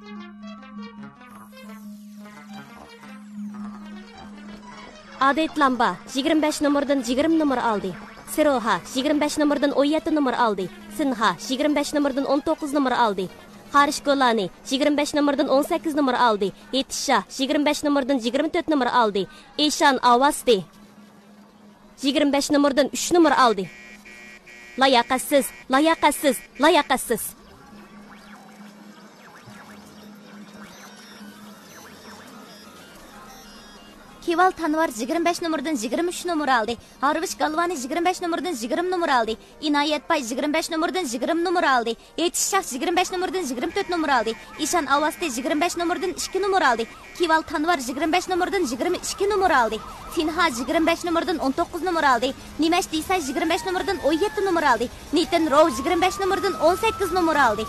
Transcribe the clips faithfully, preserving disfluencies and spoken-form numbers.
Adet Lamba yigirma besh nomerdan yigirma nomer aldı. Siroha yigirma besh nomerdan o'n yetti nomer aldı. Sinha yigirma besh nomerdan o'n to'qqiz nomer aldı. Harish Golani yigirma besh nomerdan o'n sakkiz nomer aldı. Yetisha yigirma besh nomerdan yigirma to'rt nomer aldı. Eshan Avasti yigirma besh nomerdan uch nomer aldı. Layaqatsiz, layaqatsiz, layaqatsiz. Kival Tanvar yigirma besh nomerdan yigirma uch nomer aldı. Harvish Galvani yigirma besh nomerdan yigirma nomer aldı. Inoyatbay yigirma besh nomerdan yigirma nomer aldı. Yetishshah yigirma besh nomerdan yigirma to'rt nomer aldı. Ishan Avasti yigirma besh nomerdan ikki nomer aldı. Kival Tanvar yigirma besh nomerdan yigirma ikki nomer aldı. Sinha yigirma besh nomerdan o'n to'qqiz nomer aldı. Nimesh Desai yigirma besh nomerdan o'n yetti nomer aldı. Nitin Rov yigirma besh nomerdan o'n sakkiz nomer aldı.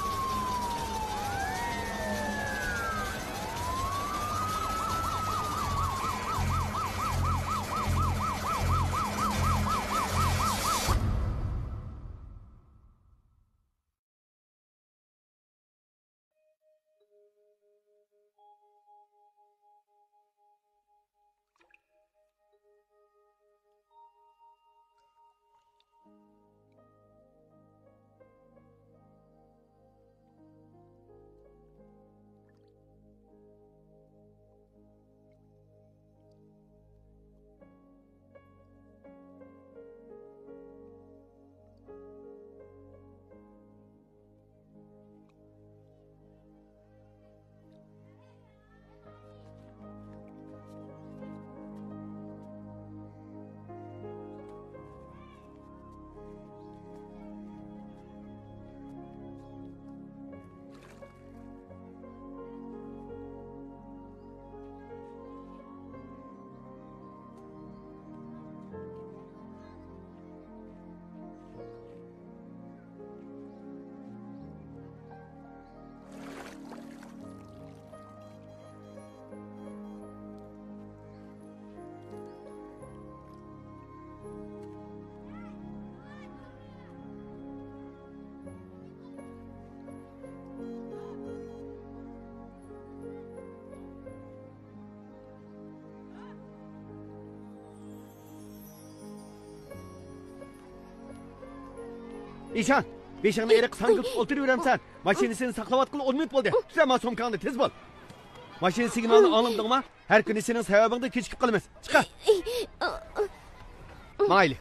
İşan, beşiğine erek sangıp oturuveremsen. Maşinesini saklavatqılı on minut bo'ldi. Tuzama somkangni tez bo'l. Mashina signalini olindingmi? Har kuni sening sababingda kechikib qolamiz. Chiqa. Mayli.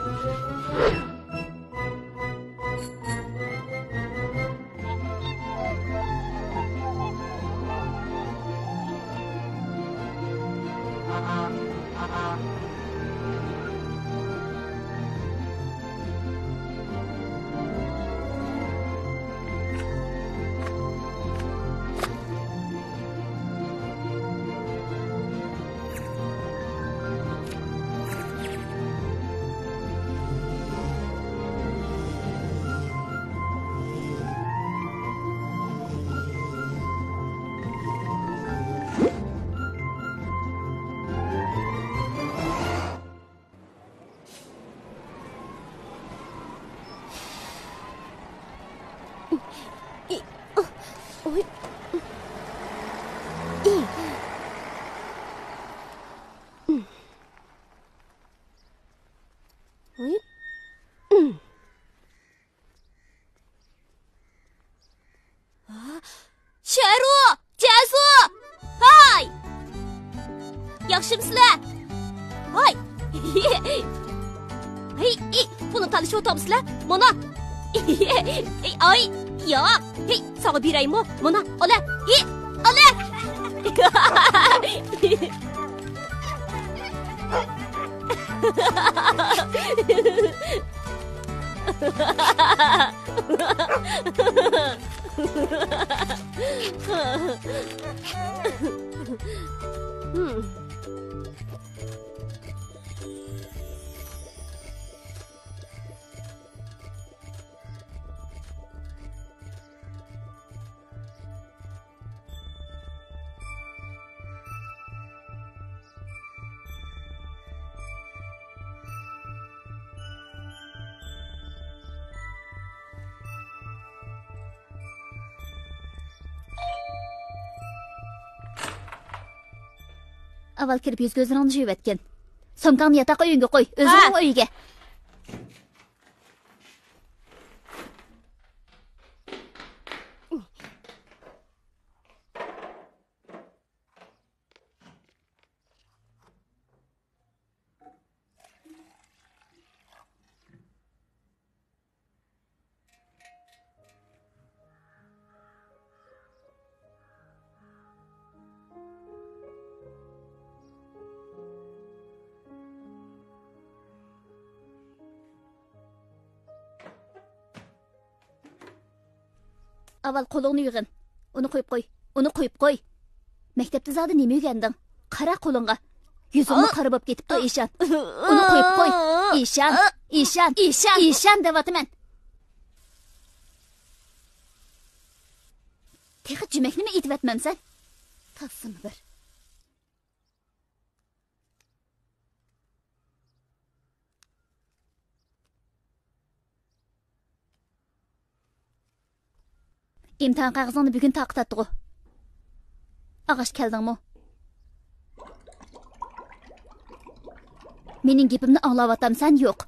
Ой. Ой. Sharu, Jasu. Hay. Yaxshimsizlar? Hay. Hey, buni tanishib o'tamsizlar? Mana. Ay, yo'q. Hey, sana beraymi? Mana, ola. Hey, ola. Hmm. Avval kirib yuz ko'zlarini yuvib etgan. Somkani yotoqqa uyingga qo'y, o'zing uyiga. Avval qo'lingni yig'in. Uni qo'yib qo'y. Uni qo'yib qo'y. Maktabda zada nima yeganding? Qara qo'lingga. Yuzingni qari bo'lib ketibdi, Ishan. Uni qo'yib qo'y. Ishan, Ishan, Ishan, Ishan deyapman. Tex jimaknimi aytibman-san? Tassim bir. İmtihan qog'ozini bugun taqtatdi-ku. Ag'ash keldingmi? Mening gapimni anglayapsan, yo'q.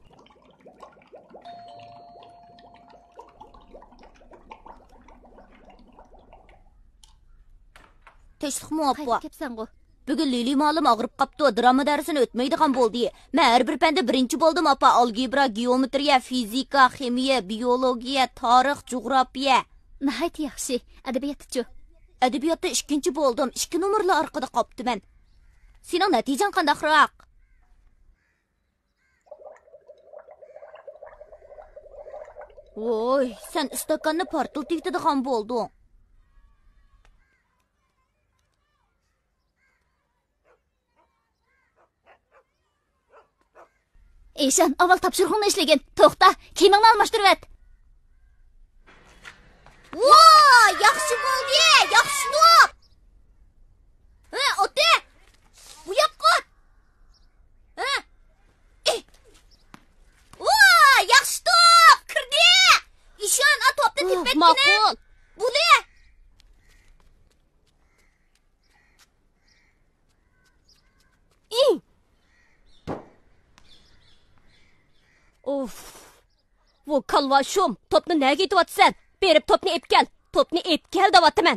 Tinchlikmi oppa? Kepsan-ku. Bugun Lili ma'lum og'rib qopti, drama darsini o'tmaydigan bo'ldi. Men har bir fanda birinchi bo'ldim, oppa. Algebra, geometriya, fizika, ximiya, biologiya, tarix, jug'rofiya. Nəhayət yaxşı. Ədəbiyyatçı. Ədəbiyyatda ikkinchi bo'ldim. ikki nomerli orqada qoptiman. Sening natijan qandaqroq? Voy, sen istakanni portal tegadigan bo'lding. Eshan, avval topshiriqni ishlagin. To'xta, kiyimingni almashtirib et. Voy, yaxshi bo'ldi, yaxshi top. Ha, ota. Bu yoqqa. Ha? Eh. Voy, yaxshi top, kirdi. Ishon, a topni tepatgina. Ma'qul. Buli. Eh. Of. Bu kalvashum, topni nega yetyapsan? Berib topni ep kel. Topni ep kel deyapman.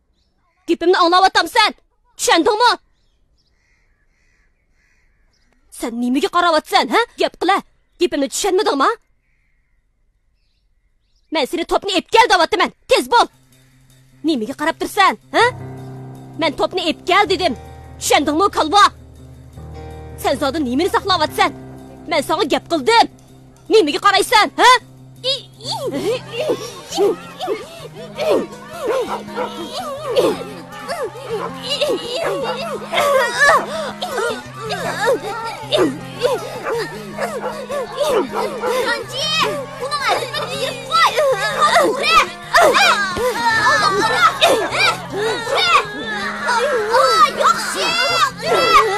Gapimni anglayapsan? Tushundingmi? Sen nimaga qarayapsan, ha? Gap qila. Gapimni tushunmadingmi? Men seni topni ep kel deyapman. Tez bo'l. Nimaga qarab tursan, ha? Men topni ep kel dedim. Tushundingmi, kalva? Sen zodin nimani saqlayapsan? Men sana gap qildim. Nimaga qaraysan, ha? Anci, bunun ağzını yiyip koy. Buraya. Oğlum buraya. Buraya. Aa, yok şey.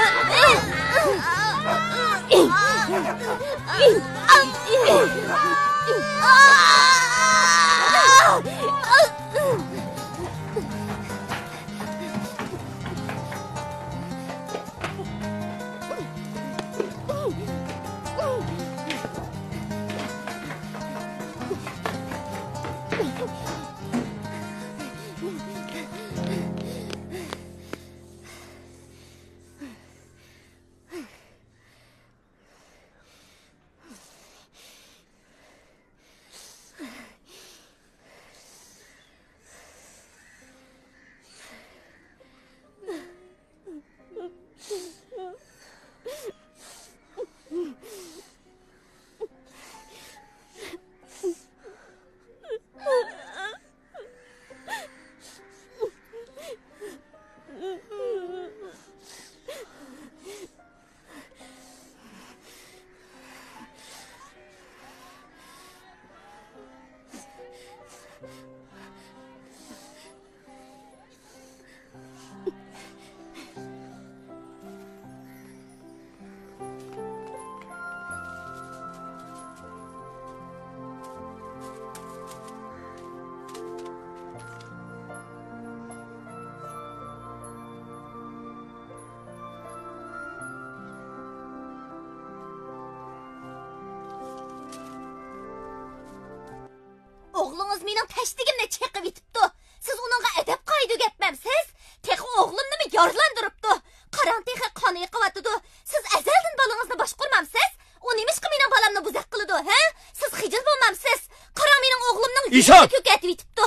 Oğlunuz mening tashdigimni chaqib yetibdi. Siz uningga adab qoida gapmamsiz? Tex o'g'limni yorlantiribdi. Qarang tex qoni yiqyapti. Siz azaldan bolangizni boshqurmamsiz? U nimishqa mening bolamni buzaq qiladi, ha? Siz xijil bo'lmamsiz. Qarang mening o'g'limning yuzini ko'katib yetibdi.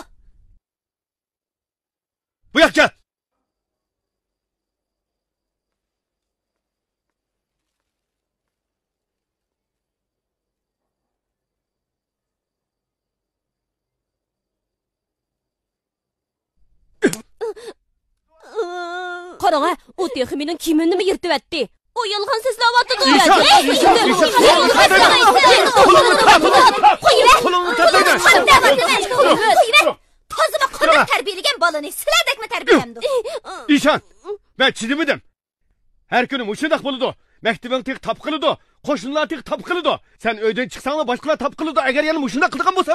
Bu yoqqa. Qarang, o texi mening kiyimimni yirtibdi. O yolg'on so'zlayapti. Tozima qanday tarbiyalagan bolani sizlardekmi tarbiyalamdi? İşan, ben çizimidim. Her günüm uşundak buludu. Mektubun tek tap kılıdı. Koşunlar tek tap kılıdı. Sen öyden çıksan da başkalar tap kılıdı. Eğer yanım uşundak kıldıkan bolsan.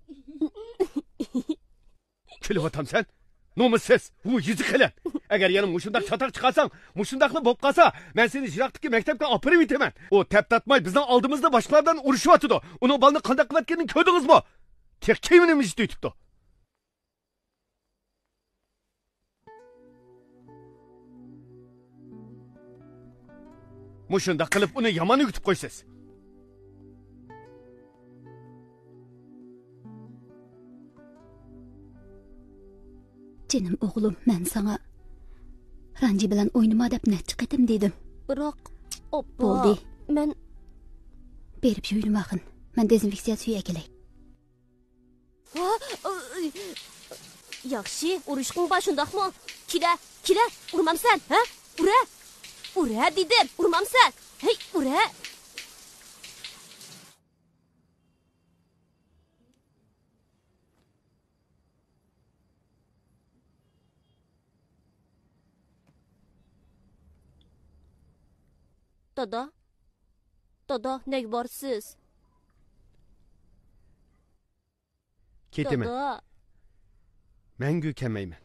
Külüp atam sen. Nomussuz, bu yüzük hele. Eğer yanım muşundak çatak çıkarsan, muşundaklı bop kalsa, ben seni Jirak'taki mektepten apırı bitemem. O teptatmayı bizden aldığımızda başkalardan uruşu atıdı. Onun balını kandak kıvatkenin köydünüz mü? Tek keyimini işte tuttu. Muşundak kılıp onu yaman yutub koysiz. Canım oğlum, ben sana Ranji bilan oynama deb necha qatim dedim. Biroq, oppa. Bo'ldi. Men berib yuymag'in. Men dezinfeksiya suyi kelay. Yaxshi, urushqing bor shundaqmi? Kila, kila, urmamsan, ha? Ura. Ura dedim, urmamsan. Hey, ura. Dada, dada, ne borsiz? Ketimen, Dada, мәңгі кәмеймен.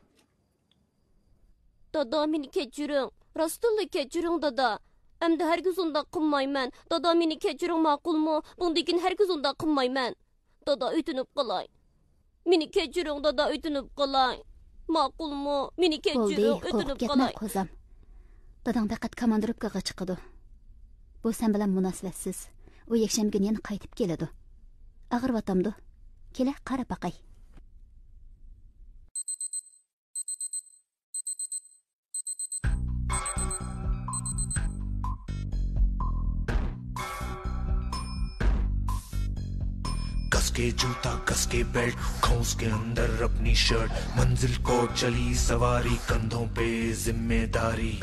dada meni kechiring. Rostilla kechiring, dada. Endi hergiz unda qilmayman. Dada meni kechiring, ma'qulmi? Bundan keyin hergiz unda qilmayman. Dada, o'tinib qolay. Meni kechiring, dada, o'tinib qolay. Ma'qulmi? Meni kechiring, o'tinib qolay. Qo'zam. Dadang faqat komandirovkaga chiqadi. Bu sen bilan munosabatsiz. U yakshanba kuni yana qaytib keladi. Ag'irvatamdi. Kela qarab baqay. कस के जूता कस के बेल्ट खोस के अंदर अपनी शर्ट मंजिल को चली सवारी कंधों पे जिम्मेदारी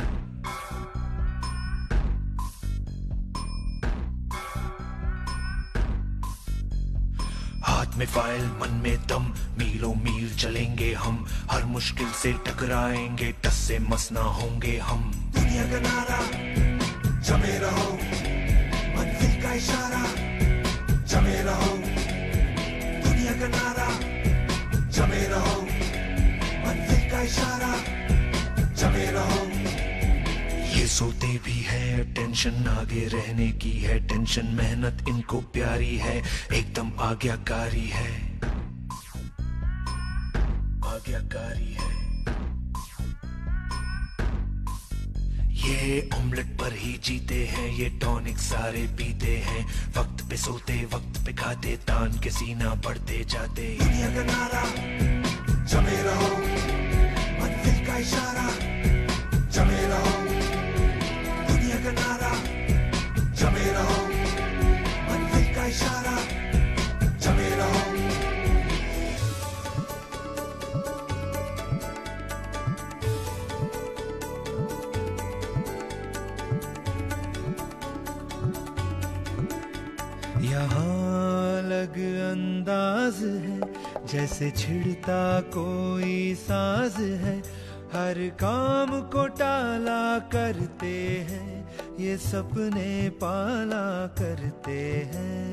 हाथ में फाइल मन में दम मीलों मील चलेंगे हम हर मुश्किल से टकराएंगे टस से मस ना होंगे हम दुनिया का नारा जमे रहो मंजिल का इशारा जमे रहो दुनिया का नारा जमे रहो मंजिल का इशारा जमे रहो ये सोते भी है टेंशन आगे रहने की है टेंशन मेहनत इनको प्यारी है एकदम आज्ञाकारी है आज्ञाकारी है ये ऑमलेट पर ही जीते हैं ये टॉनिक सारे पीते हैं वक्त पे सोते वक्त पे खाते तान के सीना बढ़ते जाते दुनिया का नारा जमे रहो मंजिल का इशारा जमे रहो दुनिया का नारा जमे रहो मंजिल का इशारा जमे रहो यहाँ अलग अंदाज है जैसे छिड़ता कोई साज है हर काम को टाला करते हैं ये सपने पाला करते हैं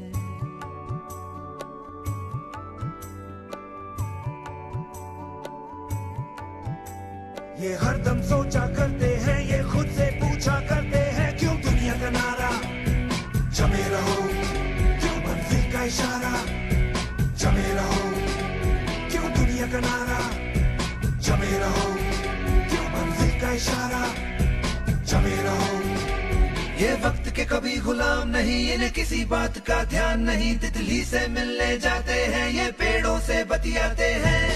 ये हरदम सोचा करते हैं ये खुद से पूछा करते हैं क्यों दुनिया का नारा जमे रहो क्यों मंजिल का इशारा जमे रहो क्यों दुनिया का नारा जमे रहो क्यों मंजिल का इशारा जमे रहो ये वक्त के कभी गुलाम नहीं इन्हें किसी बात का ध्यान नहीं तितली से मिलने जाते हैं ये पेड़ों से बतियाते हैं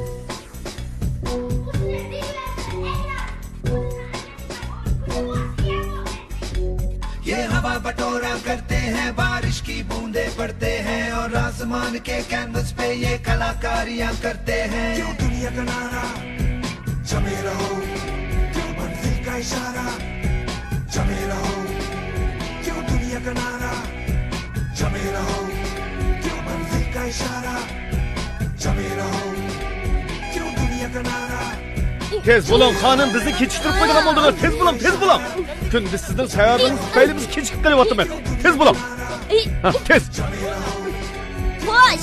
ये हवा बटोरा करते हैं बारिश की बूंदे पड़ते हैं और आसमान के कैनवस पे ये कलाकारियां करते हैं क्यों दुनिया का नारा जमे रहो क्यों मंजिल का इशारा जमे रहो क्यों दुनिया का नारा जमे रहो क्यों मंजिल का इशारा जमे रहो क्यों दुनिया का नारा Tez bulun hanım bizi keçiştirip koyduğum olduğunu tez bulun tez bulun. Gündüz sizin sayarınız böyle biz keçişip kalıvattım ben. Tez bulun. Ha, tez. Koş.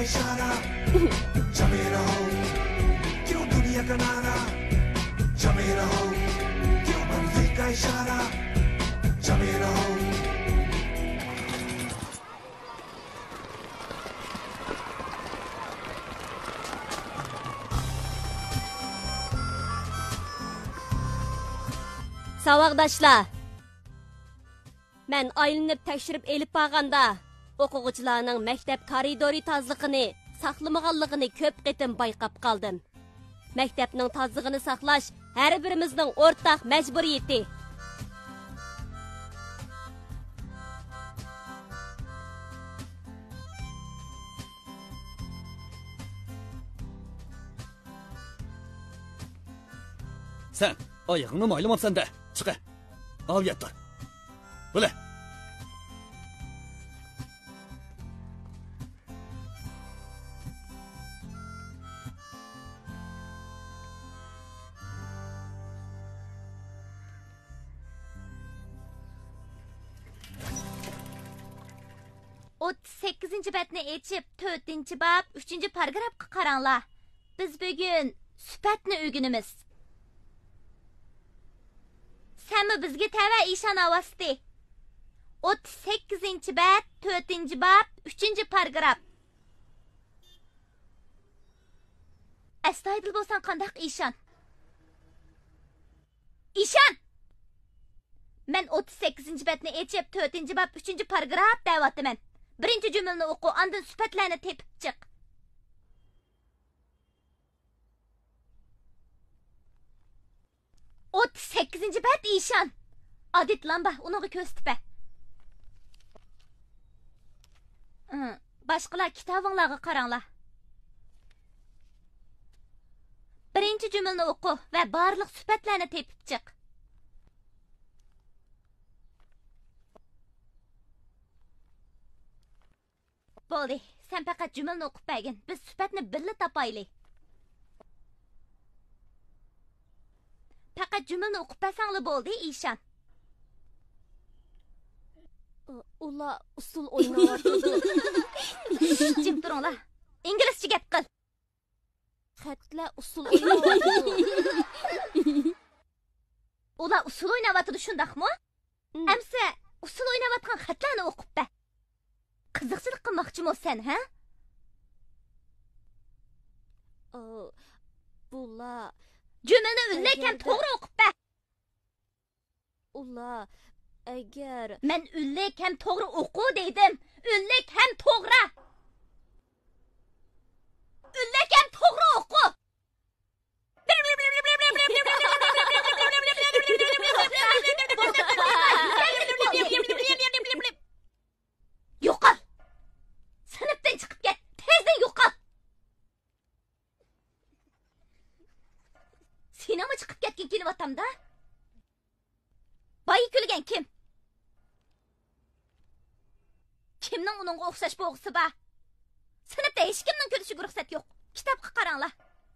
Savaqdaşlar. Mən aylanıb təkşirib elib bağanda o'quvchilarning maktab koridori tozligini saqlamağanligini ko'p qitim bayqab qoldim. Maktabning tozligini saqlash har birimizning o'rtaq majburiyati. Sen ayağını maylamapsan da çıkı. Al yatır. Böyle. o'ttiz sakkizinchi betni echib to'rtinchi bab uchinchi paragrafga qaranglar. Biz bugun sifatni o'rganamiz. Sami bizga tava ishon avasti. o'ttiz sakkizinchi bet to'rtinchi bab uchinchi paragraf. Astoydil bo'lsan qandaq ishon? Ishon! Men o'ttiz sakkizinchi betni echib, to'rtinchi bab uchinchi paragraf deyapman. Birinchi jumlani o'qi, ondan sifatlarni tepib chiq. o'ttiz sakkizinchi bet ishon. Aditlamba, unuga ko'z tipa. Boshqalar kitobinglarga qaranglar. Birinchi jumlani o'qi va barliq sifatlarni tepib chiq. Bo'ldi, sen faqat jumlani o'qib bergin. Biz sifatni birga topaylik. Faqat jumlani o'qib bersanglar bo'ldi, ishon. Ular usul o'ynayapti. Jim turinglar. Inglizcha gap qil. Xatlar usul o'ynayapti. Ular usul o'ynayapti, shundaqmi? Amsa usul o'ynayotgan xatlarni o'qib ber. Qiziqchilik qilmoqchimisan, ha? Bular jumlani ullak ham to'g'ri o'qib ber. Ular agar men ullak ham to'g'ri o'qu dedim. Ullak ham to'g'ri. Ullak ham to'g'ri o'qu. Yo'qol. Sinfdan chiqib ket. Tezdan yo'qol. Senami chiqib ketgin kelyaptimda? Boyi kulgan kim? Kimning uningga o'xshash bo'g'isi bor? Sinfda hech kimning kulishiga ruxsat yo'q. Kitobga qaranglar.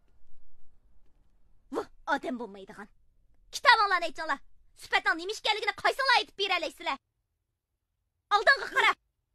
Bu odam bo'lmaydigan. Kitobinglarni aytinglar. Sifatning nima ekanligini qaysinglar aytib beralaysizlar? Oldinga qara.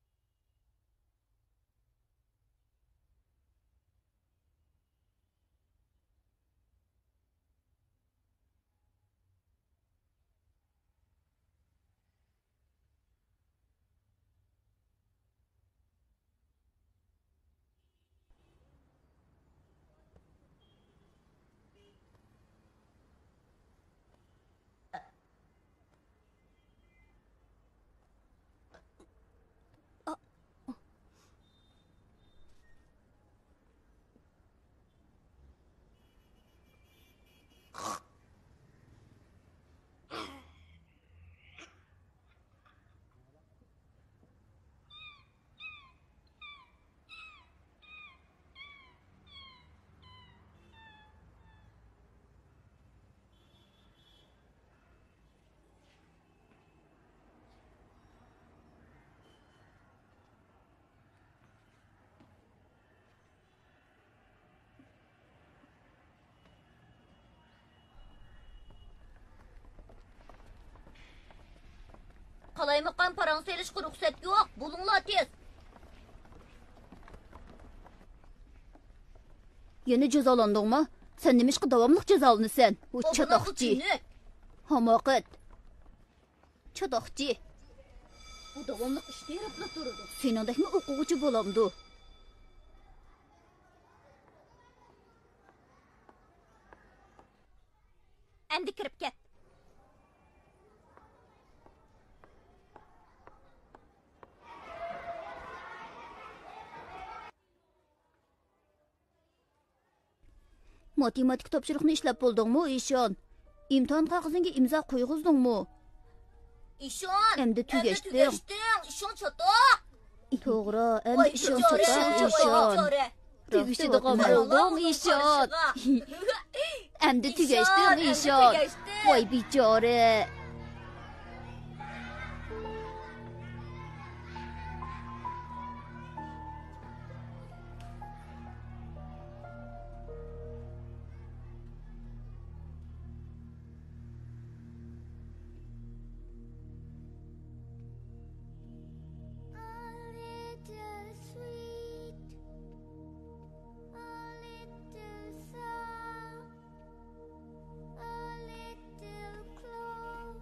Qalaymaqqan parang serishga ruxsat yo'q. Bo'linglar tez. Yana jazolandingmi? Sen nima ishqa davomli jazolanasan? Bu chatoqchi. Hamoqat. Chatoqchi. Bu davomli ishda yarab turadi. Seningdekmi o'quvchi bo'lamdi? Endi kirib ket. Matematik topshiriqni ishlab bo'ldingmi, ishon? İmtihan qog'ozingga imzo qo'yg'izdingmi? İshon. Endi tugashding. İshon chatoq. To'g'ri, endi ishon chatoq, ishon. Tegishida qolding, ishon. Endi tugashding, ishon. Voy bechora. A little close.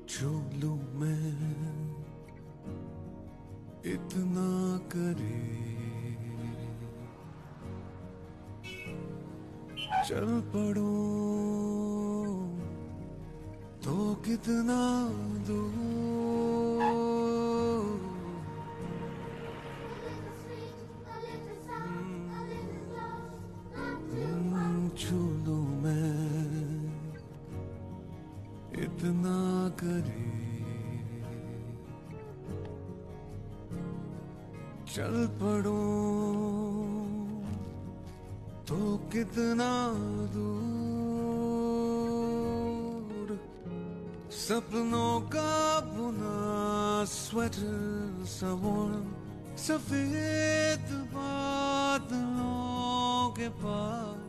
छू लूं मैं इतना करे चल पड़ो तो कितना दूर छू लूं मैं इतना करे चल पड़ो तो कितना दूर सपनों का बुना स्वेटर सवोर सफेद बादलों के पार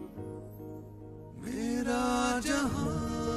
मेरा जहां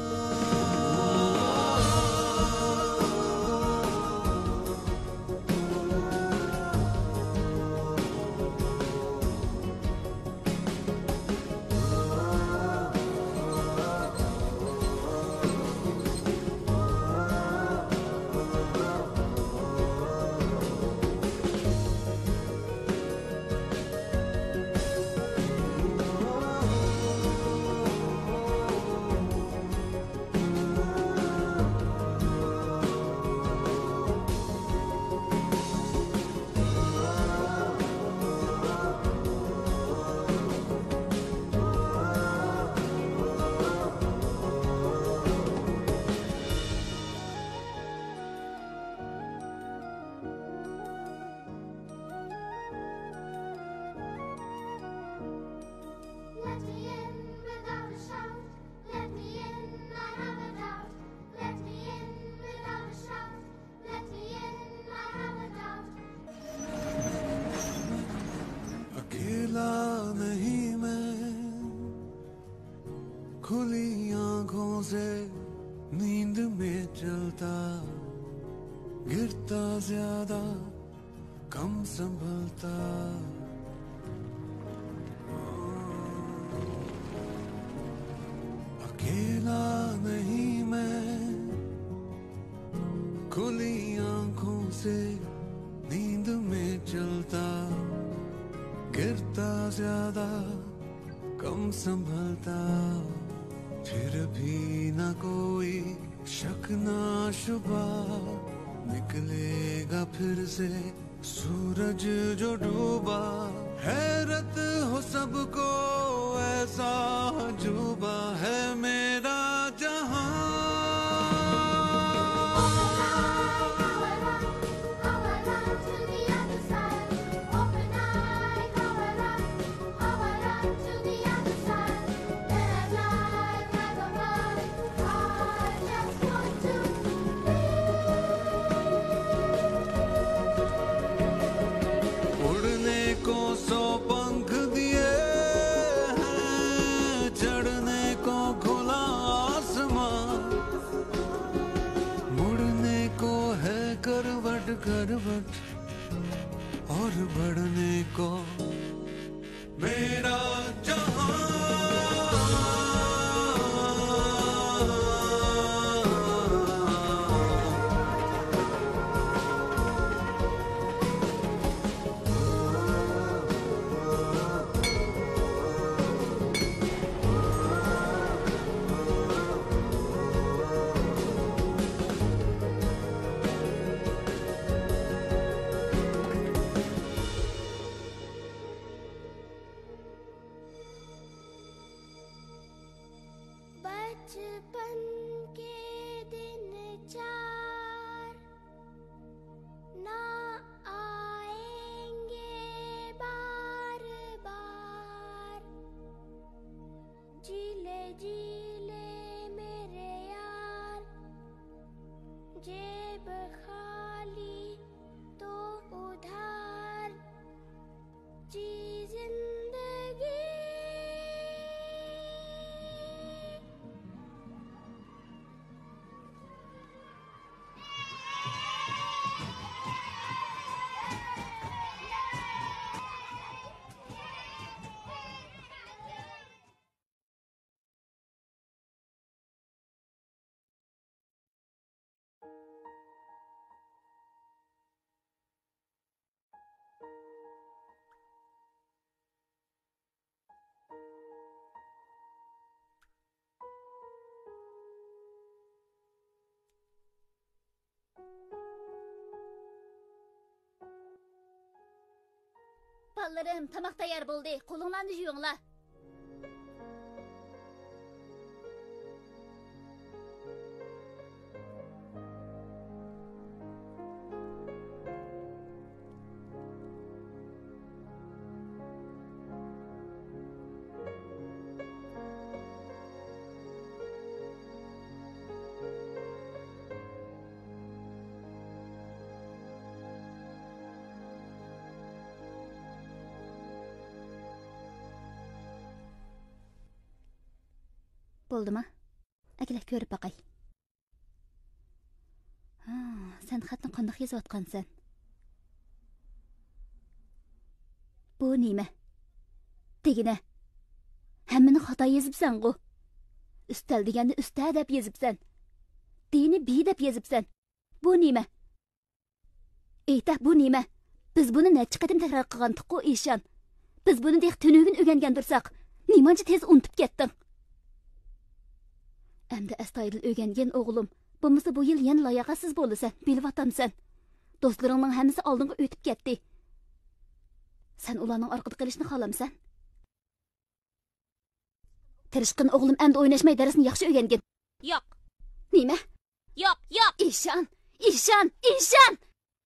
अकेला नहीं मैं खुली आंखों से नींद में चलता गिरता ज्यादा कम संभलता अकेला नहीं मैं खुली आंखों से नींद में चलता गिरता ज्यादा कम संभलता फिर भी न कोई शक ना शुबा निकलेगा फिर से सूरज जो डूबा हैरत हो सबको ऐसा अजूबा है मेरा जहां सौ पंख दिए हैं चढ़ने को खुला आसमां मुड़ने को है करवट करवट और बढ़ने को मेरा जहां बचपन के दिन चार ना आएंगे बार बार जीले जीले मेरे यार जेब खाली तो उधार जी जिंदगी Ballarım, tamaq tayyor bo'ldi. Qo'linglarni yuvinglar. Bo'ldimi? Akila ko'rib boqay. Ha, sen xatni qanday yozayotgansan? Bu nima? Degine. Hammani xato yozibsan-ku. Ustal deganda usta deb yozibsan. Dini bi deb yozibsan. Bu nima? Ayta, bu nima? Biz buni necha qatim takror qilgandik-ku, Eshon. Biz buni dek tunugin o'rgangan tursak, nimancha tez unutib ketding? Әмді әстайдыл өгенген оғылым, бұмысы bu yıl yen layaqasız bolыsan, bilip atamsan. Dostlarının hemisi aldığını ötüp getdi. Sen ulanın arkada qilishni xalamsan? Tirishqin oğlum əmdi oynaşmay dərisini yaxşı ögengin. Yo'q. Nima? Yo'q, yo'q. İşan, İşan, İşan!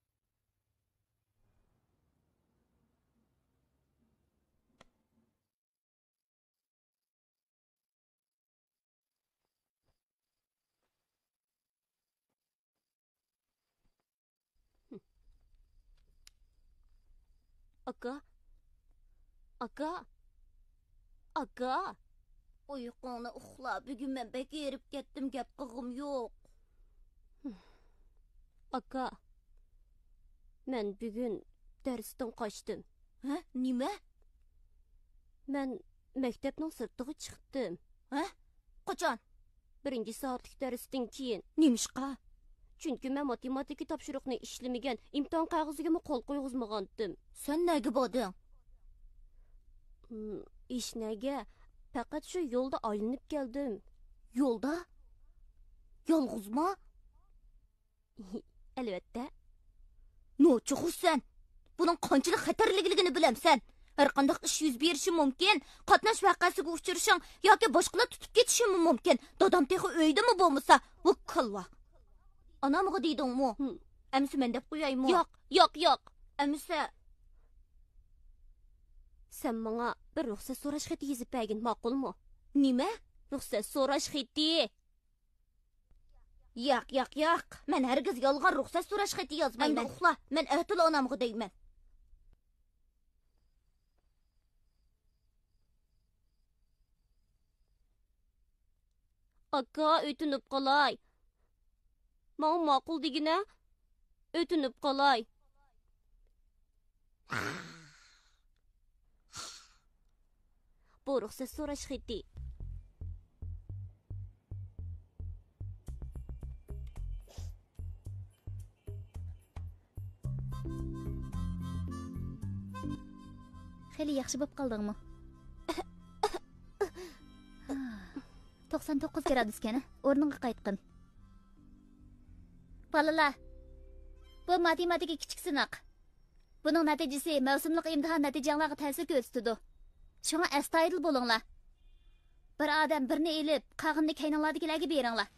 Aka. Aka. Aka. Uyqungni uxla, bugun men bek erib ketdim, gap qilg'im yo'q. Aka. Men bugun darsdan qochdim. Ha? Nima? Men maktabning sirtiga chiqdim. Ha? Qachon? Birinchi soatlik darsdan keyin. Nimishqa? Chunki men matematika topshiriqni ishlamagan, imtihon qog'oziga qo'l qo'yg'izmagandim. Sen nega bording? Hmm, ishnaga faqat shu yo'lda aylanib keldim. Yo'lda? Yolg'izmi? Albatta. No'chuqsan. Buning qanchalik xatarligini bilamsan. Har qanday ish yuz berishi mumkin. Qatnash vaqasiga uchrashing yoki boshqalar tutib ketishi mumkin. Dadam texi uydami bo'lmasa, bu kalla. Anamga deydingmi? Amsi men deb qo'yaymi? Yo'q, yo'q, yo'q. Amsa sen menga bir ruxsat so'rash xati yozib bergin, ma'qulmi? Nima? Ruxsat so'rash xati. Yo'q, yo'q, yo'q. Men hargiz yolg'on ruxsat so'rash xati yozmayman. Endi uxla. Men atil onamga deyman. Aka, o'tinib qolay. Ma'qul ma'qul degina. O'tinib qolay. Bu ruxsat so'rash xati. Xeyli yaxshi bo'lib qoldingmi? to'qson to'qqiz gradusgani o'rniga qaytqin. Balalar, bu matematika kichik sinoq. Buning natijasi mavsumlik imtihon natijanglarga ta'sir ko'rsatadi. Shunga astoydil bo'linglar. Bir odam birni elib, qog'inni kayninglardagilarga beringlar.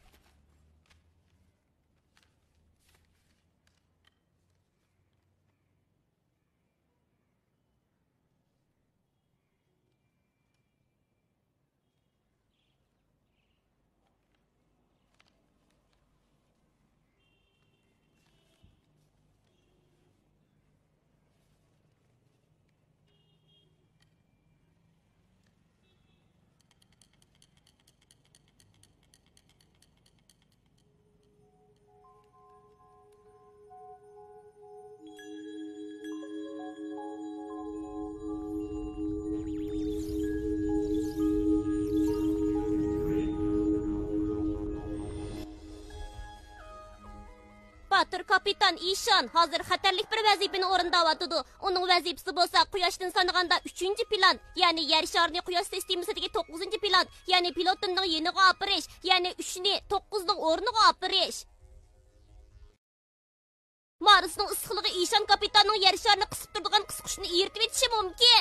Batur kapitan İşan hazır xatarlik bir vazifani o'rindayotidu. Uning vazifasi bo'lsa quyoshdan sanaganda uchinchi plan, ya'ni yer sharini quyosh sistemasidagi to'qqizinchi plan, ya'ni pilotning yeniga opirish, ya'ni uchni to'qqizning o'rniga opirish. Marisning issiqligi Ishan kapitanning yer sharini qisib turadigan qisqichni eritib etishi mumkin.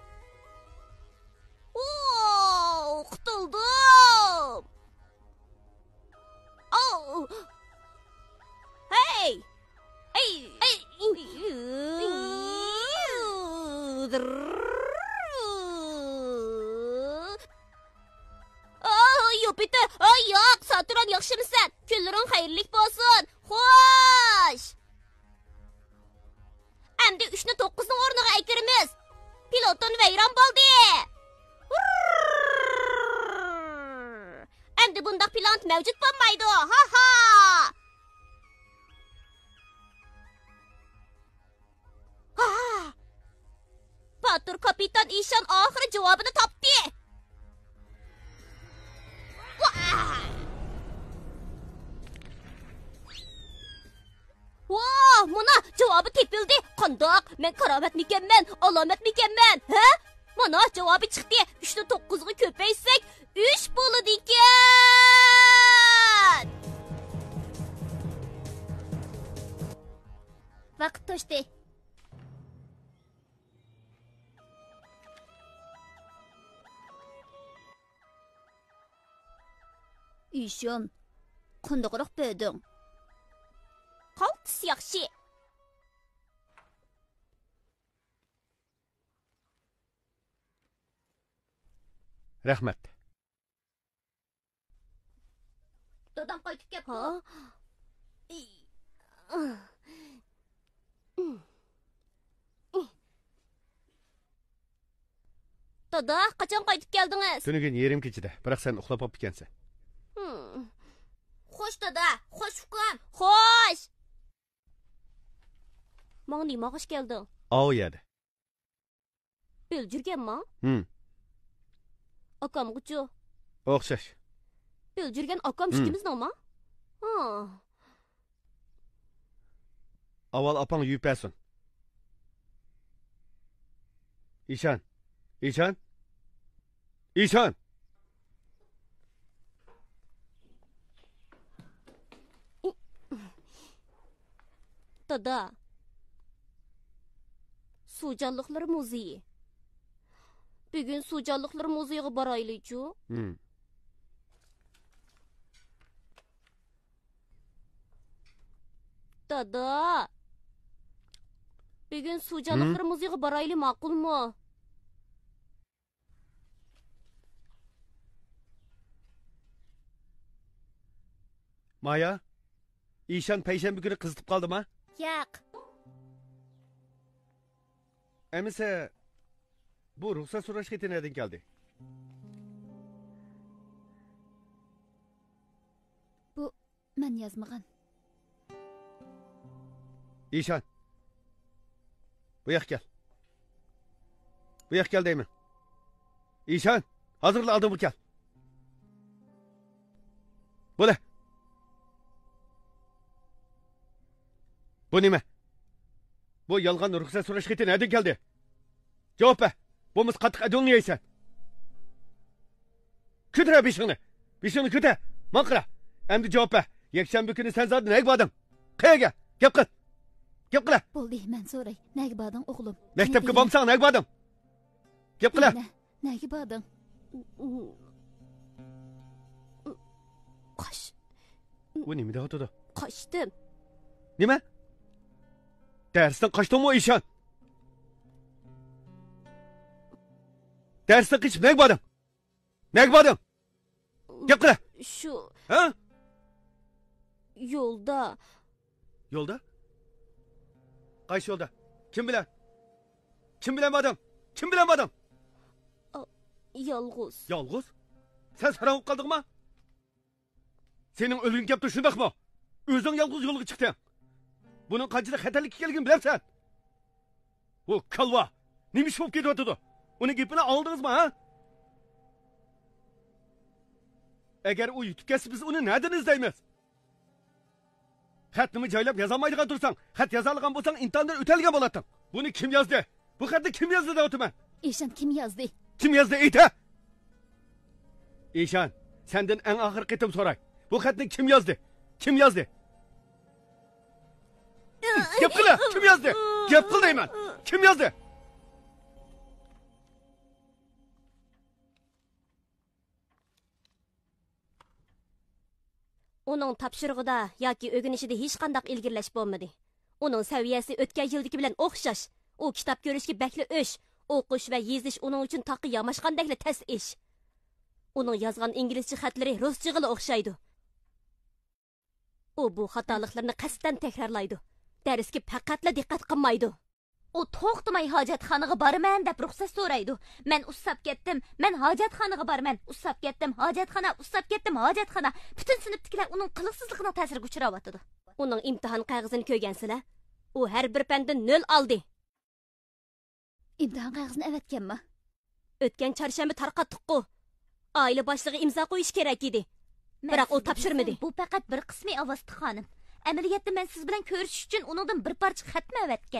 Oo, qutuldim. Oh. Hey! Hey! Hey! Oh, Jupiter! Oh, yo'q, Saturn yaxshimisan? Kunlaring xayrlik bo'lsin. Xo'sh. Endi uch ni to'qqiz ning o'rniga aytiramiz. Piloton vayron bo'ldi. Endi bundaq pilot mavjud bo'lmaydi. Ha ha. Ha. Batur kapitan Ishan oxiri javobini topdi. Vah, mana javobi tepildi. Qandoq? Men karomatmikanman, alomatmikanman, ha? Mana javobi chiqdi. uch ni to'qqiz ga ko'paysak, uch bo'ladi ekan. Vaqt to'shdi. Ishon, qandoqroq bo'lding? Qaltis yaxshi. Rahmat. Dadam qaytib keldi. Ha? Dada, qachon qaytib keldingiz? Tunigun yerim kechida, biroq sen uxlab qolib ekansan. Hmm. Xo'sh dada, xo'sh ukam. Xo'sh. Mana nima qish kelding? Ov yedi. Biljurganmi? Hm. Akamg'uchu. O'xshash. Biljurgan akam ikkimizningmi? Ha. Avval opang yupasin. Ishan. Ishan. Ishan. Dada. Suv-jonliqlar muzeyi. Bugun suv-jonliqlar muzeyiga boraylik-ku. Hm. Dada. Bugun suv-jonliqlar muzeyiga boraylik, ma'qulmi? Maya, Ishan payshanba kuni qizitib qoldimi? Yo'q. Emise bu ruxsat so'rash xati nereden geldi? Bu men yozmagan. İşan. Bu yak gel. Bu yak gel deyman. İşan, hazırla adamı gel. Bu ne? Bu nime? Bu yalgan ruxsat so'rash xati nereden geldi? Cevap ver. Bo'lmasa qattiq adolni yeysan. Ko'tara beshingni. Beshingni ko'tar. Manqira. Endi javob ber. Yakshanba kuni sen zodi nega bording? Qayerga? Gap qil. Gap qil. Bo'ldi, men so'ray. Nega bording o'g'lim? Maktabga bormsan, nega bording? Gap qil. Nega bording? Qosh. Bu nima deyotdi? Qochdim. Nima? Darsdan qochdingmi Ishan? Darsdan qochib nega bording? Nega bording? Gap qil. Shu Ha? yo'lda. Yo'lda? Qaysi yo'lda? Kim bilan? Kim bilan bording? Kim bilan bording? Yolg'iz. Yolg'iz? Sen saralib qoldingmi? Sening o'lgin gapda shundaqmi? O'zing yolg'iz yo'lga chiqding. Buning qanchalik xatarlik ekanligini bilamsan? O kalva, nima ish bo'lib ketyapti? Uni gapini oldingizmi, ha? Agar u yutib ketsa, biz uni nerdan izlaymiz? Xatni joylab yozolmaydigan tursang, xat yozolgan bo'lsang, imtihondan o'talgan bo'larding. Buni kim yozdi? Bu xatni kim yozdi deyapman? Ishan kim yozdi? Kim yozdi ayta? Ishan, sendan eng oxir qitim so'ray. Bu xatni kim yozdi? Kim yozdi? qila. Kim yozdi? Gap qil deyman. Kim yozdi? Onun tapşırığıda yoki o'rganishida hech qandaq ilgirlash bo'lmadi. Uning saviyasi o'tgan yildagi bilan o'xshash. U kitob ko'rishga bakli o'sh, o'qish va yezish uning uchun taqi yamashqandakli tas ish. Uning yozgan inglizcha xatlari ruschaga o'xshaydi. U bu xatoliklarni qasddan takrorlaydi. Darsga faqatla diqqat qilmaydi. u to'xtamay hojatxonaga boraman deb ruxsat so'raydi. Men ustab ketdim, men hojatxonaga boraman, ustab ketdim, hojatxona, ustab ketdim, hojatxona. Butun sinfdagilar uning qiliqsizligining ta'siriga uchrayotdi. Uning imtihon qog'ozini ko'rgansizlar? U har bir fandan nol oldi. İmtihan qog'ozini avatganmi? O'tgan chorshanba tarqatdiq-ku. Oila boshlig'i imzo qo'yish kerak edi. Biroq u topshirmadi. Bu faqat bir qismi avasti xonim. Amaliyotda men siz bilan ko'rishish uchun uningdan bir parcha xatma avatgan.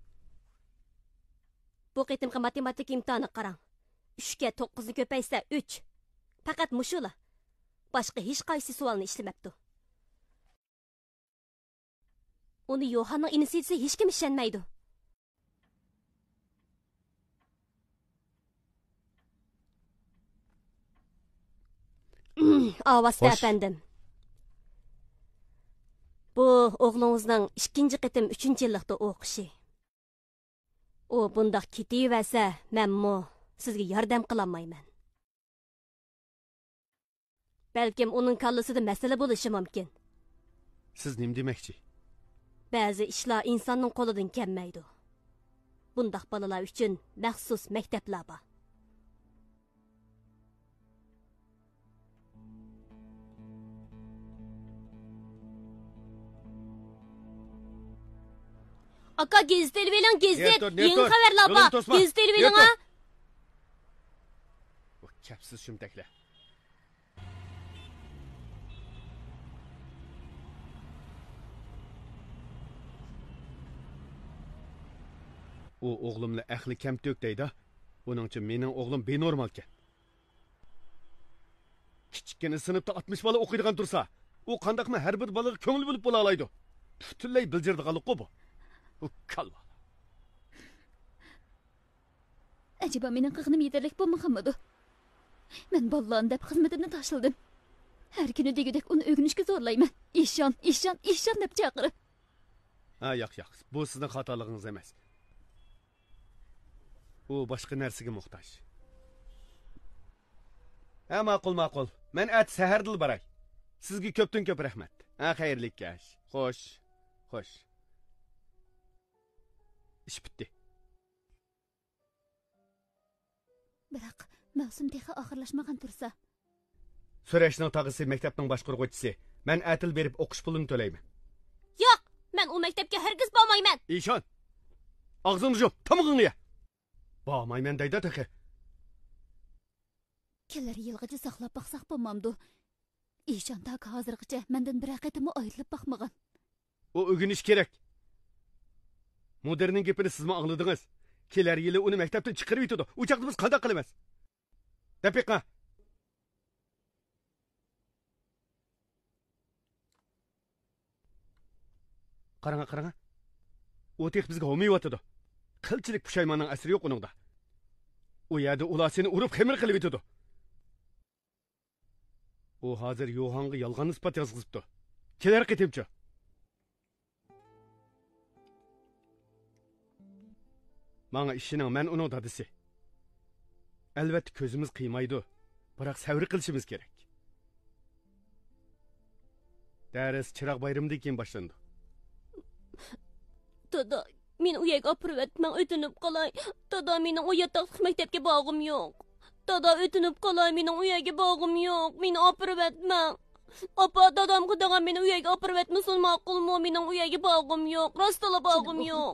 Bu qitimqi matematika imtihoni qarang. uch ga to'qqiz ni ko'paysa uch. Faqat mushula. Boshqa hech qaysi savolni ishlamabdi. Uni Yohanning inisi hech kim ishonmaydi. Avasta efendim. Bu o'g'lingizning ikkinchi qitim uchinchi yillikda o'qishi. O bundaq ketaversa, menmi sizga yordam qila olmayman. Balkim uning kallasida masala bo'lishi mumkin. Siz nima demoqchi? Ba'zi ishlar insonning qo'lidan kelmaydi. Bundaq bolalar uchun maxsus maktablar bor. Aka geziteli verin gezit. Yeni haberler bak. Geziteli verin ha. O kapsiz şumtaklar. O oğlumla ahli kam tökdeydi. Onun için mening oğlum benormalken. Kichkina sinfda oltmish bola o'qiydigan tursa, u qandaqmi har bir bolaga ko'ngil bo'lib bo'la oladi. Butunlay bildirdiganlik-ku bu. O kalva. Acaba mening qilganim yetarli bo'lmaganmidi? Men bollarni deb xizmatimni tashladim. Har kuni degudek uni o'rganishga zo'rlayman. Ishon, ishon, ishon deb chaqirib. Ha, yo'q, yo'q. Bu sizning xatoligingiz emas. U boshqa narsaga muhtoj. Ha, ma'qul, ma'qul. Men at sahardil baray. Sizga ko'pdan ko'p rahmat. Ha, xayrli kash. Xo'sh, xo'sh. İş bitti. Biroq mavsum texi oxirlashmagan tursa. So'rashning tog'isi maktabning boshqaruvchisi. Men atil berib o'qish pulini to'layman. Yo'q, men u maktabga hargiz bormayman. Ishon. Og'zingni yop, tomog'ingni ye. Bormayman deydi texi. Kelar yilgacha saqlab baqsaq bo'lmamdi. Ishon ta hozirgacha mendan bir qatimmi ayrilib baqmagan. O o'rganish kerak. Moderning gapini sizmi angladingiz? Kelar yili uni maktabdan chiqarib yetadi. U chaqda biz qanday qilamiz? Daqiqa. Qarang, qarang. O tex bizga olmayotdi. Qilchilik pushaymonning asri yo'q uningda. U yerda ular seni urib xamir qilib yetadi. O hozir Yohanga yolg'on isbot yozg'izibdi. Kelar qitimchi. Bana işinin men onun dadısı. Elbette közümüz kıymaydı. Bırak savri kılışımız gerek. Ders çırak bayramdayken başlandı. Dada, meni uyaga opirib et, men o'tinib qolay. Dada, mening u yotoq maktabga bog'im yo'q. Dada, o'tinib qolay, mening uyaga bog'im yo'q. Meni opirib etma. Opa, dadam xudoga meni uyaga opirib etmasin ma'qulmi? Mening uyaga bog'im yo'q. Rostla bog'im yo'q.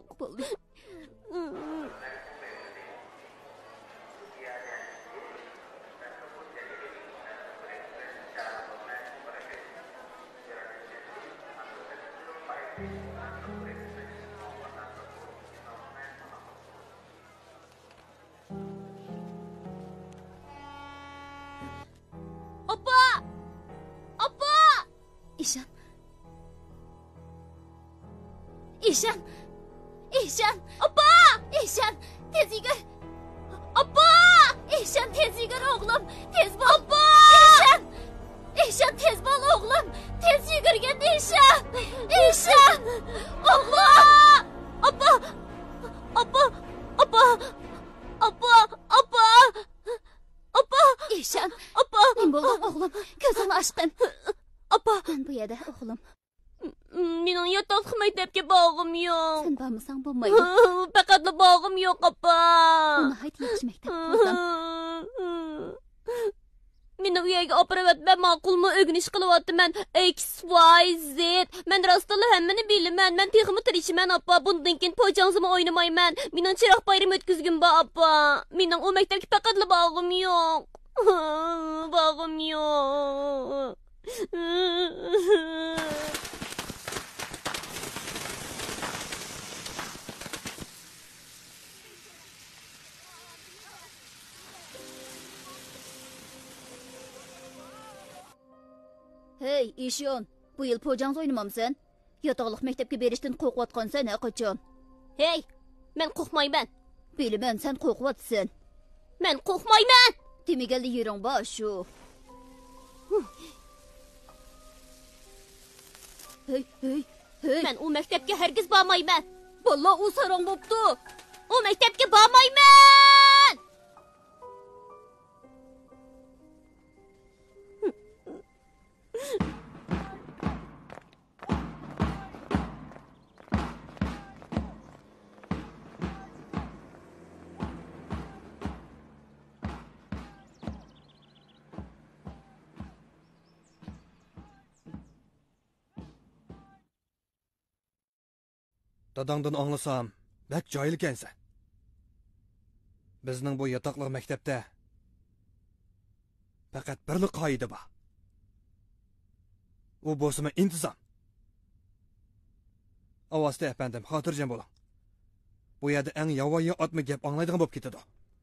Opa! Opa! İşan. İşan. Eşan! Abba! Eşan! Tez yigir! Abba! Eşan tez yigir oğlum! Tez bol! Abba! Eşan! Eşan tez bol oğlum! Tez yigirgen Eşan! Eşan! Abba! Abba! Abba! Abba! Abba! Abba! Abba! Eşan! Abba! Ne boldu oğlum? Gözün aşkın! Abba! Ben bu yerde oğlum. Mening yatak maktabga bağım yok. Sen barmısang bolmaydi. Faqatla bağım yok abba. Onu haydi yaxshi maktab qildim. Meni uyga opirib etmay ma'qulmi o'rganish qilyaptiman. X Y Z. Men rostila hammani bilaman. Men texmi tirishman appa. Bundan keyin po'jangzimni o'ynamayman. Mening chiroq bayram o'tkazgin ba appa. Mening u maktabga faqatla bağım yo'q. Bağım yo'q. Hey, Eşon, bu yıl po'jangz o'ynamamsan? Yataqliq maktabga berishdan qo'rqayotgansan, ha qachon? Hey, men qo'rqmayman. Bilaman, sen qo'rqyapsan. Men qo'rqmayman. Demaganli yering bor shu. Hey, hey, hey. Men u maktabga hargiz bormayman. Valla u sarang bo'pti. U maktabga bormayman. Dadangdan anglasam, bak joyil ekansan. Bizning bu yataqliq maktabda faqat birli qoida bor. U bo'lsa intizom. Avvasta efendim, xotirjam bo'ling. Bu yerda eng yovvoyi otma gap anglaydigan bo'lib ketadi.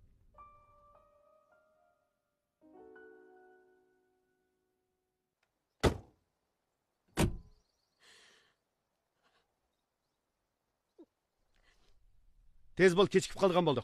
Tez bol, kechikib qolgan bo'ldik.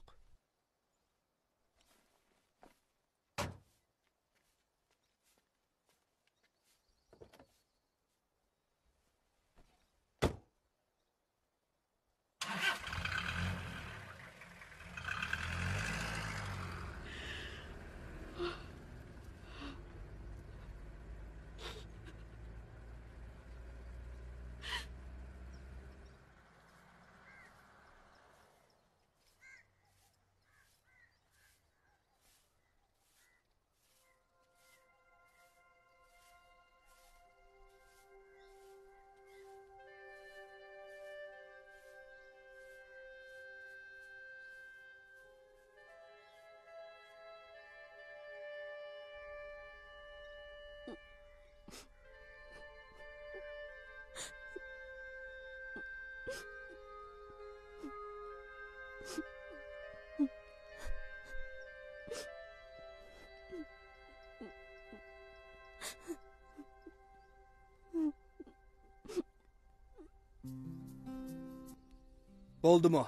Bo'ldimi?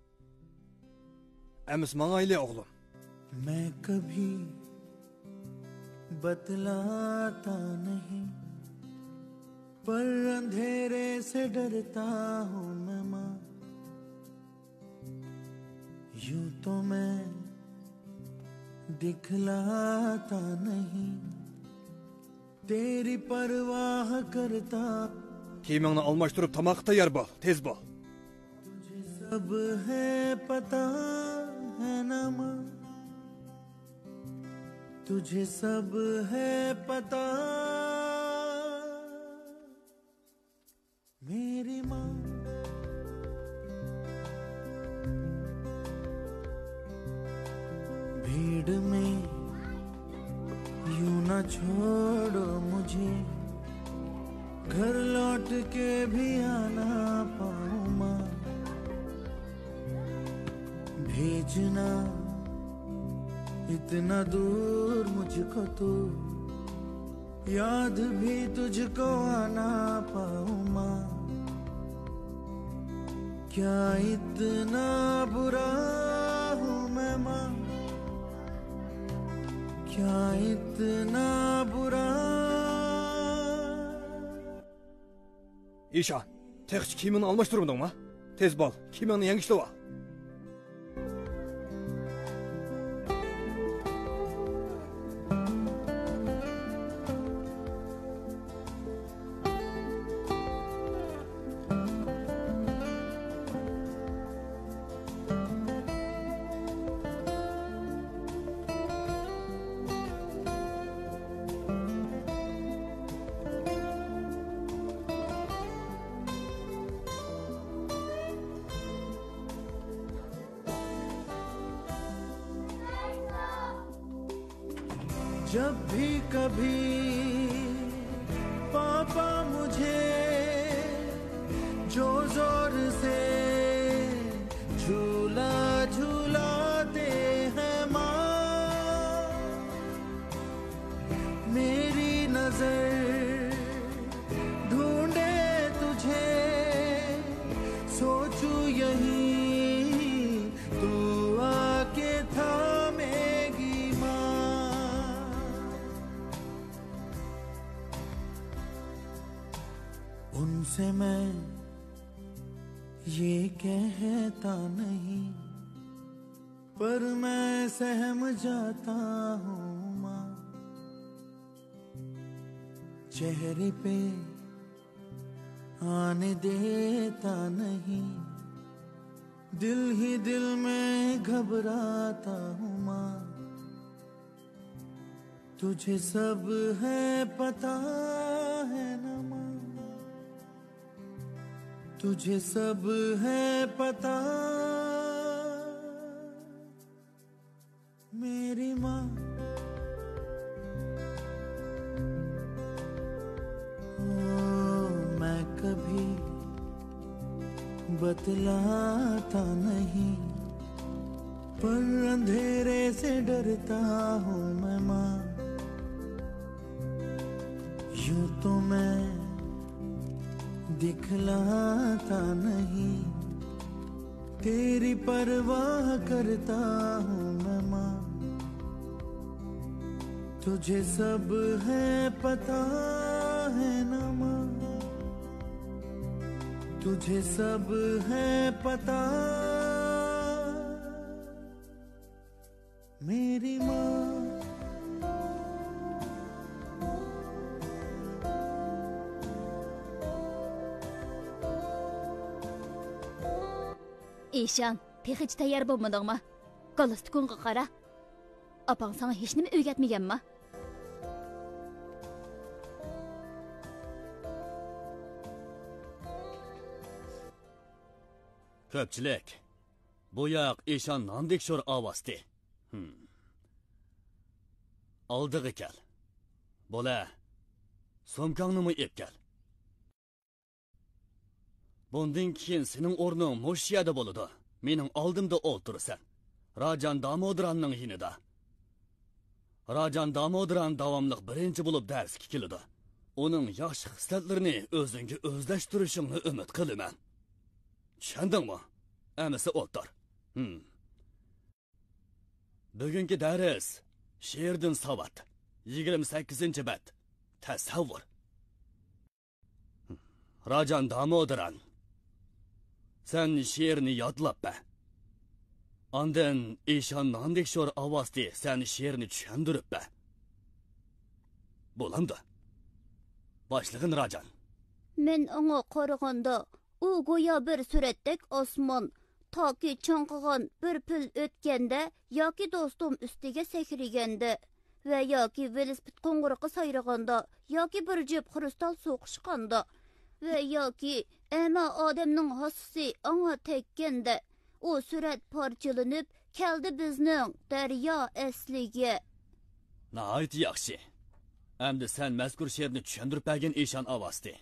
Emis mangayli o'g'lim. मैं कभी बतलाता नहीं, पर अंधेरे से डरता हूँ मैं माँ। यूं तो मैं दिखलाता नहीं, तेरी परवाह करता। Kiyimingni almashtirib tamoq tayyor bo'l, tez bo'l. सब है पता है ना माँ, तुझे सब है पता मेरी माँ। भीड़ में यूं ना छोड़ो मुझे, घर लौट के भी आना पाऊँ माँ। भेजना इतना दूर मुझको तो, याद भी तुझको आना पाऊँ माँ। क्या इतना बुरा हूँ मैं माँ क्या इतना बुरा İşan, tekçi kimini almış durumda mı? Tez bol, kimini yengişli var. जब भी कभी पापा मुझे जो जोर से झूला झूलाते हैं माँ मेरी नजर ढूंढे तुझे सोचूं यही तू आके थामेगी उनसे मैं ये कहता नहीं पर मैं सहम जाता हूँ माँ चेहरे पे आने देता नहीं दिल ही दिल में घबराता हूँ माँ तुझे सब है पता है ना माँ तुझे सब है पता मेरी माँ ओ मैं कभी बतलाता नहीं पर अंधेरे से डरता हूँ मैं माँ यूं तो मैं दिखलाता नहीं तेरी परवाह करता हूँ मैं माँ तुझे सब है पता है ना माँ तुझे सब है पता मेरी माँ İşan, hiç tayyor bo'lmading mi? Galstukungga qara. Apang sana hech nima o'rgatmaganmi? Ko'pchilik, bu yoq Eshon nondek sho'r ovozdi. Hmm. Oldiga kel. Bola, so'mkangni ep kel. Bundan keyin sening o'rning Moshiyada bo'ladi. Mening oldimda o'tirsan. Rajan Damodranning yinida. Rajan Damodran davomli birinchi bo'lib darsga keladi. Uning yaxshi xislatlarini o'zingga o'zlashtirishingni umid qilaman. Tushundingmi? Amisi o'tir. Hmm. Bugungi dars she'rdan savat. yigirma sakkizinchi bet. Tasavvur. Rajan Damodran. Sen she'rni yodlab be. Ondan Eshon nondek sho'r ovozda sen she'rni tushundirib be. Bo'lamdi. Boshlig'in Rajan. Men ona qaraganda u go'yo bir suratdek osmon toki cho'nqigan bir pil o'tganda yoki do'stim ustiga sakraganda va yoki velosiped qo'ng'irog'i sayraganda yoki bir jib kristal so'qishganda va yoki ama odamning hossisi anga tekkanda u surat parchalanib keldi bizning daryo asliga. Nihoyat yaxshi. Endi sen mazkur she'rni tushundirib bergan Eshon ovozdi.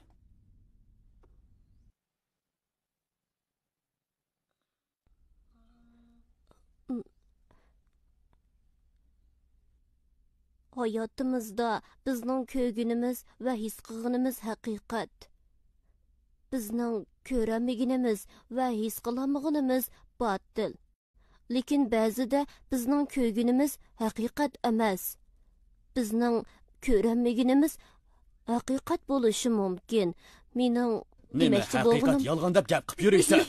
Hayotimizda bizning ko'ygunimiz va his qilganimiz haqiqat. bizning ko'ramaganimiz va his qilamaganimiz batil. Lekin ba'zida bizning ko'rganimiz haqiqat emas. Bizning ko'ramaganimiz haqiqat bo'lishi mumkin. Mening nima haqiqat yolg'on deb gap qilib yuraysan?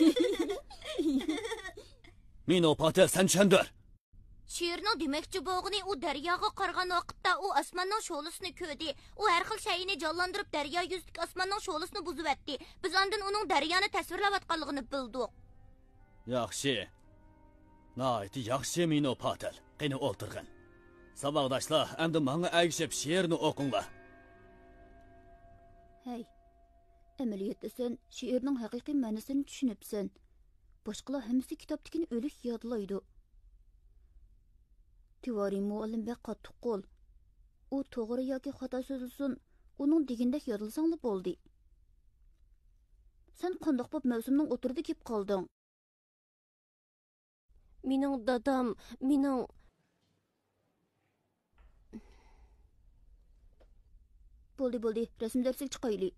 Meni Patel sen tushundir. She'rning demoqchi bo'lgani u daryoga qargan vaqtda u osmonning sho'lisini ko'rdi. U har xil shayni jonlantirib daryo yuzidagi osmonning sho'lisini buzib o'tdi. Biz ondan uning daryoni tasvirlayotganligini bildik. Yaxshi. Nayt yaxshi meni Patel. Qani o'tirgin. Saboqdoshlar, endi menga agishib she'rni o'qinglar. Hey. Amaliyotda sen she'rning haqiqiy ma'nosini tushunibsan. Boshqalar hammasi kitobdagini o'lik yodlaydi. Tivari muallim bek qattiq qo'l. U to'g'ri yoki xato so'zilsin, uning degandek yodlasanglar bo'ldi. Sen qandoq bo'p mavsumning o'tirida kelib qolding? Mening dadam, mening Bo'ldi, bo'ldi. Rasm darsiga chiqaylik.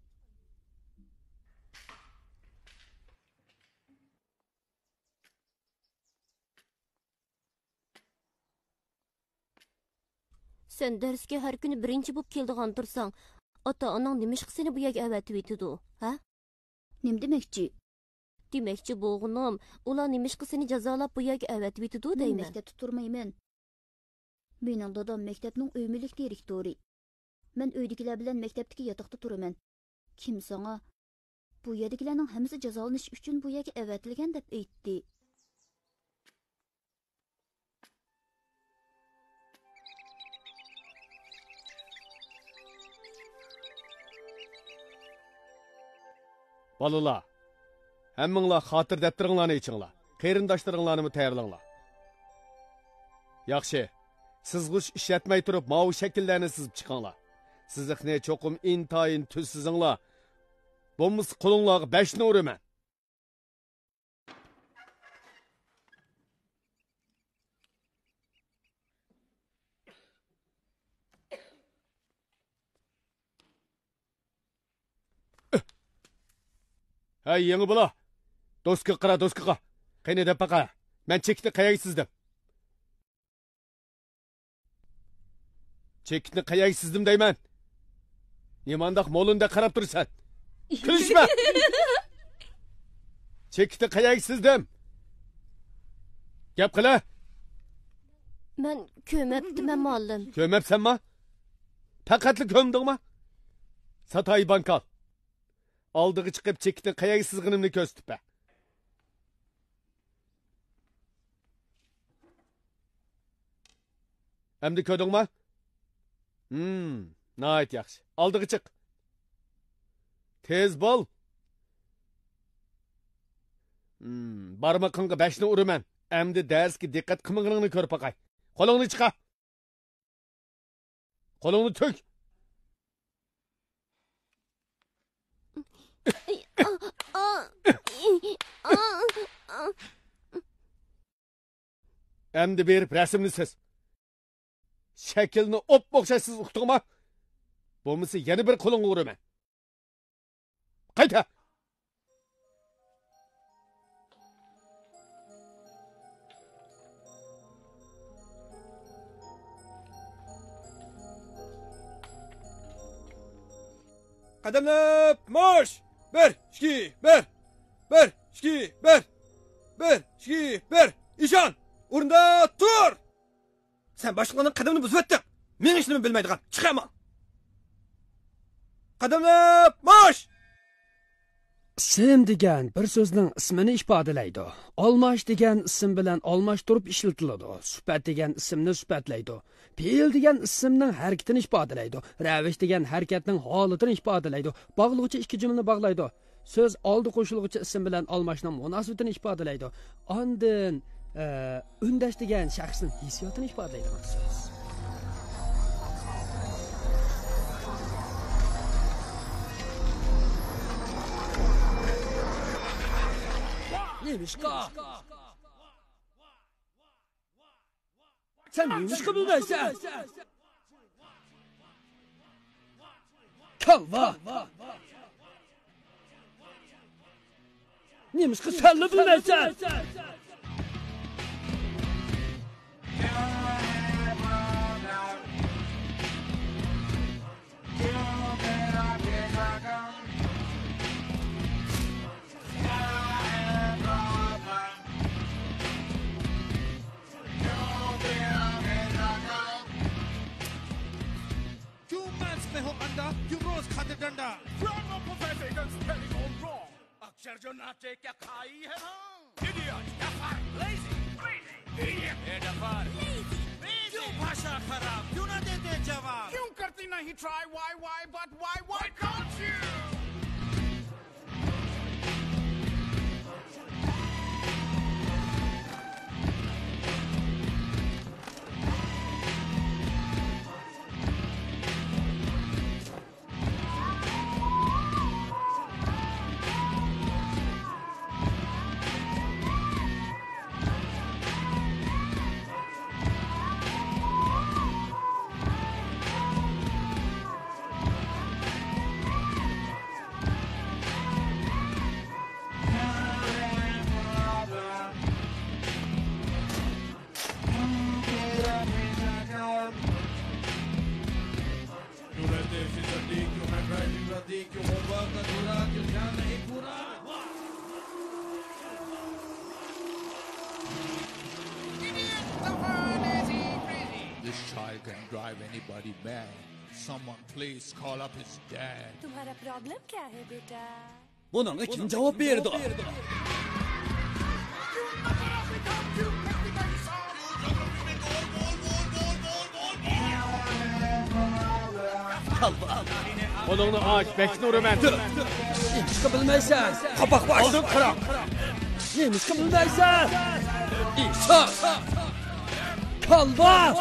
sen darsga har kuni birinchi bo'lib keldigan tursang, ota-onang nimishq seni bu yerga avatib etdi, ha? Nim demakchi? Demakchi bo'lg'unim, ular nimishq seni jazolab bu yerga avatib etdi deyman. Maktabda turmayman. Mening dadam maktabning uymilik direktori. Men uydagilar bilan maktabdagi yotoqda turaman. Kim sana bu yerdagilarning hammasi jazolanish uchun bu yerga avatilgan deb aytdi. Balalar, hammanglar xotir daftaringlarni ichinglar. Qarindoshlaringlarni tayyorlanglar. Yaxshi. Sizg'ish ishlatmay turib, mavu shakllarni sizib chiqinglar. Siziqni cho'qim intayin tuzsizinglar. Bo'lmasa qo'linglarga beshni uraman. Hey, yangi bola. Do'stga qara, do'stga. Qani deb baqa. Men chekni qayaga sizdim. Chekni qayaga sizdim deyman. Nimandaq molunda qarab tursan? Kulishma. Chekni qayaga sizdim. Gap qila. Men ko'mabdim muallim. Ko'mabsanmi? Faqatli ko'mdingmi? Satay bankal. Aldığı çıkıp çekti qayaga sizg'inimni ko'rsatib. Endi ko'rdingmi? Hmm, nayt yaxshi. Aldığı chiq. Tez bo'l. Hmm, barmoqingga beshni uraman. Endi darsga diqqat qilmaganingni ko'rib baqay. Qo'lingni chiqa. Qo'lingni to'k. Endi berib rasmni siz. Shaklni op-o'xshaysiz uqdingmi? Bo'lmasa yana bir qo'lingga uraman. Qayta. Qadamlab marş! Bir, iki, bir, bir, iki, bir, bir, iki, bir. İşan! Orunda tur! Sen başkalarının qadamını buzib etding. Men hech nima bilmaydigan. Chiqaman. Qadamlab marş! Ism degan bir so'zning ismini ifodalaydi. Olmash degan ism bilan almashtirib ishlatiladi. Sifat degan ismni sifatlaydi. Fe'l degan ismning harakatini ifodalaydi. Ravish degan harakatning holatini ifodalaydi. Bog'lovchi ikki jumlani bog'laydi. So'z oldi qo'shiluvchi ism bilan almashning munosabatini ifodalaydi. Ondan undash degan shaxsning hissiyotini ifodalaydi so'z. Nemishqa? Sen nemishqa bilmaysan? Kalva! Nemişki senli bilmeysen. You rose खाते डंडा From a professor against spelling all wrong अक्षर जो नाचे क्या खाई है ना Idiot duffer Lazy Crazy Idiot a duffer Lazy क्यों भाषा खराब क्यों ना देते जवाब क्यों करती नहीं try why why but why why can't you This child can drive anybody mad. Someone please call up his dad. तुम्हारा प्रॉब्लम क्या है बेटा? Bunun kim cevap verdi? Kolunu aç, beş nuru ben. Nemişki bilmeysen. Kapak baş. Aldın kırak. Nemişki bilmeysen. İsa. Kalba.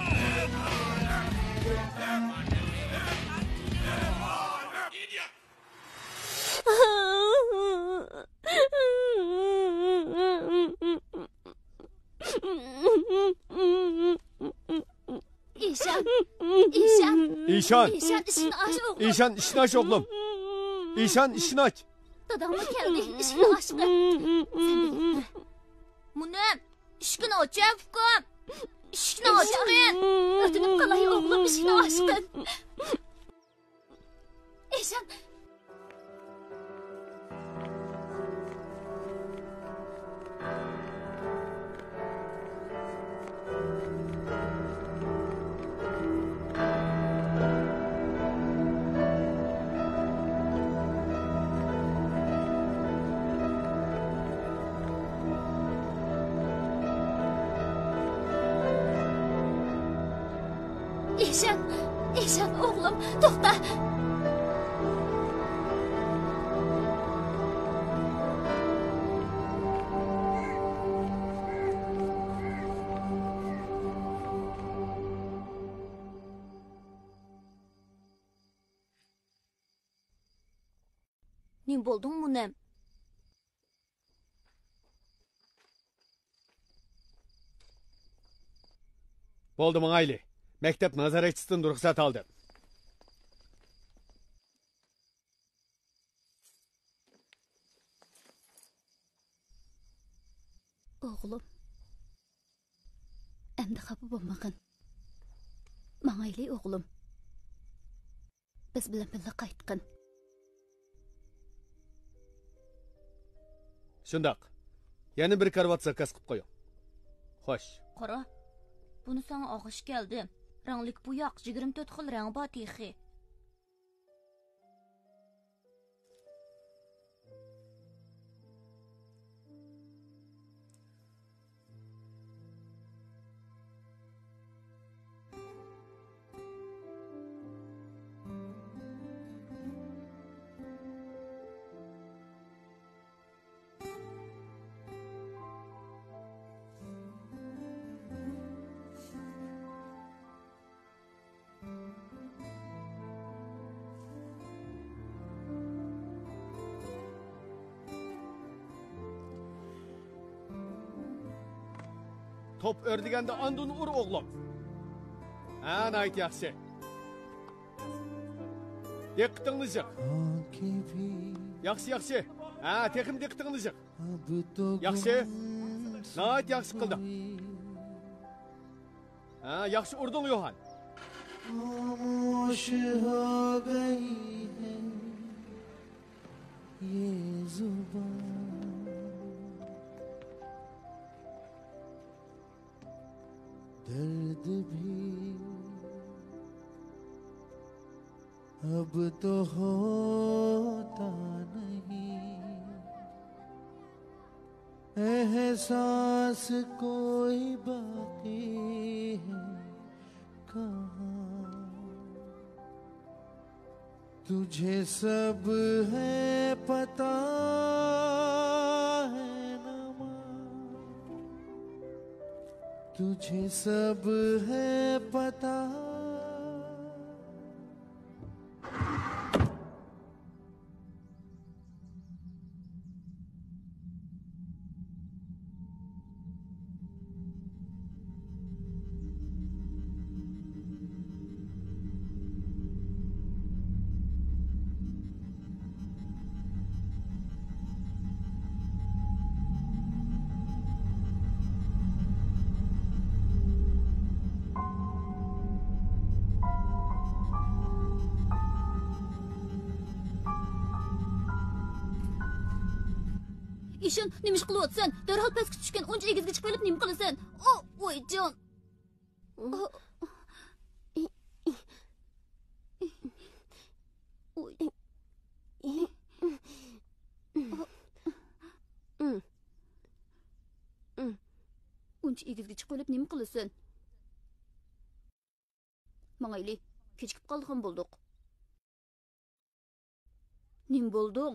İşan. İşan. İşan. İşan işini aç oğlum. İşan işini aç oğlum. İşan işini aç. Dadamla geldi işini açtı. Sen de gitme. Munem, işkini açayım fukum. İşkini açayım. Ödünüp kalay oğlum işini açtın. İşan. İşan, İşan oğlum, toxta. Ne boldun Munem? Oldu Ayli. Mektep nazaretçisinden ruhsat aldım. Oğlum. Emdi xafa bolmagın. Mağayli oğlum. Biz bilen birle qaytqın. Şundak. Yana bir karvat zakaz qilib qo'ying. Xo'sh. Qara. Bunu sana ağış geldi. Ranglik bu yak, yigirma to'rt xil rang bor texi. Top ördigende andın ur oğlum. Ha, nayt yaxşı. Diqqatingizni. Yaxşı, yaxşı. Ha, tekim diqqatingni jiq. Yaxshi. Nayt yaxshi qilding. Ha, yaxshi urding Yohan. खामोश हो गई है ये जुबान दर्द भी अब तो होता नहीं एहसास कोई बाकी है कहाँ तुझे सब है पता है नमा तुझे सब है पता İşin neymiş kılıvatsan? Derhal peskü düşken onca egizge çıkıp ölüp neyim kılısan? Oh, oy can. Oh. Oy. Onca egizge çıkıp ölüp neyim kılısan? Mağayli, keçikip kaldıqan bulduk. Neyim buldun?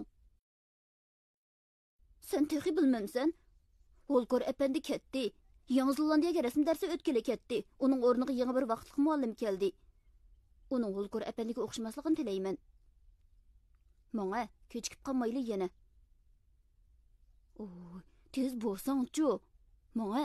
Sen tehi bilmemsen. Holkor efendi ketdi. Yangi Zelandiyaga rasm dersi ötkele ketdi. Onun o'rniga yangi bir vaqtliq muallim keldi. Onun Holkor efendiga o'xshamasligini tilayman. Menga kechikib qolmayli yana. Oy, tez bo'lsang-chu. Menga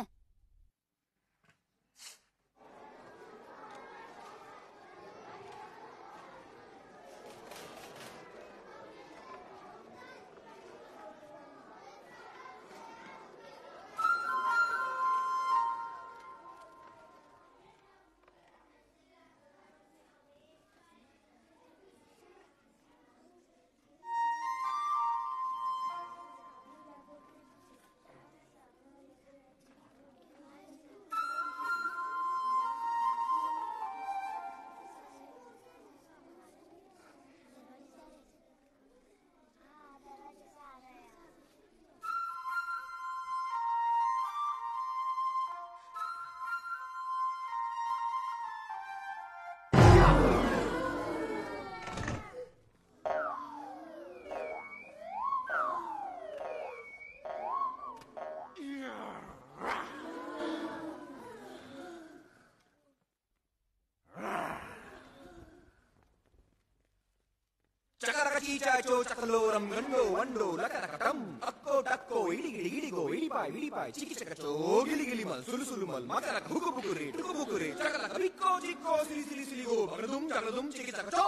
Cicaco cakaloram gando wando lakakatam akko takko idi gidi gidi go idi pai idi pai chiki chakacho gili gili mal sulu sulu mal makalak buku buku re tuku buku re chakalak bikko chikko sili sili sili go bagradum chakadum chiki chakacho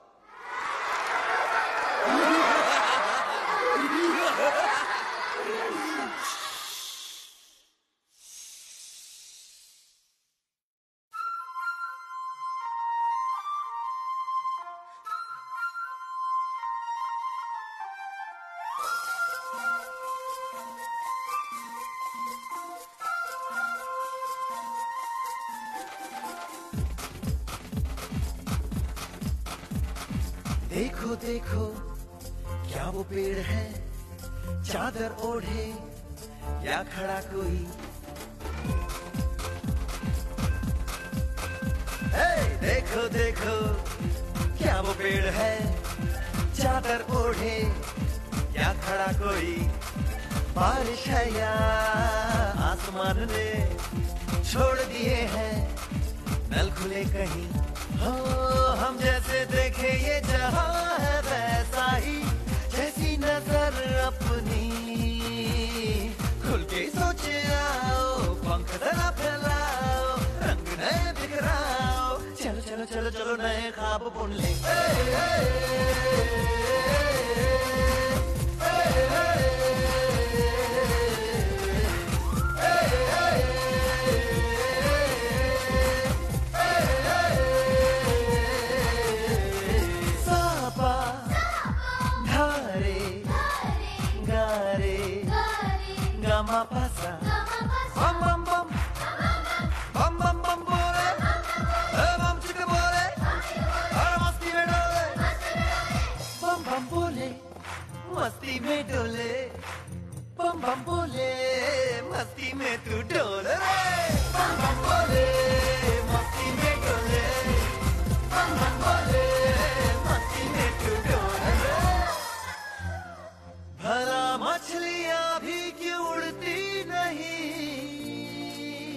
देखो देखो क्या वो पेड़ है चादर ओढ़े या खड़ा कोई हे देखो देखो क्या वो पेड़ है चादर ओढ़े या खड़ा कोई बारिश है या आसमान ने छोड़ दिए हैं नल खुले कहीं हो हम जैसे देखे ये जहां है वैसा ही जैसी नजर अपनी खुल के सोचे आओ पंख जरा फैलाओ रंग नए बिखराओ चलो चलो चलो चलो नए ख्वाब बुन ले ए, ए, ए, ए, ए, मस्ती में डोले बम बम बोले मस्ती में तू डोल रे बम बम बोले मस्ती में डोले बम बम बोले मस्ती में तू डोल रे भला मछलियां भी क्यों उड़ती नहीं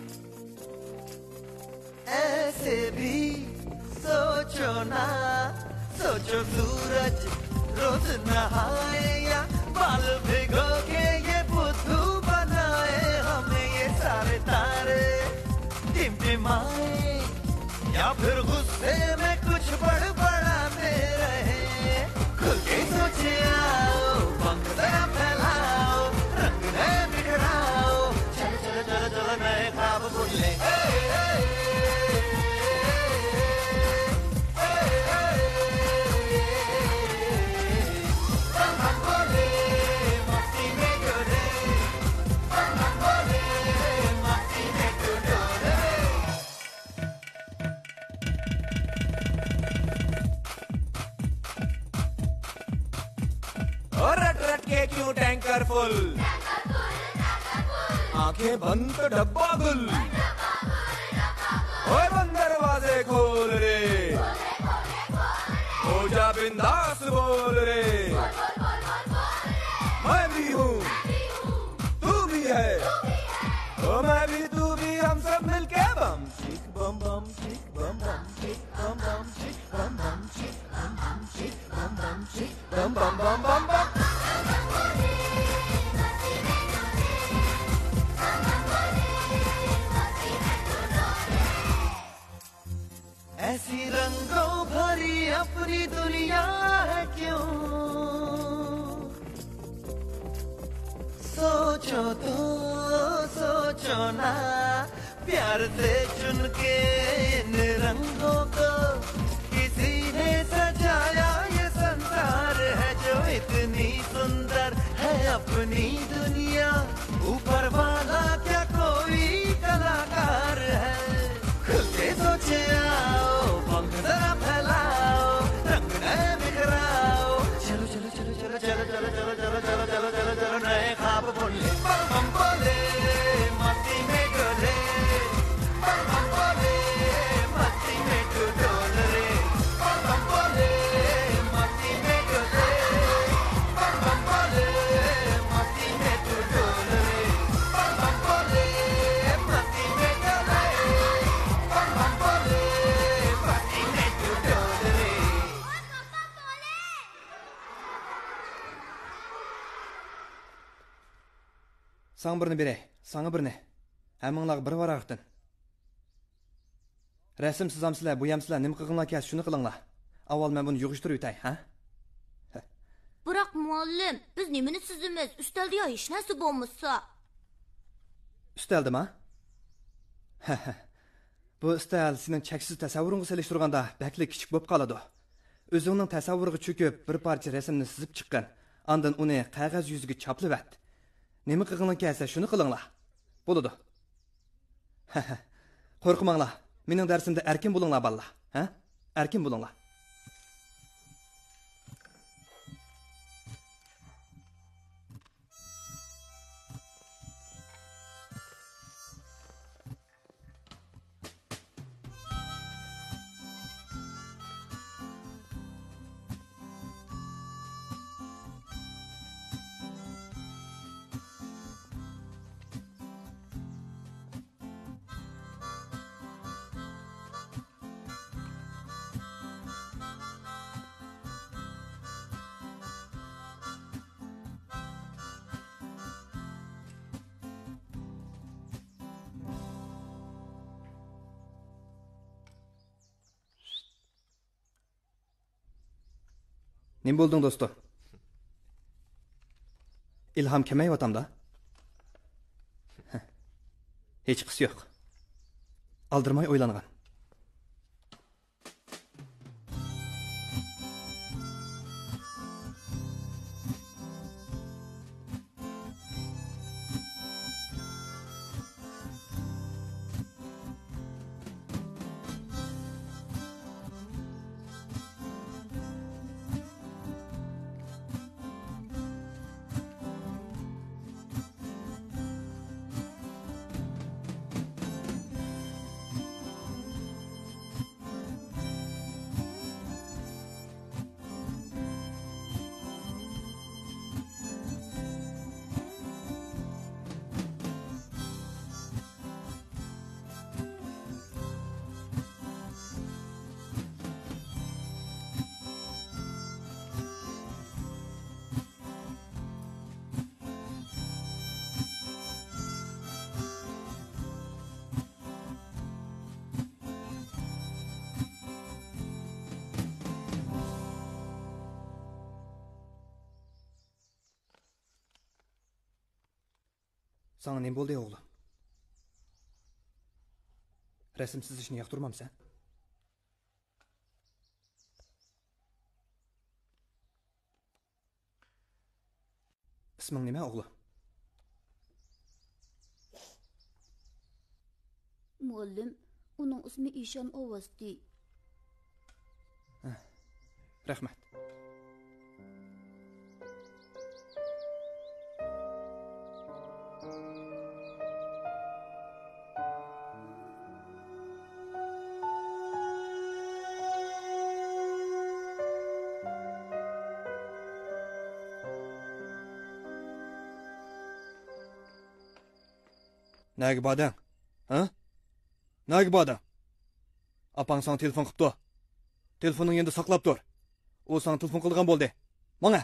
ऐसे भी सोचो ना सोचो सूरज रोज नहाए या बाल भिगो के ये बुद्धू बनाए हमें ये सारे तारे टिमटिमाए या फिर गुस्से में कुछ बड़बड़ाते रहे खुल के सोचे आओ पंख जरा फैलाओ रंग नए बिखराओ चलो चलो चलो चलो नए ख्वाब बुनले क्यों टैंकर फुल आंखें बंद तो डब्बा गुल ओए बंद दरवाजे खोल रे हो जा बिंदास बोल रे मैं भी हूँ तू भी है ओ मैं भी तू भी हम सब मिलके बम चिक बम बम चिक बम बम चिक बम बम चिक बम बम चिक बम बम चिक बम बम चिक बम बम बम बम बम ऐसी रंगों भरी अपनी दुनिया है क्यों सोचो तो सोचो ना प्यार से चुन के इन रंगों को किसी ने सजाया ये संसार है जो इतनी सुंदर है अपनी दुनिया ऊपर वाला क्या कोई कलाकार है खुल के सोचे आओ पंख जरा फैलाओ रंग नए बिखराओ चलो चलो चलो चलो चलो चलो चलो चलो चलो चलो चलो चलो नए ख्वाब बोले बम बोले मस्ती में डोले बम बोले मस्ती में तू डोल रे बम बोले मस्ती में डोले बम बोले मस्ती में तू डोल रे बम बोले मस्ती में डोले बम बोले मस्ती में तू डोल रे Саң бірні бере, саңы бірні. Әміңлағы бір вара ақтын. Рәсім сызамсылар, бұямсылар, нем қығынла кәс, шуны қылыңла. Авал мен бұны юғыштыр өтәй, ha? Bırak muallim, biz nemini sizimiz, üstelde ya hiç nesi bulmuşsa. Üsteldi mi? Bu üstel senin çeksiz təsəvvürünü seliştirganda bəkli kiçik boп qaladı. Özünün təsəvvürüge çöküp bir parça resimni sizip çıqqan. Andan onu qağaz yüzüge çaplıp etdi. Nemi qığınla kelse şunu qılыңla. Boludu. Qorqmаңla. Mening darsimda erkin bo'linglar balla, ha? Erkin bo'linglar. Nima bo'lding do'stim? İlham kemayyotam da. Hech qisi yo'q. Aldırmay o'ylangan. Sana ne bo'ldi o'g'lim? Rasmsiz ishni yoqtirmamsan? Isming nima o'g'lim? Muallim, uning ismi Ishon Ovozdi. Rahmat. Nagi bodang? Ha? Nagi bodang? Apang sana telefon qilibdi. Telefoning endi saqlab tur. U sana telefon qilgan bo'ldi. Mana.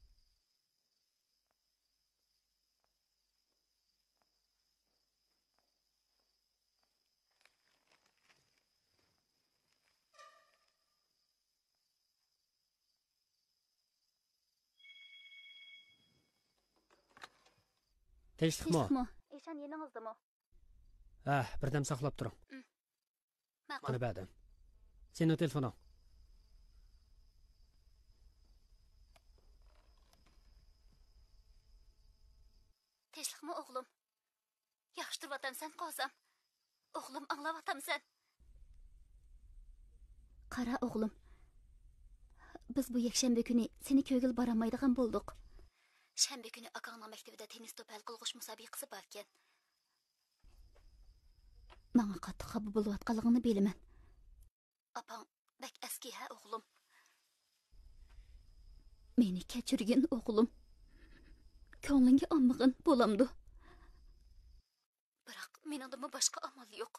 Tinchlikmi? Eshon yeningizdami? Ha, birdam saqlab turing. Ma'qul. Mana ba'dam. Sening telefoning. Tinchlikmi o'g'lim? Yaxshi turvatamsan qozam. O'g'lim anglavatamsan. Qara o'g'lim. Biz bu yakshanba kuni seni ko'ngil baramaydigan bo'ldik. Shanba kuni akangning maktabida tennis to'p hal qilg'ish musobaqasi bor ekan. Menga qattiq xafa bo'layotganligini bilaman. Apang bak aski ha o'g'lim. Meni kechirgin o'g'lim. Ko'nglingga olmag'in bo'lamdi. Biroq meningda boshqa amal yo'q.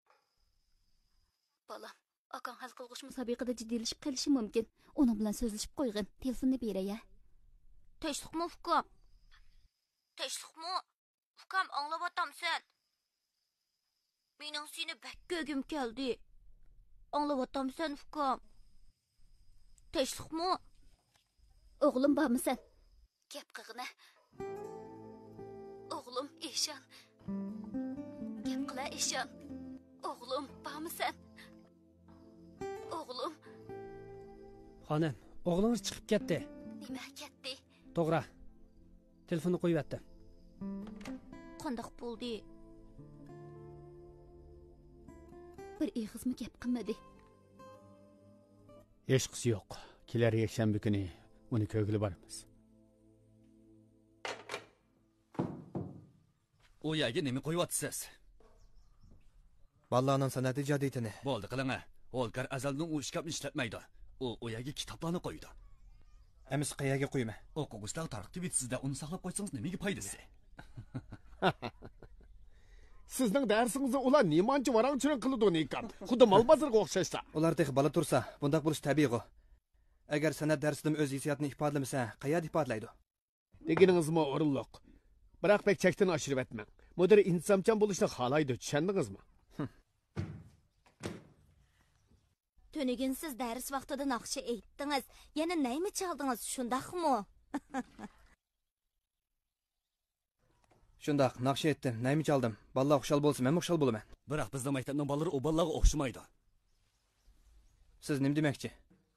Balam, akang hal qilg'ish musobaqada jiddiylashiib qolishi mumkin. Uning bilan so'zlashib qo'ygin. Telefonni beray-ya. Tinchlikmi ukam? Tinchlikmi? Ukam anglayotamsan? Mening seni bak ko'gim keldi. Anglayotamsan ukam? Tinchlikmi? O'g'lim bormisan? Gap qilg'ina. O'g'lim Eshon. Gap qila Eshon. O'g'lim bormisan? O'g'lim. Xonim, o'g'lingiz chiqib ketdi. Nima ketdi? To'g'ri. Telefonni qo'yibdi. Qandoq bo'ldi? Bir ig'izmi gap qilmadi. Hech qisi yo'q. Kelar yakshanba kuni uni ko'ngli boramiz. U yerga nima qo'yyapsiz? Vallahining san'at ijodiyatini. Bo'ldi qiling-a. Olkar azaldan u ishkapni ishlatmaydi. U u yerga kitoblarni qo'ydi. Emis qayaga qo'yma. O'quvchilar tarqib sizda uni saqlab qo'ysangiz nimaga foydasi? Sizning darsingizni ular nemanchi varang-churang qiladi uni ekan. Xuddi mol bozorga o'xshashsa. Ular tek bala tursa, bundaq bo'lish tabiiy. Agar san'at darsida o'z hissiyotini ifodalamasa, qayerda ifodalaydi? Deginingizmi o'rinliq. Biroq bek chekdan oshirib etmang. Mudir intizomchan bo'lishni xohlaydi, tushundingizmi? Tönigin siz ders vaqtida naqshi aytdingiz. Yana neymi çaldınız şundaqmı? Shundaq, naqsha etdim, naymi chaldim. Ballar xushal bo'lsa, men xushal bo'laman. Biroq bizning maktabning bolalari o bolalarga o'xshamaydi. Siz nima demoqchi?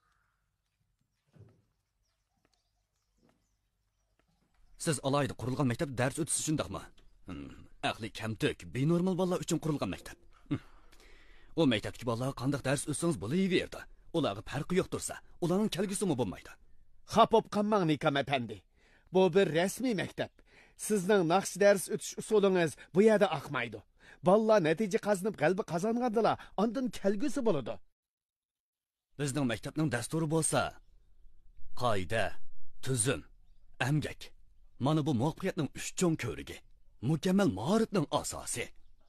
Siz alayda qurilgan maktab dars o'tisi shundaqmi? Aqli kamtuk, benormal bolalar uchun qurilgan maktab. O maktabdagi bolalar qanday dars o'tsangiz bo'laverdi. Ularga farqi yo'q tursa, ularning kelgusimi bo'lmaydi. Xapop qanmang Nikam efendi. Bu bir rasmiy maktab. Sizning naqsh dars o'tish usulingiz bu yerda aqmaydi. Bolalar natija qazanib g'alaba qozongandilar, ondan kelgusi bo'ladi. Bizning maktabning dasturi bo'lsa, qoida, tuzum, emgak. Mana bu muvaffaqiyatning uch cho'ng ko'rigi. Mukammal mahoratning asosi.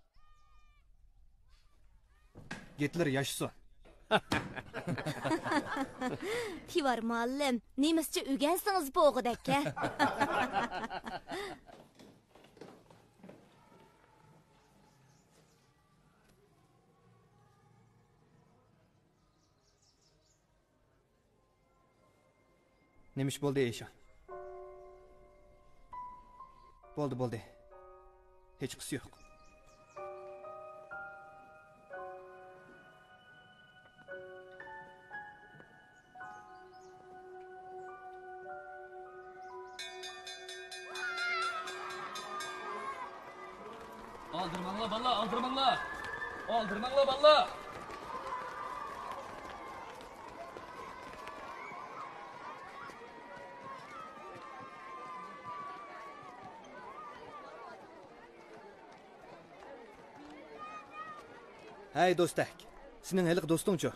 Gitler yaşasın. Tivar muallim, nemischa o'rgansiniz bu o'g'idakka. Nemiş bo'ldi Eşan? Bo'ldi, bo'ldi. Hech qisi yo'q. Aldırmanglar balla, aldırmanglar. Aldırmanglar balla. Hey do'stak, sening haliq do'stingchi?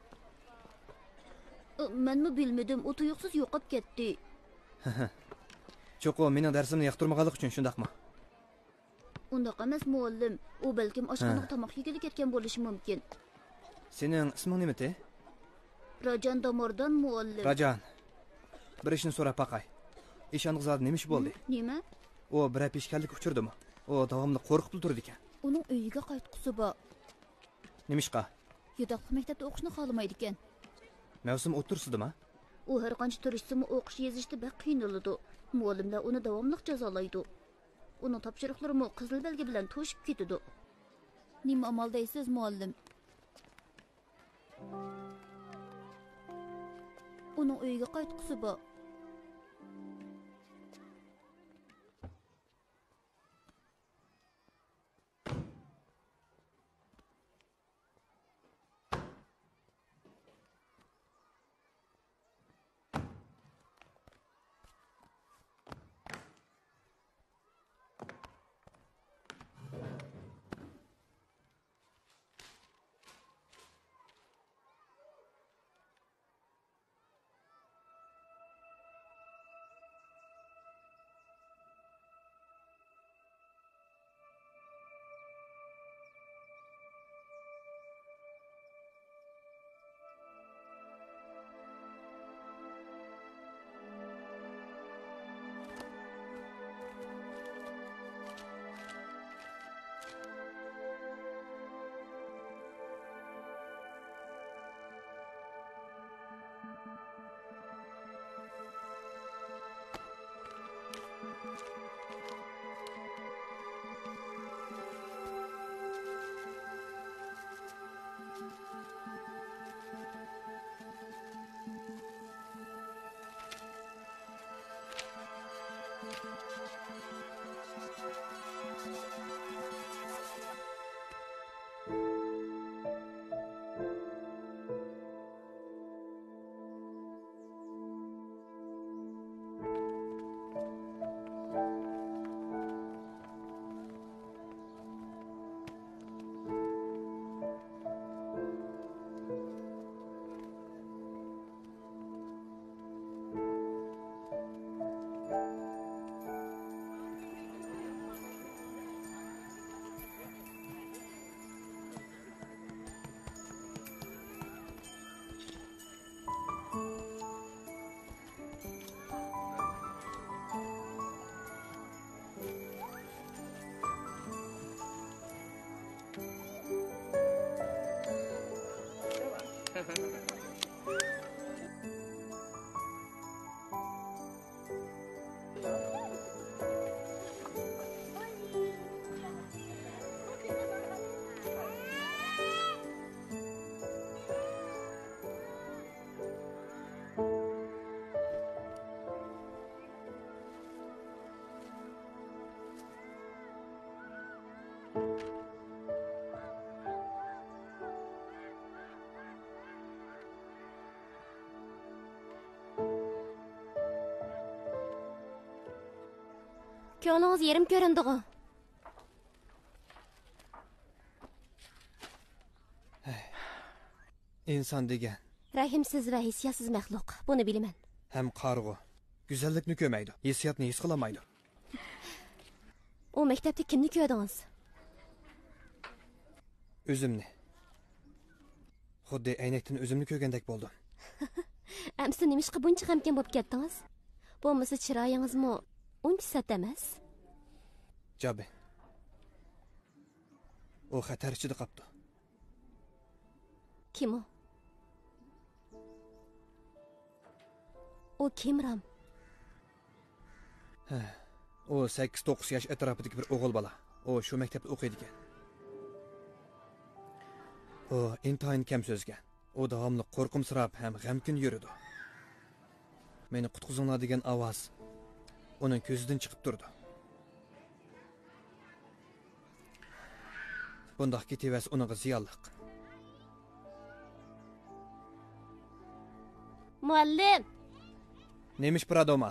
Menmi bilmedim, o tuyuqsiz yo'qib ketdi. Cho'qo, mening darsimni yoqtirmaganlik uchun shundaqmi? Undaq emas muallim, u balkim oshxonaga tomoq yegili ketgan bo'lishi mumkin. Sening isming nima? Rajan Damordan muallim. Rajan. Bir ishni so'rab baqay. Eshon qizlar nima ish bo'ldi? Nima? O bir peshkallik uchirdimi? O davomli qo'rqib turdi ekan. Uning uyiga qaytqusi bor. Nima ishqa? Yo'daqli maktabda o'qishni xohlamaydi ekan. Mavsum o'tirsidimi? U har qancha turishsimi o'qish yozishda baq qiynaladi. Muallimlar uni davomli jazolaydi. Uning topshiriqlarimi qizil belgi bilan to'shib ketadi. Nima amal deysiz muallim? Uning uyiga qaytqusi bor. Ko'nglingiz yerim ko'rindi-ku. İnsan degan Rahimsiz va hissiyatsiz maxluq. Buni bilaman. hem qarg'u. Güzellikni ko'maydi, hissiyotni his qilolmaydi. U maktabda kimni ko'rdingiz? O'zimni. Xuddi aynakdan o'zimni ko'rgandek bo'ldim. Amsi nimishqa buncha g'amkin bo'lib ketdingiz? Bo'lmasa chiroyingizmi uncha sat emas? Jabi. O xatar ichida qolibdi. Kim u? O kim Ram? Ha, o sakkiz to'qqiz yosh atrofidagi bir o'g'il bola. O shu maktabda o'qiydi ekan. O intayin kam so'zgan. O davomli qo'rqimsirab ham g'amkin yuridi. Meni qutqizinglar degan ovoz uning ko'zidan chiqib turdi. Bundaq ketevas uning ziyonliq. Muallim. Nemish pradoma?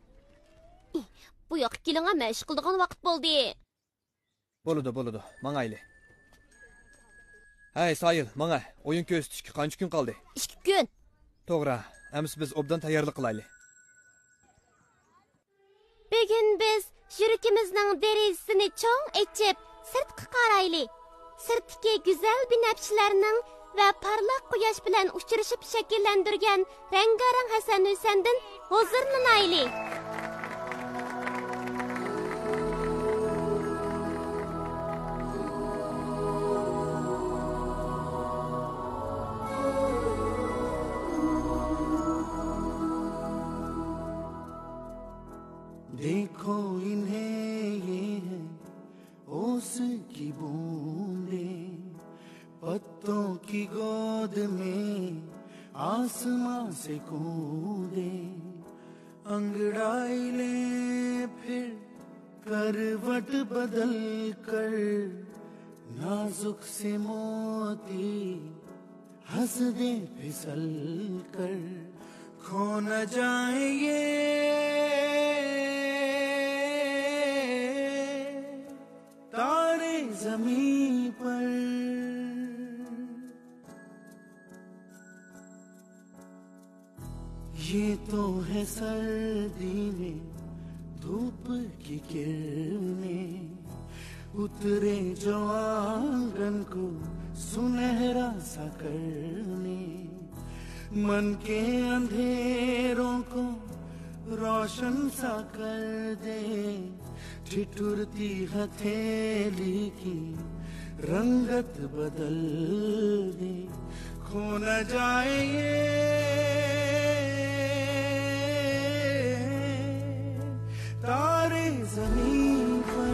Bu yoqqa kelinga mashq qiladigan vaqt bo'ldi. Bo'ladi, bo'ladi. Mangayli. Hay, Sayil, manga o'yin ko'rsatishga qancha kun qoldi? ikki kun. To'g'ri. Ems biz obdan tayyorlik qilaylik. Bugun biz yuragimizning derazasini cho'ng ochib, sirtqa qaraylik. Sirtdagi go'zal binafshalarning va parlaq quyosh bilan uchrashib shakllantirgan rangarang Hasan Husandan huzurlanaylik. देखो इन्हें ये है ओस की बूंदें पत्तों की गोद में आसमां से कूदे अंगड़ाई ले फिर करवट बदल कर नाजुक से मोती हंस दे फिसल कर खो न जाए ये तारे जमीन पर ये तो है सर्दी में धूप की किरणें उतरे जो आंगन को सुनहरा सा करने मन के अंधेरों को रोशन सा कर दे ठिठुरती हथेली की रंगत बदल दे खो न जाए ये तारे जमीन पर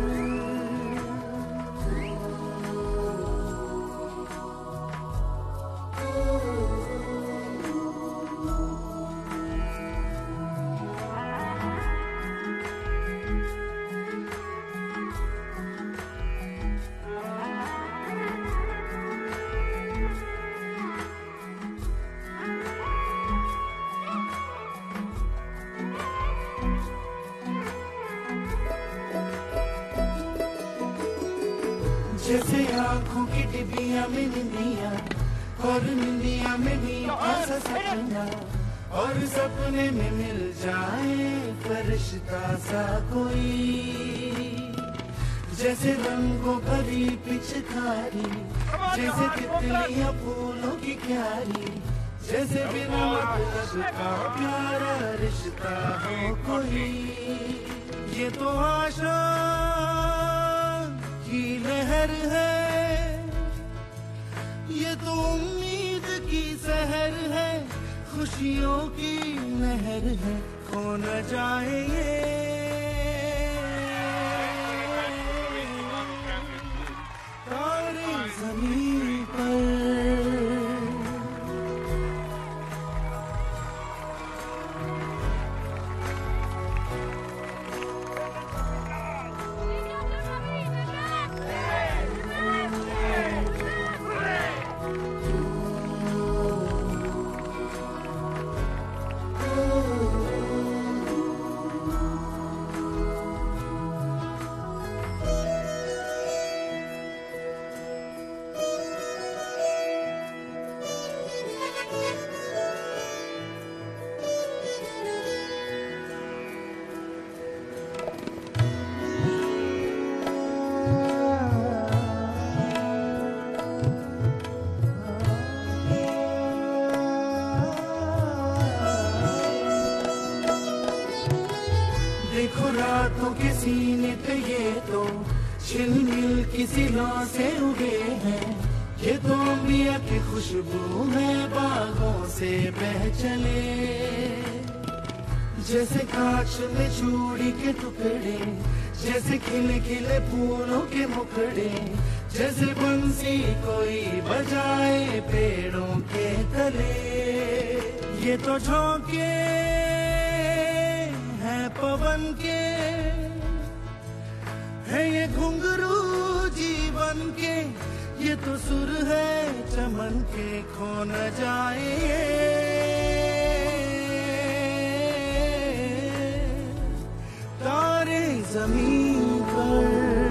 जैसे आँखों की डिबिया में निंदिया और निंदिया में भी ऐसा सपना और सपने में मिल जाए फरिश्ता सा कोई जैसे रंगों भरी पिचकारी जैसे तितलियां फूलों की क्यारी जैसे बिना मतलब का प्यारा रिश्ता हो कोई ये तो आशा की लहर है ये तो उम्मीद की सहर है खुशियों की लहर है खो न जाए ये तारे जमीन पर रातों के सीने पे ये तो झिलमिल किसी लौ से उगे हैं ये तो अंबिया की खुशबू है बागों से बह चले जैसे कांच में चूड़ी के टुकड़े जैसे खिले खिले फूलों के मुखड़े जैसे बंसी कोई बजाए पेड़ों के तले ये तो झोंके हैं पवन के है ये घुंघरू जीवन के ये तो सुर है चमन के खो न जाए तारे जमीन पर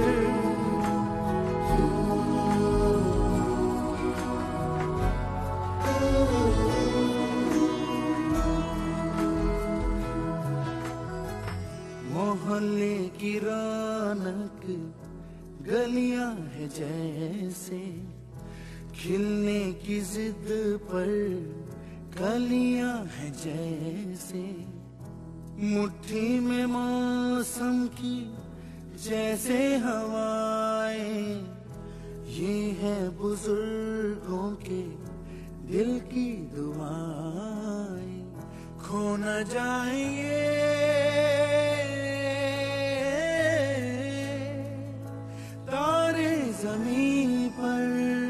मोहल्ले की रौनक गलियां है जैसे खिलने की जिद पर कलियां है जैसे मुट्ठी में मौसम की जैसे हवाएं ये है बुजुर्गों के दिल की दुआएं खो न जाएंगे तारे जमीन पर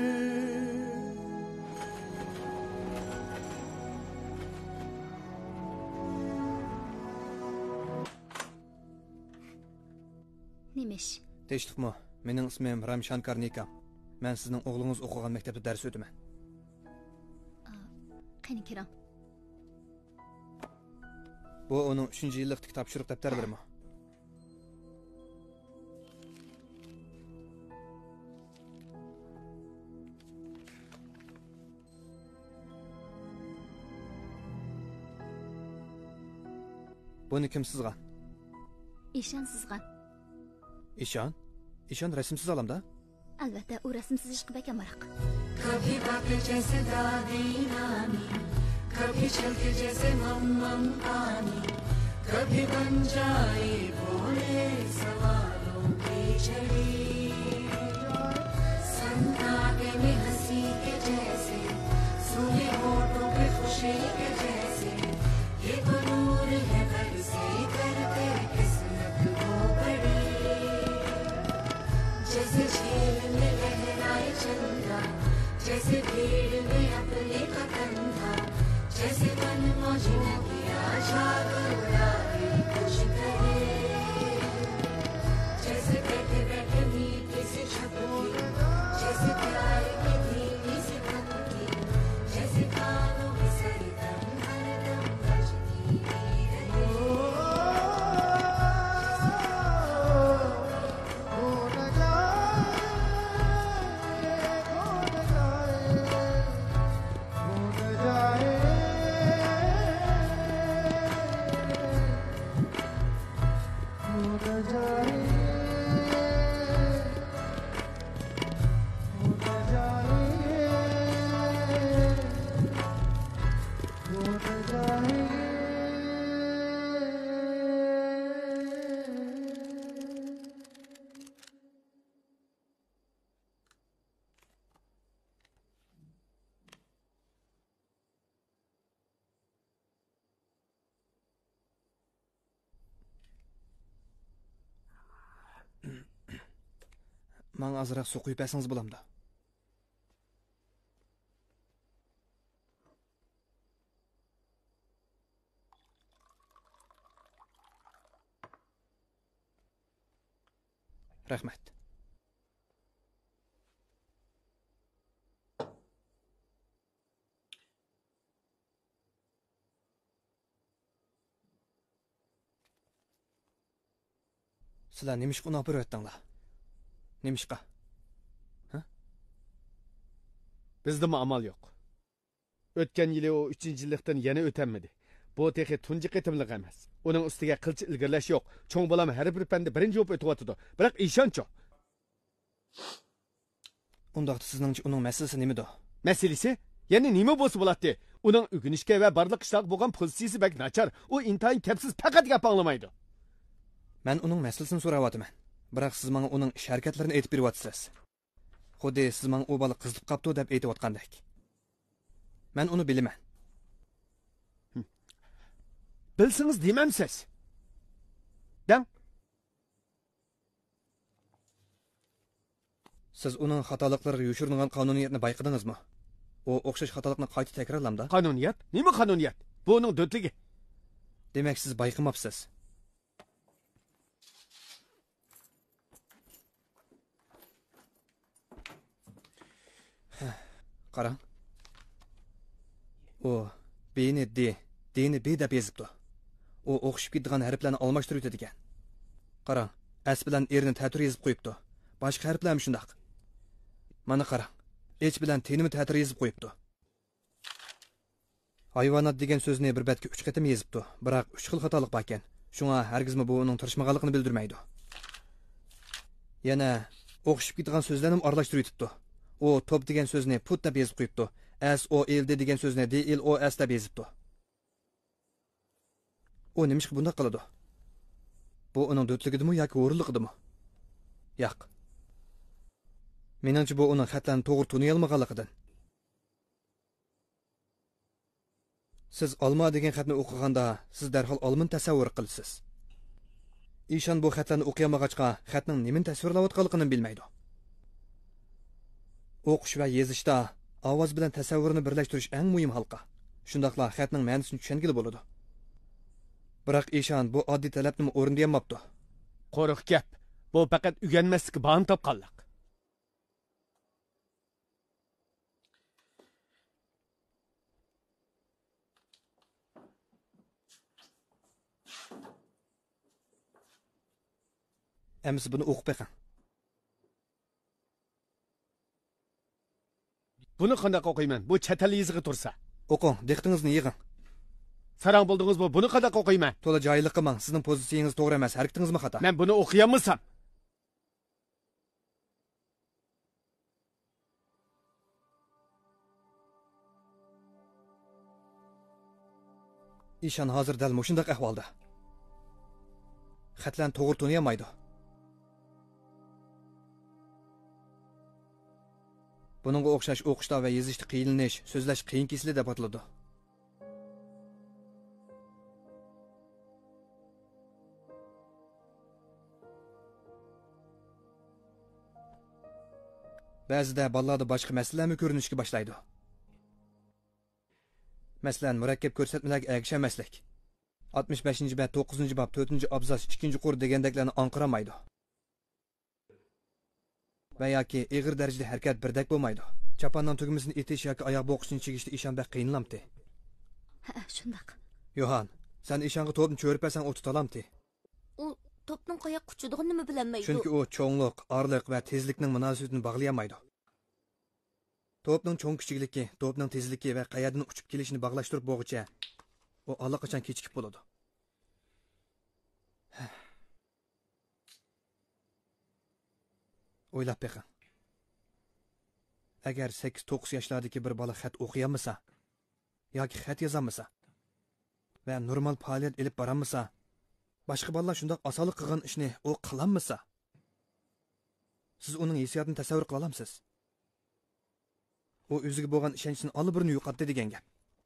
Nimish? Tinchlikmi? Mening ismim Ramshan Karnika. Men sizning o'g'lingiz o'qigan maktabda dars o'taman. Qani kiram. Bu uning uchinchi yillik topshiriq daftarlarimi? Buni kim sizgan? Ishan sizgan. İşan? İşan resimsiz alamda? Albatta, u rasmsiz ish qilib ekanmaroq. कभी बातें जैसे दादी नानी कभी चलते जैसे मम्मम पानी कभी बन जाए भोले सवालों की छड़ी सन्नाटे में हंसी के जैसे सूखे होठों पे खुशी के जैसे ये तो नूर है बरसे करते किस्मत को बड़ी जैसे झील में लहराए चंदा जैसे भीड़ में अपने का कंधा जैसे मन मौजी न किया जागरूरा कुछ करे जैसे बैठे बैठे मीठी सी छपकी जैसे प्यार की धीमी सी धमकी जैसे कानों में सरदम हरदम बजती रहे Bana azırak su quyup bersangiz bo'lamdi. Rahmat. Sizlar nima ish qilib o'tdinglar? Nemishqa? Ha? Bizde mi amal yok. Ötken yılı o üçüncü yıllıktan yeni ötenmedi. Bu teki tuncu qitimliq emas. Onun üstüge qilchi ilgirlash yok. Çoğun balam her bir pende birinci op ötüp atıdı. Bırak işanço. Undaqda sizningcha uning masalasi nimada? Masalasi? Yani nima bo'lsa bo'ladi? Uning o'ginishga va barliq ishlar bo'lgan pozitsiyasi bak nachar. U intayin kepsiz faqat gap anglamaydi. Men uning masalasini so'rayapman. Biroq siz menga uning ish harakatlarini aytib beryapsiz. Xuddi siz menga u bola qizib qapti deb aytayotgandek. Men uni bilaman. Bilsiniz demamsiz. Dang. Siz uning xatoliklariga yoshirilgan qonuniyatni bayqadingizmi? O o'xshash xatolikni qayta takrorlamda? Qonuniyat? Nima qonuniyat? Bu uning do'tligi. Demak siz bayqamabsiz. Qarang. O beni D, D'ni B deb yozibdi. O o'xshib ketgan harflarni almashtirib o'tadi ekan. Qarang, as bilan erni ta'tir yozib qo'yibdi. Boshqa harflar ham shundaq. Mana qarang. H bilan T'ni ta'tir yozib qo'yibdi. Hayvonot degan so'zni bir betga uch qatim yozibdi. Biroq uch xil xatolik bor ekan. Shunga hargizmi bu uning tirishmaganligini bildirmaydi. Yana o'xshib ketgan so'zlarni ham aralashtirib o'tibdi. O top degan so'zni put deb yozib qo'yibdi. S O L D degan so'zni D L O S deb yozibdi. O nima ish bunday qiladi? Bu uning do'tligidimi yoki o'rinligidimi? Yo'q. Meningcha bu uning xatlarni to'g'ri tuniy olmaganligidan. Siz olma degan xatni o'qiganda siz darhol olmani tasavvur qilasiz. Ishon bu xatlarni o'qiyolmag'achqa xatning nimani tasvirlayotganligini bilmaydi. O'qish va yozishda ovoz bilan tasavvurni birlashtirish eng muhim halqa. Shundaqla xatning ma'nosini tushungili bo'ladi. Biroq ishon bu oddiy talabni o'rindayolmabdi. Qo'riq gap. Bu faqat uganmaslikka bahona topganlik. Ems buni o'qib beqing. Buni qanday o'qiyman? Bu chet el yoziga tursa. O'qing, diqqatingizni yig'ing. Sarang bo'ldingiz bu. Buni qanday o'qiyman? To'la joylik qilmang. Sizning pozitsiyangiz to'g'ri emas. Harakatingizmi xato? Men buni o'qiyolmasam. Ishon hozir dal mushundaq ahvolda. Xatlarni to'g'ri tuniyamaydi. Buningga o'xshash o'qishda va yozishda qiyinlanish, so'zlash qiyin kesili deb ataladi. Ba'zida bolalarda boshqa masalalarni ko'rinishga boshlaydi. Masalan, murakkab ko'rsatmalarga ergashamaslik. oltmish beshinchi bab to'qqizinchi bab to'rtinchi abzas ikkinchi qur degandeklarni anqiramaydi. Va yoki ig'ir darajada harakat birdek bo'lmaydi. Chapanning tugmasini etish yoki oyoq bo'qishni chigishda ishonbaq qiyinlamdi. Ha, shundaq. Yohan, sen ishonga to'pni cho'rib bersang o tutalamdi. U to'pning qayoqqa uchadiganini bilmaydi. Chunki u cho'nglik, orliq va tezlikning munosabatini bog'layolmaydi. To'pning cho'ng kichikligi, to'pning tezligi va qayerdan uchib kelishini bog'lashtirib bo'g'icha, u allaqachon kechikib bo'ladi. O'ylab beqing. Agar sakkiz to'qqiz yoshlardagi bir bola xat o'qiyolmasa yoki xat yozolmasa va normal faoliyat olib boramasa, boshqa bolalar shunday osonlik qilgan ishni u qilolmasa, siz uning hissiyotini tasavvur qila olamsiz? U o'ziga bo'lgan ishonchini olib-birini yo'qotdi degan gap.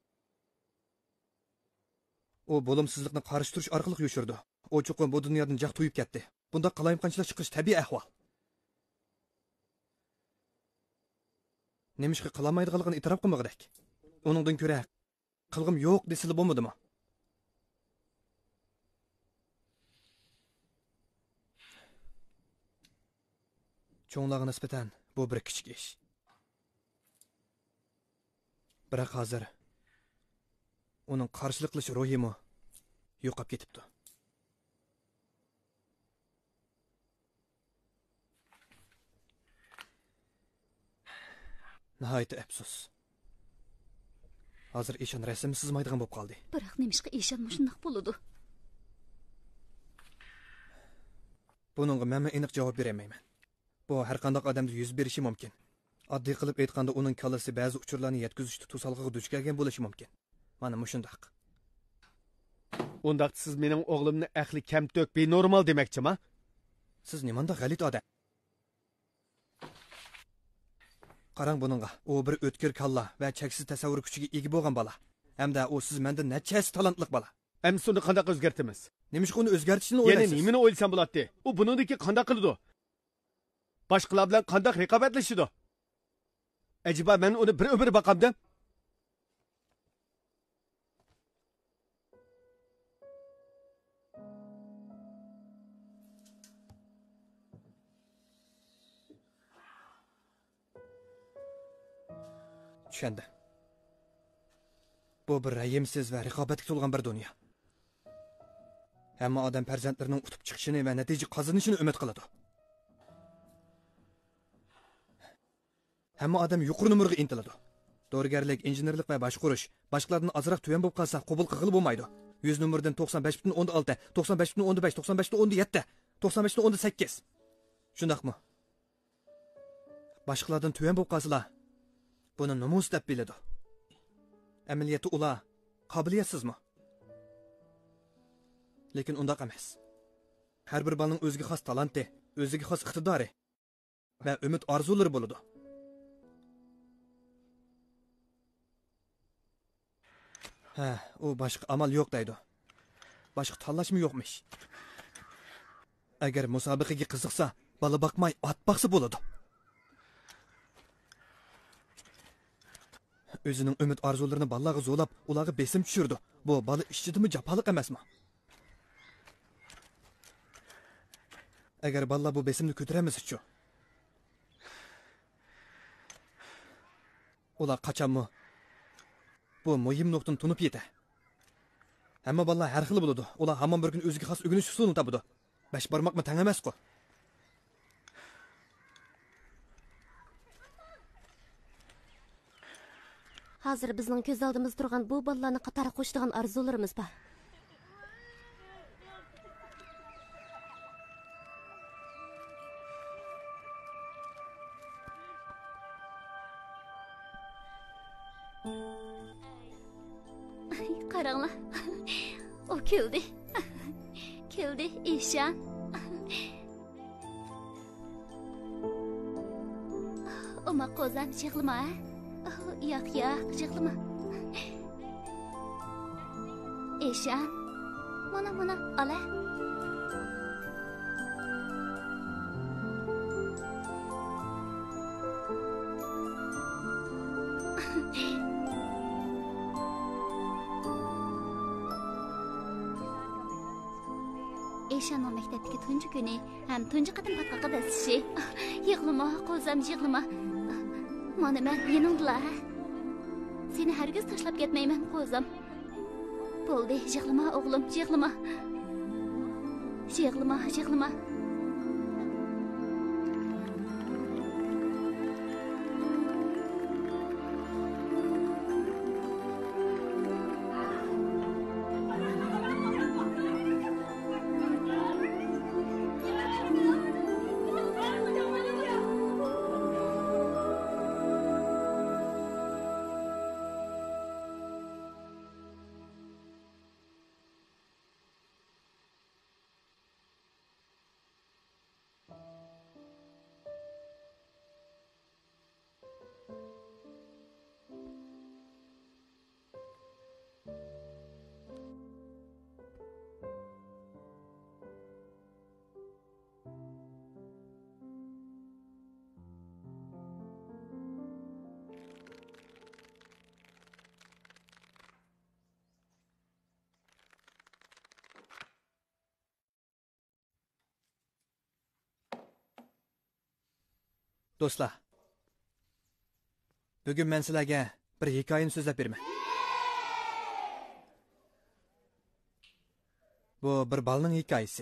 U bo'limsizlikni qarishtirish orqali yo'shirdi. U cho'qim bu dunyodan jaq to'yib ketdi. Bunda qalayimqanchilik chiqish tabiiy ahvol. Nemishqa qilolmaydiganligini e'tirof qilmoqdak. Uningdan ko'ra qilg'im yo'q desili bo'lmadimi? Cho'nglarga nisbatan bu bir kichik ish. Biroq hozir uning qarshilik qilish ruhimi yo'qolib ketibdi. Nihoyat afsus. Hozir ishon rasm sizmaydigan bo'lib qoldi. Biroq nemishqa ishon shundaq bo'ladi? Buningga men aniq javob beramayman. Bu har qanday odamda yuz berishi mumkin. Oddiy qilib aytganda uning kallasi ba'zi uchurlarni yetkazishda to'salg'iga duch kelgan bo'lishi mumkin. Mana mushundaq. Undaq siz mening o'g'limni aqli kamto'k, benormal demoqchimi? Siz nimanda g'alit odam? Qarang buningga, u bir o'tkir kalla va cheksiz tasavvur kuchiga ega bo'lgan bola. Hamda u siz mendan nechasi talantli bola. Endi uni qanday o'zgartimiz? Nimishqa uni o'zgartirishni Yana o'ylaysiz? nimani o'ylasam bo'ladi? U buningdagi qanday qiladi? Boshqalar bilan qanday raqobatlashidi? Ajiba men uni bir umr boqamdim. Tushundim. Bu bir rayimsiz va raqobatga to'lgan bir dunyo. Hamma odam farzandlarining utib chiqishini va natija qozonishini umid qiladi. Hamma odam yuqori numurga intiladi. Dorigarlik, injenerlik va boshqarish boshqalardan ozroq tuyan bo'lib qolsa, qabul qilib bo'lmaydi. yuz numurdan to'qson besh butun o'n olti, to'qson besh butun o'n besh, to'qson besh butun o'n yetti, to'qson besh butun o'n sakkiz. Shundaqmi? Boshqalardan tuyan bo'lib qolsalar, buni nomus deb biladi. Amaliyoti ular qobiliyatsizmi? Lekin undaq emas. Har bir bolaning o'ziga xos talanti, o'ziga xos iqtidori va umid orzulari bo'ladi. Ha, u boshqa amal yo'q deydi. Boshqa tanlashmi yo'qmish. Agar musobaqaga qiziqsa, bola boqmay ot boqsa bo'ladi. O'zining umid orzularini bolalarga zo'lab, ularga besim tushirdi. Bu bola ishchidimi, jafoliq emasmi? Agar bolalar bu besimni ko'taramiz-chi, ular qachonmi bu muhim nuqtani tunib yetadi. Hamma bolalar har xil bo'ladi. Ular hamon bir kun o'ziga xos o'rganish usulini topadi. Besh barmoqmi tang emas-ku. Hozir bizning ko'z oldimizda turgan bu bolalarni qatoriga qo'shadigan orzularimiz bor. Qaranglar. O keldi. Keldi Eshan. Oma qo'zam yig'lama. Yo'q, yo'q, yig'lama. Eshan. Mana mana ala. Eshanning maktabdagi tunji kuni ham tunji qatim patqaqa dasishi. Yig'lama, qo'zam yig'lama. Mana men yaningdalar. Seni hargiz tashlab ketmayman, qo'zam. Bo'ldi, yig'lama o'g'lim, yig'lama. Yig'lama, yig'lama. Do'stlar, bugun men sizlarga bir hikoyani so'zlab beraman. Bu bir bolaning hikoyasi.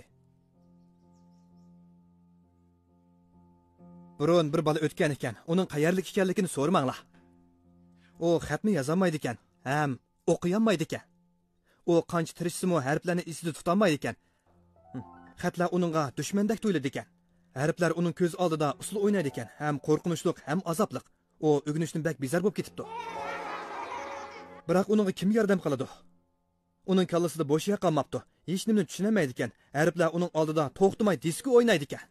Burun bir bola o'tgan ekan, uning qayerlik ekanligini so'ramanglar. U xatni yozolmaydi ekan, ham o'qiy olmaydi ekan. U qancha tirishsa-mu harflarni esida tuta olmaydi ekan. Xatlar uningga dushmandek tuyuladi ekan. Harflar uning ko'z oldida usul o'ynaydi ekan, ham qo'rqinchli, ham azobli. U o'rganishdan bak bezar bo'lib ketibdi. Biroq uningga kim yordam qiladi? Uning kallasida bo'sh yer qolmabdi. Hech nimani tushunamaydi ekan. Arablar uning oldida to'xtamay disko o'ynaydi ekan.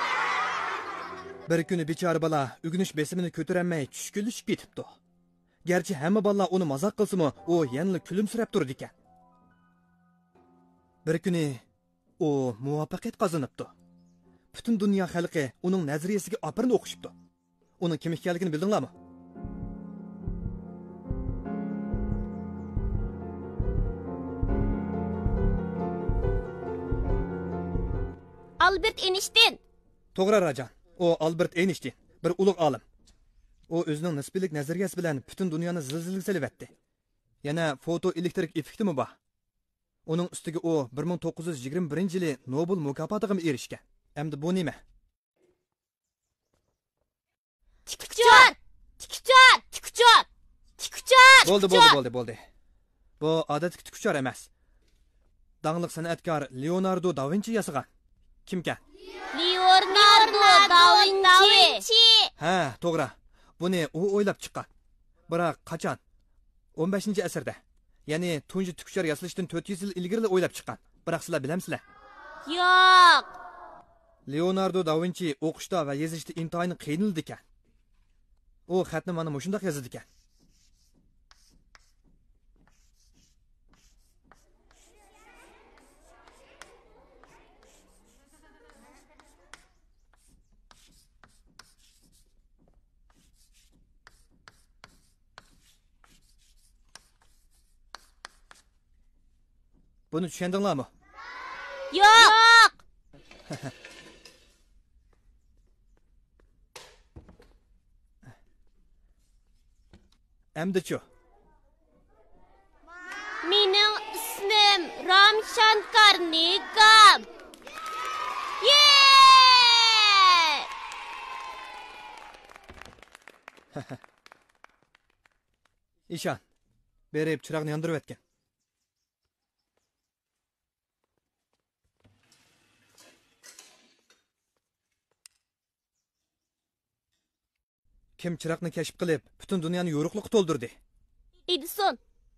Bir kuni bechora bola o'g'inish besimini ko'tarolmay tushkunlashib ketibdi. Gerçi hamma bolalar uni mazoq qilsa-mu, u yanada kulimsirab turdi ekan. Bir kuni u muvaffaqiyat qozonibdi. Butun dunyo xalqi uning nazariyasiga opirin o'qishibdi. Uning kim ekanligini bildinglarmi? Albert Einstein. To'g'ri Rajan. O Albert Einstein, bir ulug' olim. O o'zining nisbiylik nazariyasi bilan butun dunyoni zilzilaga solibdi. Yana fotoelektrik effektimi bor. Uning ustiga u bir ming to'qqiz yuz yigirma birinchi yili Nobel mukofotiga erishgan. Endi bu nima? Tikkuchon! Tikkuchon! Tikkuchon! Tikkuchon! Bo'ldi, bo'ldi, bo'ldi, bo'ldi. Bu odatdagi tikkuchon emas. Dangliq san'atkor Leonardo da Vinci yasagan. Kimkan? Leonardo da Vinci. Ha, to'g'ri. Buni u o'ylab chiqqan. Biroq qachon? o'n beshinchi asrda. Ya'ni tunji tikkuchon yasalishdan to'rt yuz yil ilgari o'ylab chiqqan. Biroq sizlar bilamsizlar? Yo'q. Leonardo da Vinci o'qishda va yozishda intoyini qiynaldi ekan. U xatni mana shunday yozdi ekan. Buni tushundinglarmi? Yo'q. Endi-chi? Mening ismim Ram Shankar Nigam. Yey! İşan, berib chiroqni yondirib etgan. Kim chiroqni kashf qilib, butun dunyoni yo'riqlikqa to'ldirdi? Edison.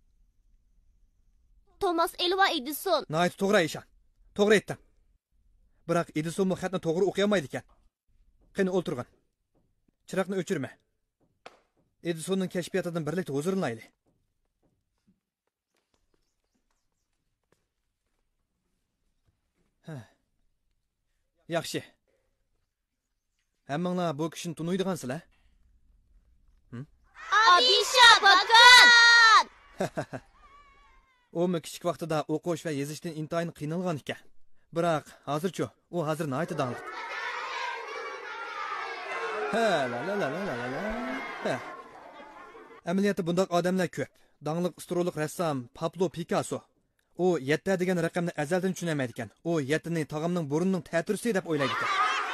Thomas Alva Edison. Nayt to'g'ri Ishan. To'g'ri aytdim. Biroq Edison bu xatni to'g'ri o'qiy olmaydi ekan. Qani o'ltirgan. Chiroqni o'chirma. Edisonning kashfiyatidan birlikda huzurlanaylik. Ha. Yaxshi. Hammanglar bu kishini tunuydigansizlar? Abisha Bakan! O mu kichik vaqtida o'qish va yozishdan intoyin qiynalgan ekan. Biroq hozirchi u hozir nayt dangliq. Ha la la la la la la. Ha. Amaliyotda bundoq odamlar ko'p. Dangliq astrolog rassom Pablo Picasso. U yetti degan raqamni azaldan tushunmaydi ekan. U yettini tog'amning burnining ta'tirisi deb o'ylaydi ekan.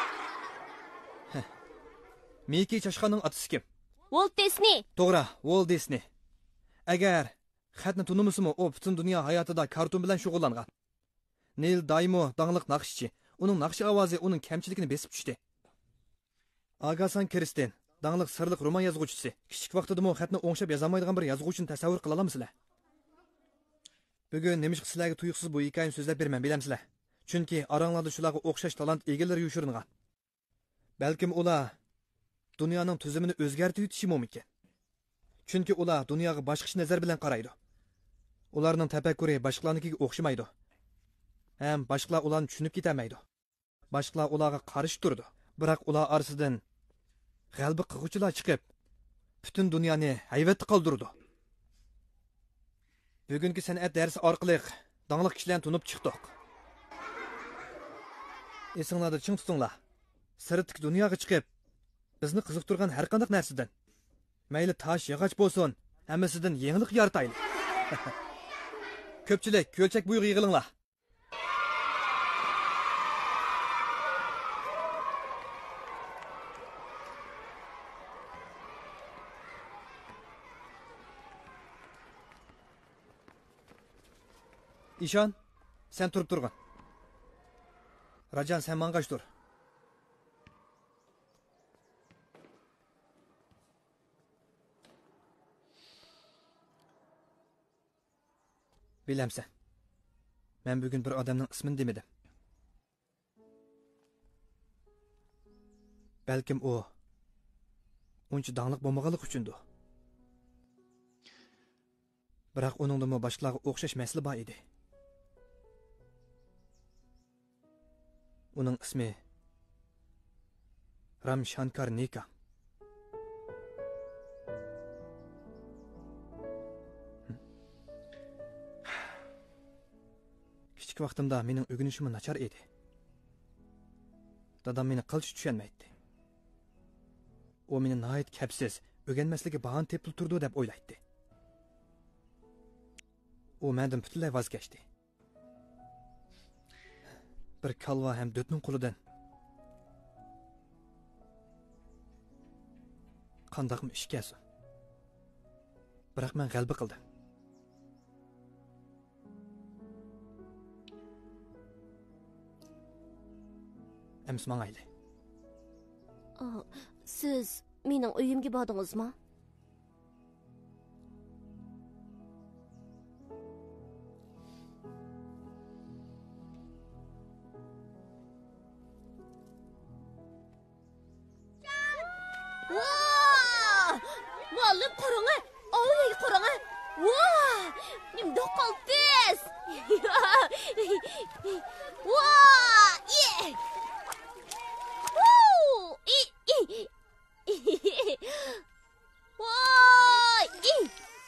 Miki Chashqonning otasi kim? Walt Disney. To'g'ri, Walt Disney. Agar xatni tunimisimu u butun dunyo hayotida karton bilan shug'ullangan. Neil Daimo dangliq naqshchi. Uning naqsh ovozi uning kamchiligini besib tushdi. Agasan Kristin dangliq sirliq roman yozuvchisi. Kichik vaqtida mu xatni o'ngshab yozamaydigan bir yozuvchini tasavvur qila olamsizlar? Bugun nemish sizlarga tuyuqsiz bu hikoyani so'zlab berman, bilamsizlar? Chunki oranglarda shularga o'xshash talant egalari yushiringan. Balkim ular dunyoning tuzumini o'zgartirib o'tishi mumkin. Chunki ular dunyoga boshqa nazar bilan qaraydi. Ularning tafakkuri boshqalarnikiga o'xshamaydi. Ham boshqalar ularni tushunib ketamaydi. Boshqalar ularga qarshi turdi. Biroq ular orasidan g'alba qiluvchilar chiqib, butun dunyoni hayratda qoldirdi. Bugungi san'at darsi orqali dangliq kishilarni tunib chiqdik. Esinglarda ching tutinglar. Sirtdagi dunyoga chiqib, bizni qiziqtirgan har qanday narsadan, mayli tosh, yog'och bo'lsin, hammasidan yangilik yarataylik. Ko'pchilik ko'lchak bo'yiga yig'ilinglar. İşan, sen turib turgin. Rajan, sen mang'ash tur. Bilemsen. Ben bugün bir adamın ismini demedim. Belkim o uncha dağınık bo'lmaganlik uchundir. Biroq uningda boshqalarga o'xshash masala bor edi. Uning ismi Ram Shankar Nika. Kichik vaqtimda mening o'rganishim nachar edi. Dadam meni qilch tushunmaydi. O meni nəhayət kəbsiz, öyrənməsligi bahane tepil turdu deb o'ylaydi. O mendan butunlay voz kechdi. Bir kalva ham dötning qulidan qandaqmi ish kelsin. Biroq men g'alaba qildim. Ems mangayli. Oh, siz mening uyimga bordingizmi? Vaa! Muallim qarang-a, ovay qarang-a. Vaa! Nimda qoldiz? Vaa! Woo! I i. Vay! I.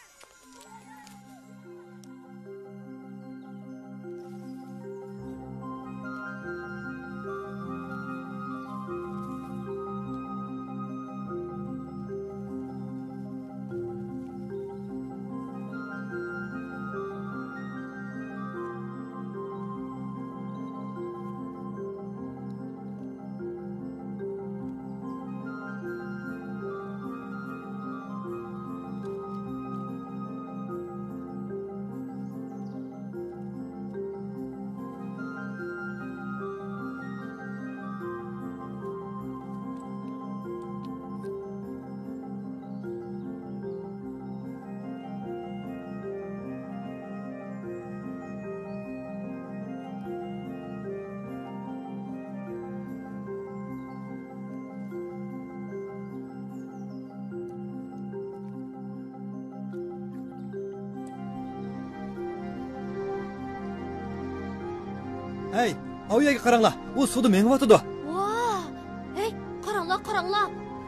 Hey, ovyaga qaranglar. U suvda mengyotidi. Vaa! Hey, qaranglar, qaranglar.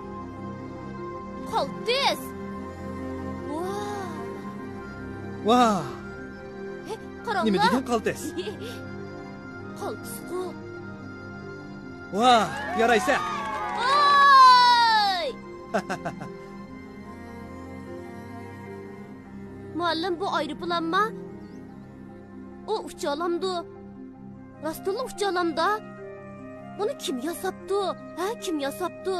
Qoldiz. Vaa! Vaa! Hey, qaranglar. Nima degan qaltis? Qaltis-ku. Vaa, yaraysan. Voy! Muallim, bu aeroplanma? O uçalamdı. Rastlı uçalamda. Bunu kim yasaptı? Ha, kim yasaptı?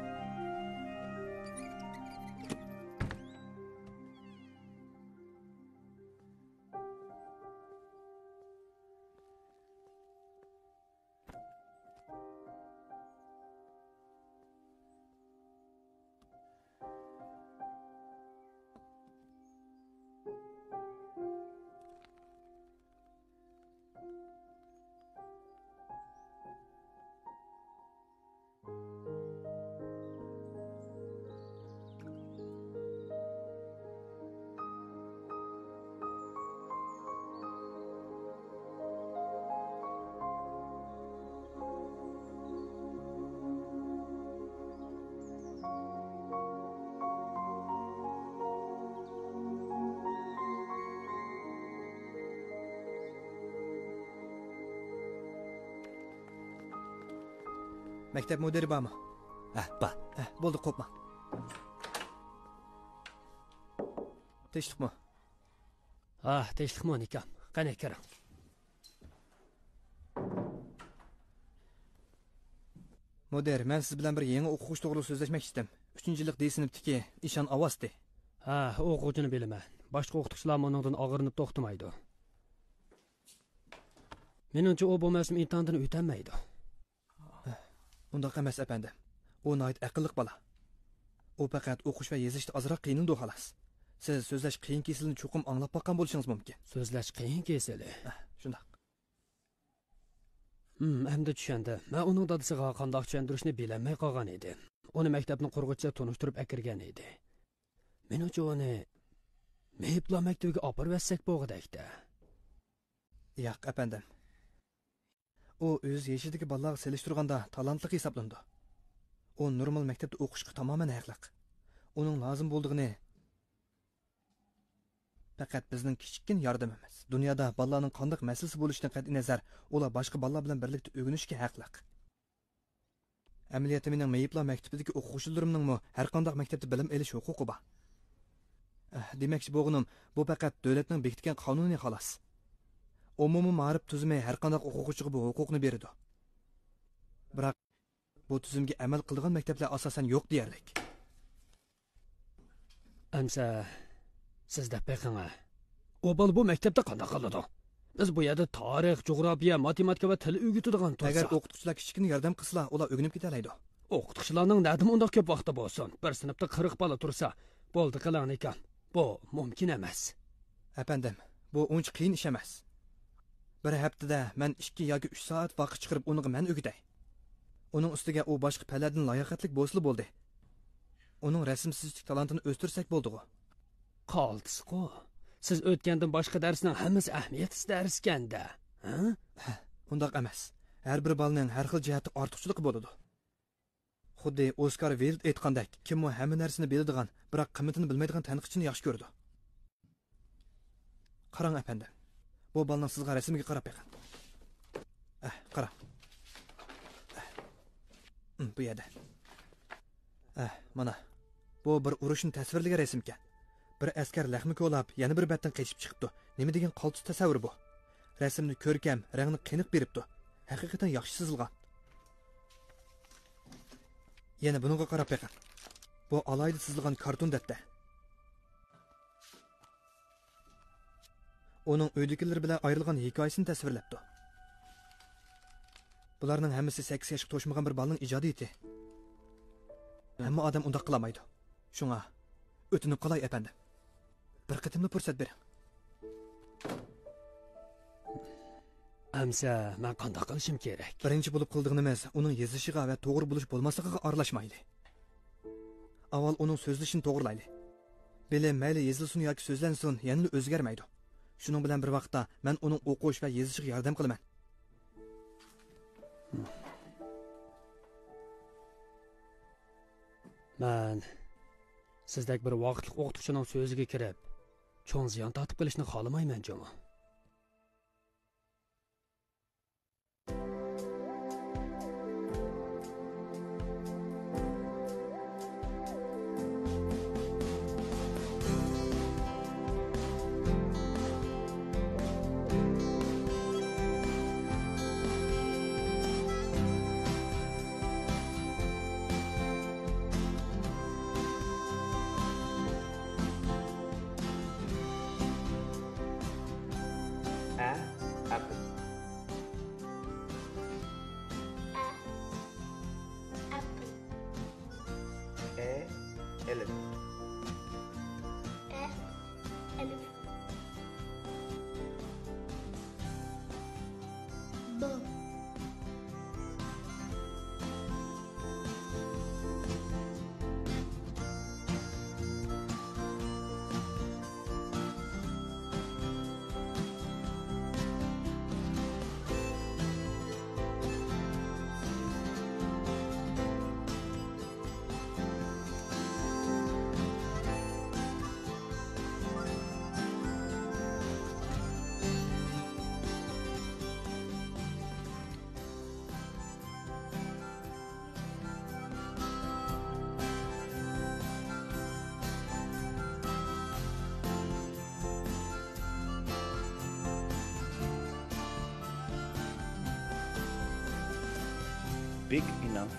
Mektep müdiri bormi? Ha, bor. Ha, bo'ldi, qo'pma. Tinchlikmi? Ah, tinchlikmi nikam. Qani kiring. Müdir, men siz bilan bir yangi o'quvchi to'g'ri so'zlashmoqchi edim. uchinchi yillik D sinfdagi Ishon Avazdi. Ha, o'quvchini bilaman. Boshqa o'qituvchilar uningdan og'rinib to'xtamaydi. Meningcha u bu mavsum imtihondan o'tolmaydi. Undaq emas efendim. O nayt aqlliq bola. O faqat o'qish va yozishda ozroq qiynaldi xolos. Siz so'zlash qiyin kesilini cho'qim anglab boqqan bo'lishingiz mumkin. So'zlash qiyin kesili. Shundoq. Hmm, endi tushundi. Men uning dadasiga qanday tushuntirishni bilmay qolgan edim. Uni maktabning qurg'uvchisi tunishtirib akirgan edi. Menimcha uni mehibla maktabiga olib bersak bo'g'idakda. Yo'q, apandim. U o'z yeshidagi bolalarga selishtirganda talantli hisoblandi. U normal maktabda o'qishga tamoman haqliq. Uning lozim bo'ldig'ini faqat bizning kichikkin yordamimiz. Dunyoda bolalarning qanday masalasi bo'lishidan qat'iy nazar, ular boshqa bolalar bilan birlikda o'rganishga haqliq. Amaliyotda mening meyiblar maktabidagi o'quvchilarimning mo har qanday maktabda bilim olish huquqi bor. Demakchi bo'g'inim, bu faqat davlatning bekitgan qonuni xolos. Umumiy ma'rif tuzumi har qanday o'quvchiga bu huquqni beradi. Biroq bu tuzumga amal qilgan maktablar asosan yo'q deyarlik. Amsa sizda beqinga. O bola bu maktabda qanday qiladi? Biz bu yerda tarix, jo'g'rofiya, matematika va til o'rgatadigan tursa. Agar o'qituvchilar kichkina yordam qilsa, ular o'rganib ketalaydi. O'qituvchilarning nima unda ko'p vaqti bo'lsin? Bir sinfda qirq bola tursa, bo'ldi qilan ekan. Bu mumkin emas. Apandim, bu uncha qiyin ish emas. Bir haftada men ikki yoki uch soat vaqt chiqarib uniga men o'rgatay. Uning ustiga u boshqa pallardan layoqatlik bo'lsa bo'ldi. Uning rasmsizlik talantini o'stirsak bo'ldi-ku. Qoldi-ku. Siz o'tgandan boshqa darsning hammasi ahamiyatsiz darskanda, ha? Undaq emas. Har bir bolaning har xil jihati ortiqchiligi bo'ladi. Xuddi Oskar Wilde aytgandek, kim u hamma narsani biladigan, biroq qiymatini bilmaydigan tanqidchini yaxshi ko'rdi. Qarang apandim. Bu bolaning sizga rasmiga qarab beqin. Ah, qara. Ah, bu yerda. Ah, mana. Bu bir urushni tasvirlagan rasmkan. Bir askar laxmi ko'lab, yana bir batdan qechib chiqibdi. Nima degan qoltis tasavvur bu? Rasmni ko'rkam, rangni qiyniq beribdi. Haqiqatan yaxshi chizilgan. Yana bunga qarab beqin. Bu alayda chizilgan karton datda. Uning uydagilar bilan ayrilgan hikoyasini tasvirlabdi. Bularning hammasi sakkiz yoshga to'shmagan bir bolaning ijodiyati. Hamma odam undaq qilmaydi. Shunga o'tinib qolay apandim. Bir qitimli fursat bering. Amsa, men qanday qilishim kerak? Birinchi bo'lib qildig'imiz uning yozishiga va to'g'ri bo'lish bo'lmasligiga aralashmayli. Avval uning so'zlashini to'g'rilayli. Bilim mayli yozilsin yoki so'zlansin, yana o'zgarmaydi. Shuning bilan bir vaqtda men uning o'qish va yozishiga yordam qilaman. Men sizdek bir vaqtlik o'qituvchining so'ziga kirib, cho'ng ziyon tortib qilishni xohlamayman, jo'mo. Big enough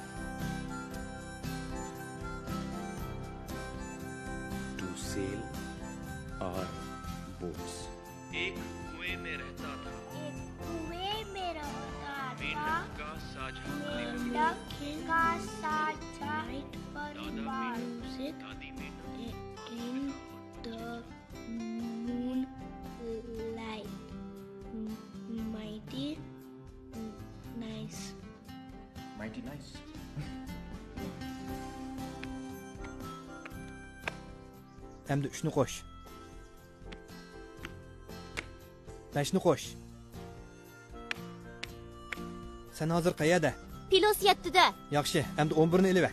to sail our boats. एक कुएं में रहता था एक कुएं में रहता था मेंढक का साझा मेंढक का साझा परिवार से दादी में in the Mighty nice. Endi uchni qo'sh. Beshni qo'sh. Sen hozir qayerda? Pilos yettida. Yaxshi, endi o'n birni eliver.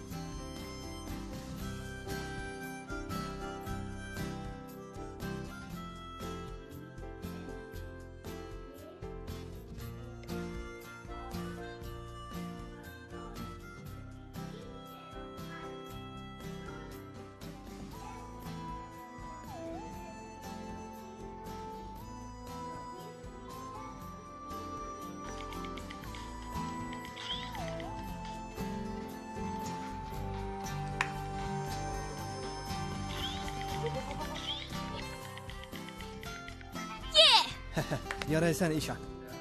Yaraysan ishon.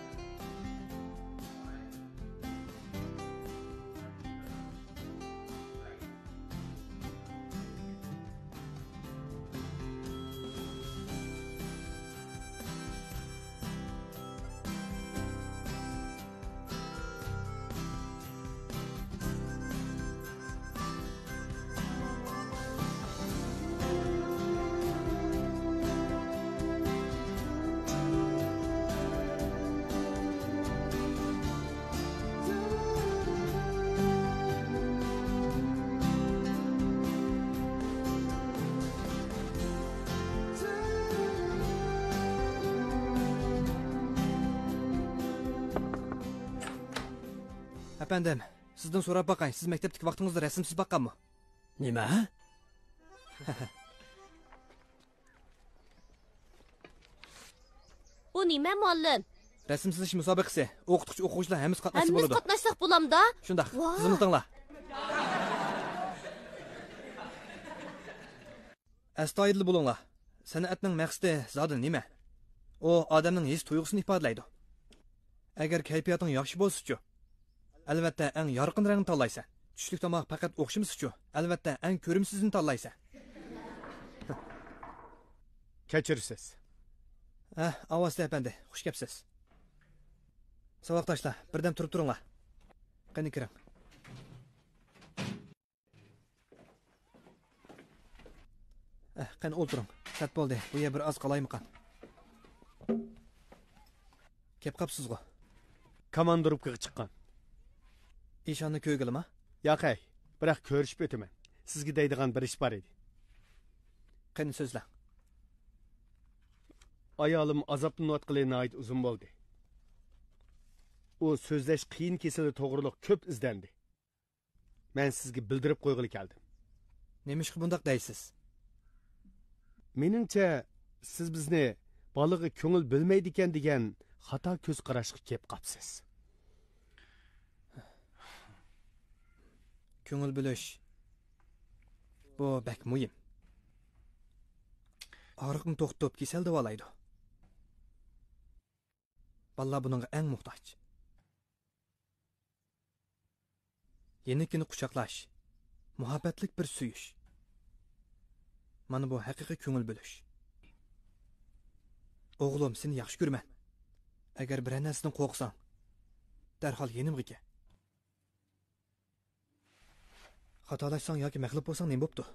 Efendim, sizden so'rab bakay, siz mektepdeki vaqtingizda rasmsiz baqqanmi? Nima? Bu nima muallim? Rasm chizish musobaqasi. O'qituvchi o'quvchilar hammasi qatnashsa Hammamiz bo'ladi. qatnashsak bo'lamda? Shundaq. Voy. Sizni tingla. Astoydil bo'linglar. San'atning maqsadi zodi nima? U odamning his tuyg'usini ifodalaydi. Agar kayfiyating yaxshi bo'lsa-chi, albatta eng yorqin rangni tanlaysan. Tushlik tomoq faqat o'xshimisiz-chi, albatta eng ko'rimsizini tanlaysan. Kechirsiz. Ha, avozda efendi, xush kelibsiz. Savoqdoshlar, birdan turib turinglar. Qani kiring. Eh, qani o'tiring. Sat bo'ldi. Bu yer bir oz qolaymiqan. Kep qapsizg'o. Komandorubga chiqqan. İşanı ko'ygilmi? Yo'q, biroq ko'rishib o'taman. Sizga deydigan bir ish bor edi. Qani so'zla. Ayolim azoblanayotgani nihoyat uzun bo'ldi. U so'zlash qiyin kesili to'g'riliq ko'p izlandi. Men sizga bildirib qo'yg'ili keldim. Nemishki bundaq deysiz? Meningcha siz bizni balig'i ko'ngil bilmaydi ekan degan xato ko'z qarashga kelib qapsiz. Ko'ngil bilish. Bu bak muhim. Og'riqni to'xtatib kasal davolaydi. Balla buningga eng muhtoj. Yenikini quchoqlash, muhabbatlik bir suyish. Mana bu haqiqiy ko'ngil bilish. O'g'lim, seni yaxshi ko'raman. Agar bir narsadan qo'rqsang, darhol yenimga kel. Xatolashsang yoki mag'lub bo'lsang nima bo'pti?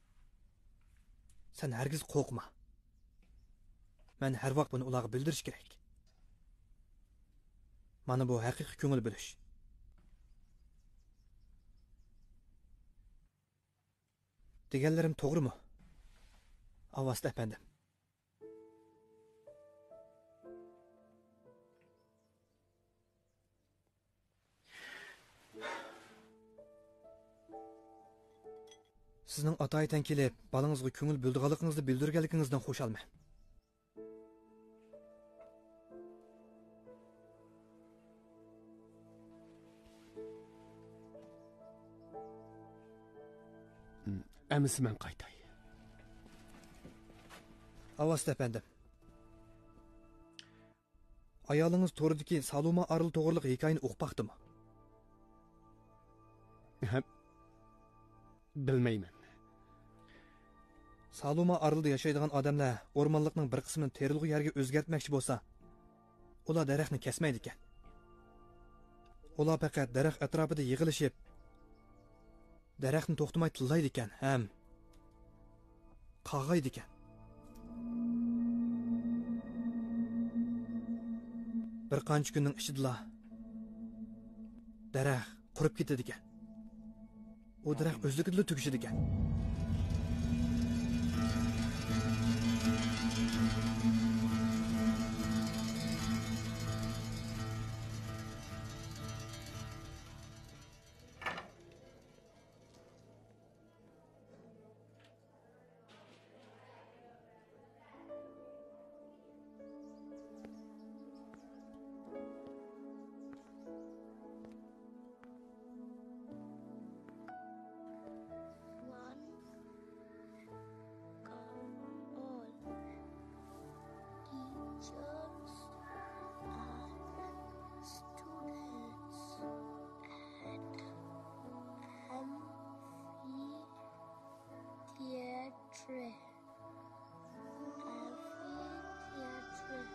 Sen hargiz qo'rqma. Men har vaqt buni ularga bildirish kerak. Mana bu haqiqiy ko'ngil bilish. Deganlarim to'g'rimi? Avvasta efendim. Sizning ota-aytan kelib, balangizga ko'ngil bildirganligingizni bildirganligingizdan xo'shalman. Emisi men qaytay. Avvasta efendim. Ayolingiz to'g'ridagi Saloma Aril to'g'riliq hikoyani o'qib baqdimi? Bilmayman. Saloma Arilda yashaydigan odamlar o'rmonlikning bir qismini terilg'i yerga o'zgartmoqchi bo'lsa, ular daraxtni kesmaydi ekan. Ular faqat daraxt atrofida yig'ilishib, daraxtni to'xtamay tillaydi ekan, ham qag'aydi ekan. Bir qancha kunning ichida daraxt qurib ketadi ekan. O daraxt o'zligida tugishadi ekan. Theatre. Amphitheatre.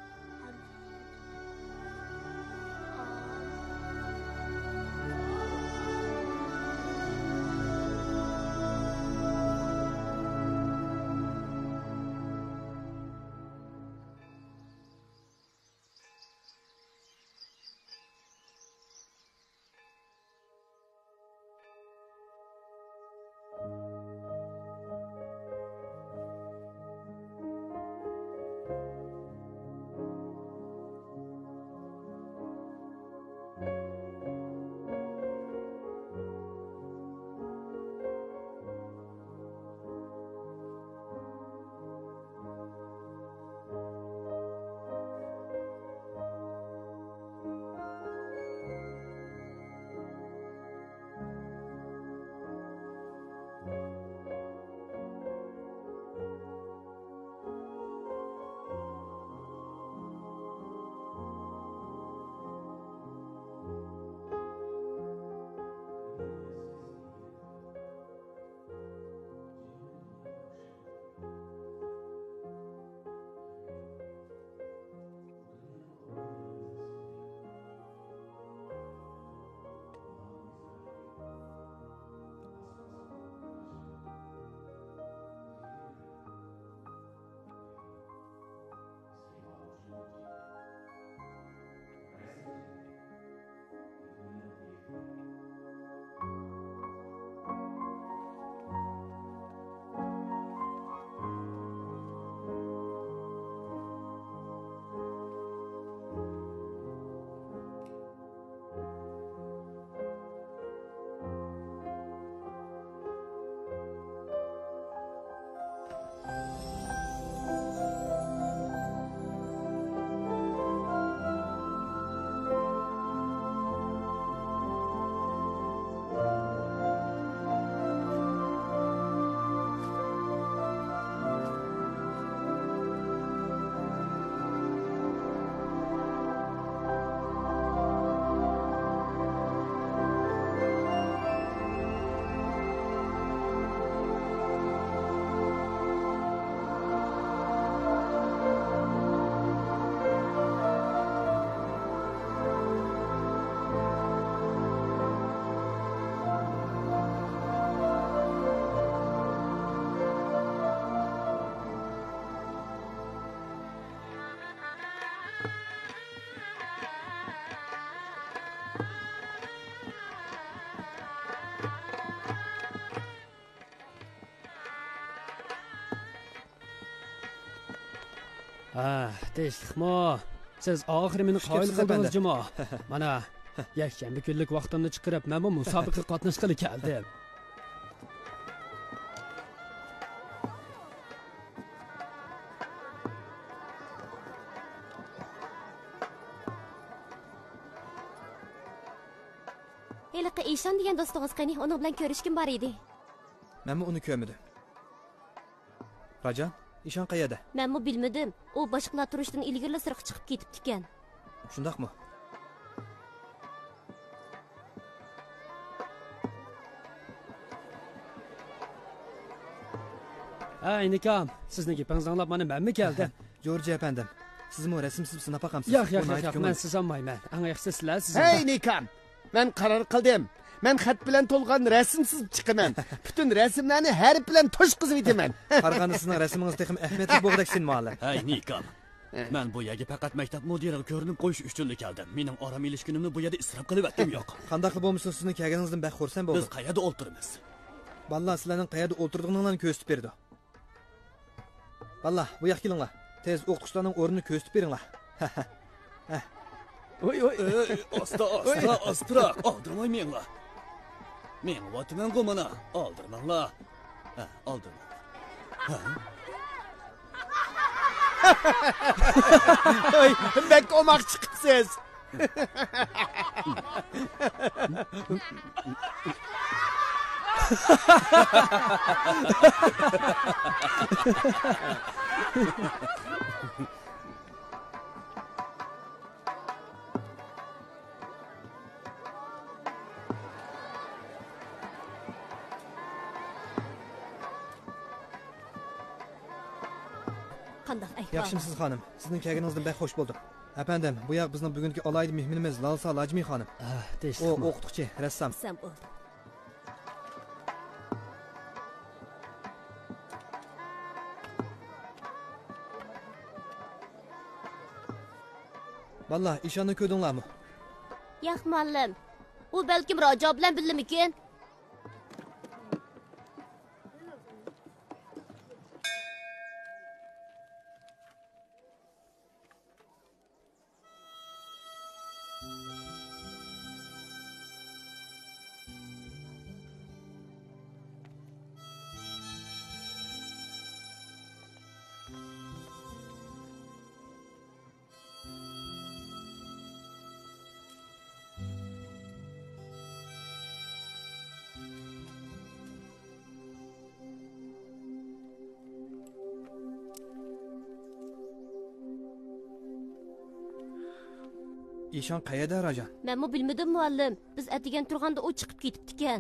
Ha, tinchlikmi? Siz oxiri meni qoyil qildingiz jimo. Mana yakshanba kunlik vaqtimni chiqarib, men bu musobaqa qatnashgani keldim. Heliqi Eshon degan do'stingiz qani, uning bilan ko'rishkim bor edi. Men uni ko'rmadim. Rajan, Eshon qayerda? Men mu bilmadim. U boshqalar turishdan ilgari sirq chiqib ketibdi ekan. Shundaqmi? Ha, inikam, sizni gapingizni anglab mana menmi keldim? George efendim. Siz mi resimsiz sınıf bakamsınız? Yo'q, yo'q, yo'q, yo'q, men siz olmayman. Anga yaxshi sizlar, siz. Hey Nikam, men qaror qildim. Men xat bilan to'lgan rasmsiz chiqaman. Butun rasmlarni harf bilan to'shqizib etaman. Qaraganda sizning rasmingiz texim ahmiyatli bo'lgandek muallim. Hey Nikam. Men bu yerga faqat maktab mudiriga ko'rinib qo'yish uchun keldim. Mening oram ilishkunimni bu yerda isrof qilib atdim yo'q. Qanday qilib bo'lmasa sizni kelganingizdan bak xursand bo'ldim. Biz qayerda o'ltiramiz? Vallahi sizlarning qayerda o'ltirganinglarni ko'rsatib berdi. Vallahi bu yoqqa kelinglar. Tez o'qituvchilarning o'rnini ko'rsatib beringlar. Oy oy, asta asta astra oldirmaymenlar. Men votman qo'mana, oldirmanglar. Ha, oldirma. Oy, bek omaq chiqibsiz. Qandaq aytma. Yaxshimisiz xonim. Sizning kelganingizdan bek xush bo'ldim. Efendim, bu yoq bizning bugungi alayda mehmonimiz Lalsa Lajmi xonim. Ah, deysiz. O o'qituvchi, rassom. Sen bo'l. Vallahi ishonni ko'rdinglarmi? Yo'q, muallim. U balkim Rojo bilan bildimikin? İşan qayerda Rajan? Menmi bilmedim muallim. Biz atigan turganda o chiqib ketibdi-kan.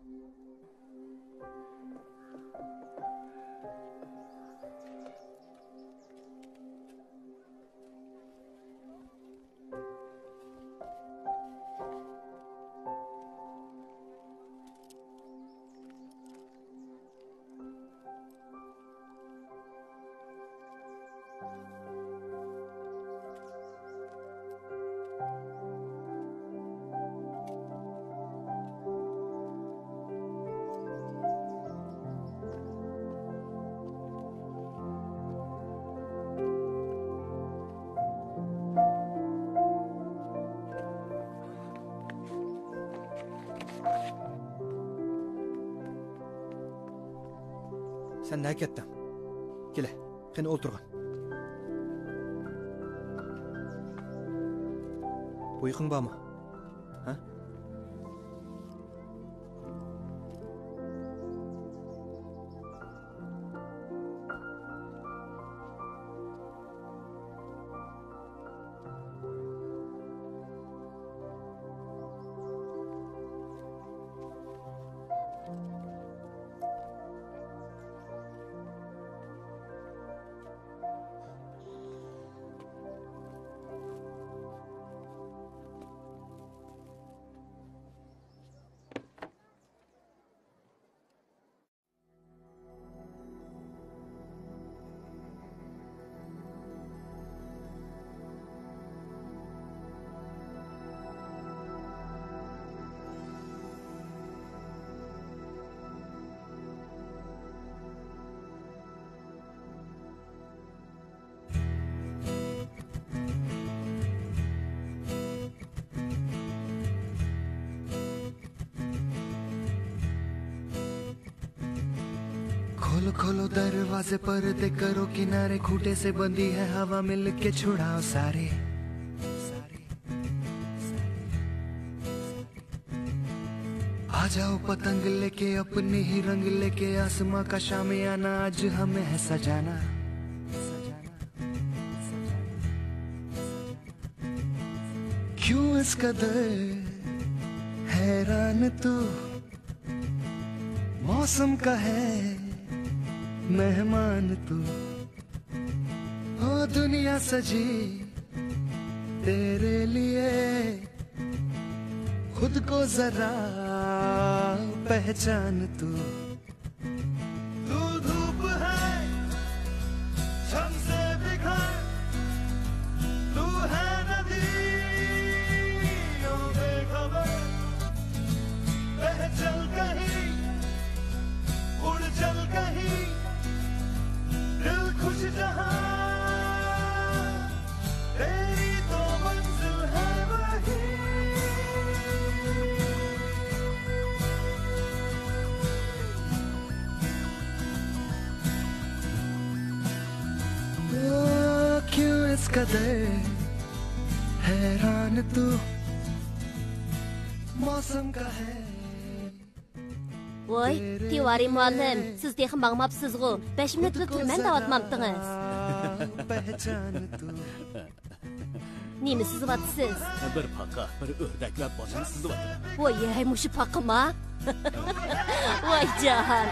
Sen ne kettin? Gele, qani o'ltirgin. Uyqung bormi? Ha? खोलो खोलो दरवाजे पर्दे करो किनारे खूंटे से बंदी है हवा मिल के छुड़ाओ सारे आ जाओ पतंग लेके अपने ही रंग लेके आसमां का शामियाना आज हमें है सजाना क्यों इस कदर हैरान तू मौसम का है मेहमान तू हो दुनिया सजी तेरे लिए खुद को जरा पहचान तू तू धूप है छम से बिखर तू है नदी ओ बेखबर बह चल कहीं उड़ चल कहीं दिल खुश जहां तेरी तो मंजिल है वही ओ, क्यों इस कदर हैरान तू मौसम का है Voy, Tivari muallim, siz texim bağmapsızgı. beş minutlik turman davatmaptınız. Nemi sizivatsız? Bir paqa, bir ördəklab başını sizivatır. Voy, ay muşu paqıma. Voy cahan.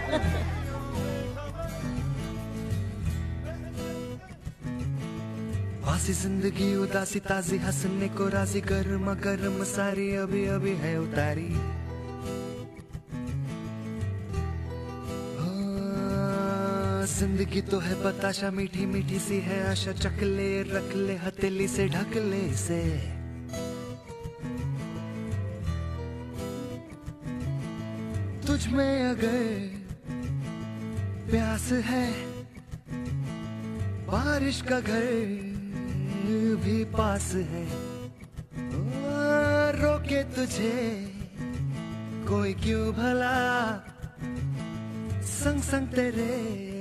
वासी जिंदगी उदासी ताजी हंसने को राजी गर्मा गर्म सारी अभी अभी है उतारी जिंदगी तो है बताशा मीठी मीठी सी है आशा चकले रख ले हथेली से ढक ले से तुझ में अगर प्यास है बारिश का घर भी पास है ओ, रोके तुझे कोई क्यों भला संग संग तेरे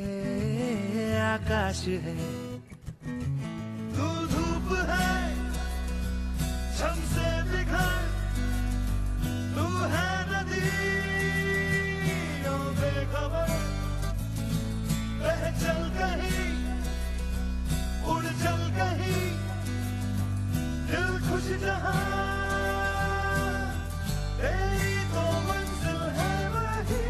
आकाश है तू धूप है छम से बिखर तू है नदी ओ बेखबर बह चल कहीं उड़ चल कहीं दिल खुश जहां तेरी तो मंजिल है वही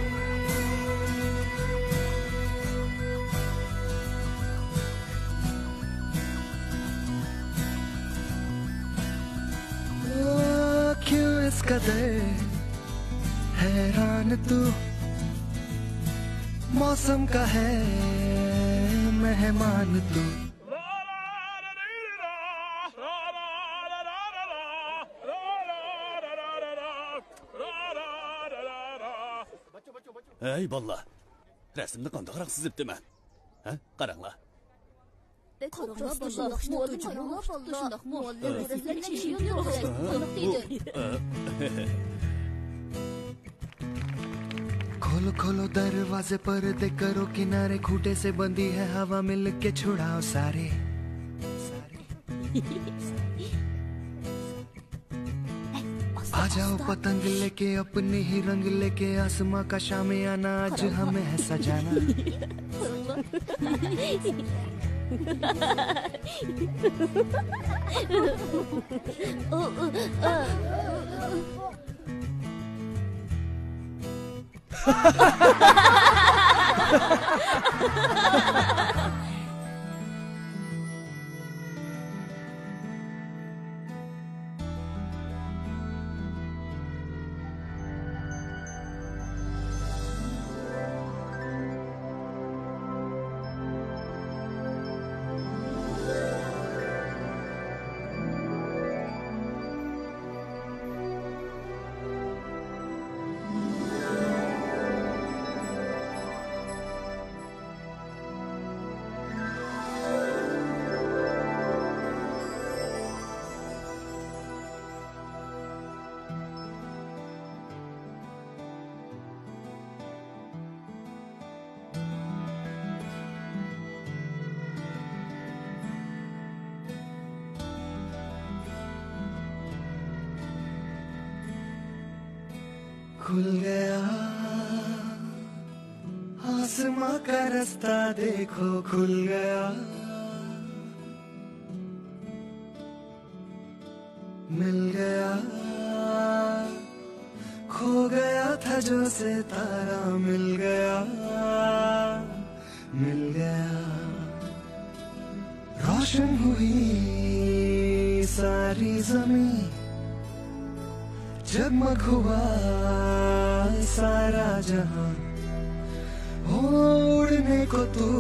क्यों इस कदर हैरान तू मौसम का है मेहमान तू Ey balla, resimni qandaqroq sizibdiman. Ha, qaranglar. Qaranglar balla, muallim qaranglar balla. Muallim resimni chishib yo'q. Aniq deydi. खोलो खोलो दरवाजे पर्दे करो किनारे खूटे से बंदी है हवा मिल के छुड़ाओ सारे आ जाओ पतंग लेके अपने ही रंग लेके आसमां का शामियाना आज हमें है सजाना खुल गया आसमां का रास्ता देखो खुल गया मिल गया खो गया था जो सितारा मिल गया मिल गया रोशन हुई सारी जमीन जगमग हुआ सारा जहां हो उड़ने को तू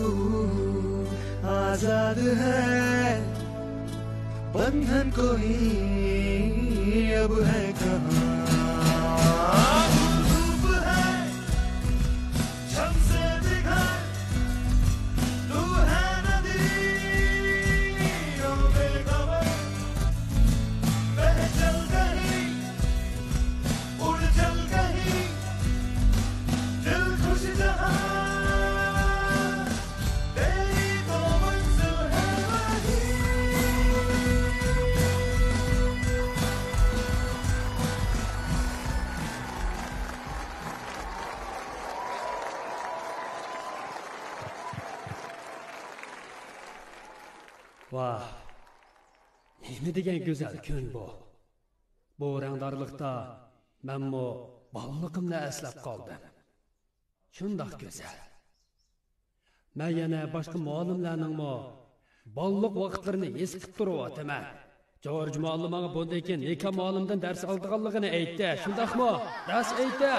आजाद है बंधन कोई अब है कहाँ धूप है शम्से दिखाए तू है नदी ओ बेखबर बह चल कहीं उड़ चल कहीं दिल खुश जहाँ तेरी तो मंजिल है वही Vah, nima degan go'zal kun bu. Bu rangdorlikda menmo bollig'imni eslab qoldim. Shundoq go'zal. Men yana boshqa muallimlarningmi bolliq vaqtlarini his qilib turyapman. George muallim menga bundan keyin Nika muallimdan dars olganligini aytdi. Shundoqmi? Dars aytdi.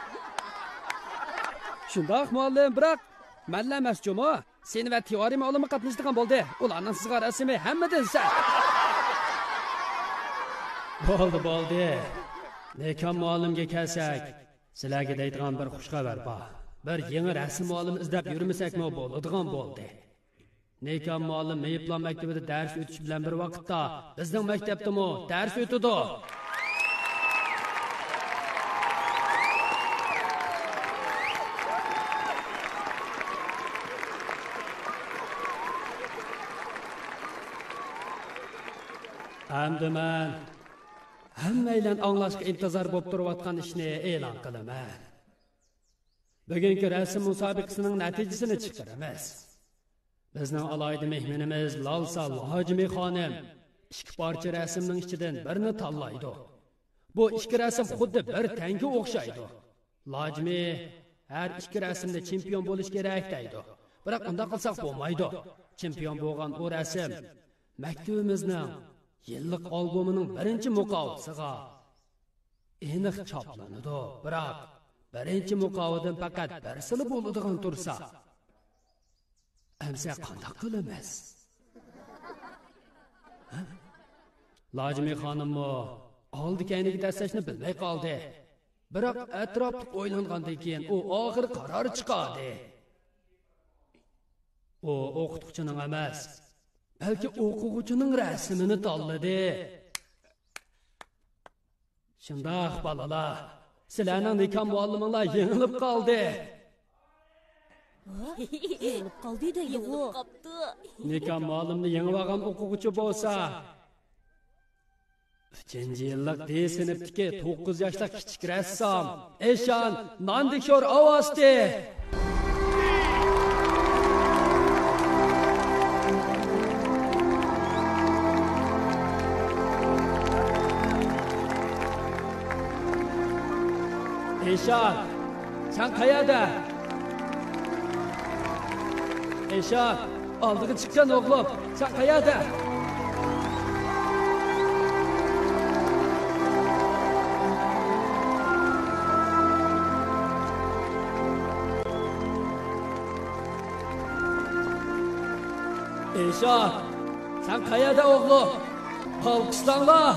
Shundoq muallim, biroq menla emasmi? Seni ve teori muallimi qatnashdigan bo'ldi. Ularning sizga rasmi hammadan sal. Bo'ldi, bo'ldi. Lekin muallimga kelsak, sizlarga deydigan bir xush xabar bor. Bir yangi rasm muallim izlab yurmasakmi bo'ladigan bo'ldi. Lekin muallim Meyiplan maktabida dars o'tish bilan bir vaqtda bizning maktabdami dars o'tadi. Hamda men hammaylan anglashga intizor bo'lib turayotgan ishni e'lon qilaman. Bugungi rasm musobaqasining natijasini chiqaramiz. Bizning alohida mehmonimiz Lalsa Lojimi xonim ikki parcha rasmning ichidan birini tanlaydi. Bu ikki rasm xuddi bir tanga o'xshaydi. Lojimi har ikki rasmda chempion bo'lish kerak deydi. Biroq unday qilsak bo'lmaydi. Chempion bo'lgan u rasm maktabimizning yillik albomining birinchi muqovasiga aniq choplanadi. Biroq birinchi muqovadan faqat birsili bo'ladigan tursa, amsa qanday qilamiz? Lojimi xonimmi oldi-kayniga dastlashni bilmay qoldi. Biroq atrofga o'ylangandan keyin u oxir qaror chiqadi. U o'qituvchining emas, balki o'quvchining rasmini tanladi. Shundoq bolalar, sizlarning Nika mualliminglar yengilib qoldi. Yengilib qoldi da, yengilib qopti. Nika muallimni yengib olgan o'quvchi bo'lsa, uchinchi yillik D sinfdagi to'qqiz yoshli kichik rassom Eshan Nandikshor ovozdi. Eshan, sen qayerda? Eshan, oldiga chiqqan o'g'lim, sen qayerda? Eshan, sen qayerda o'g'lim? Olqishlanlar.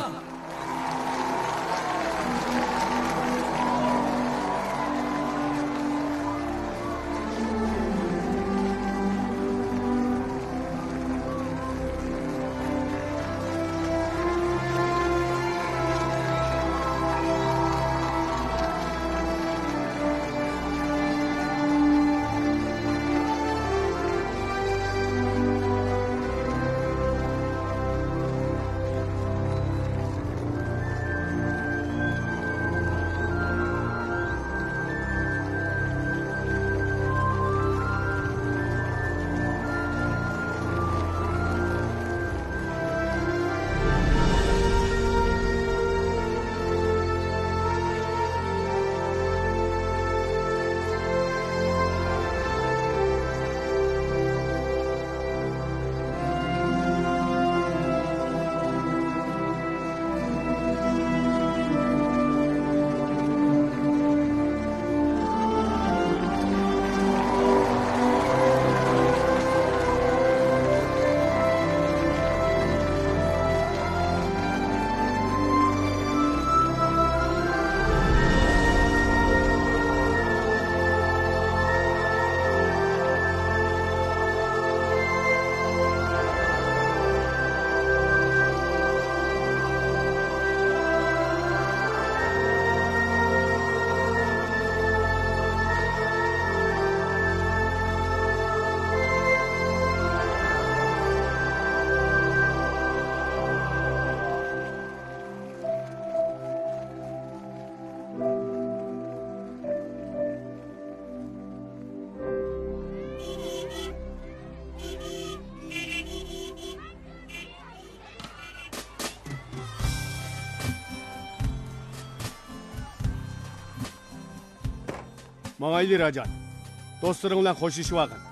Mağayli Racan. Dostlarınla hoşuşu vakın.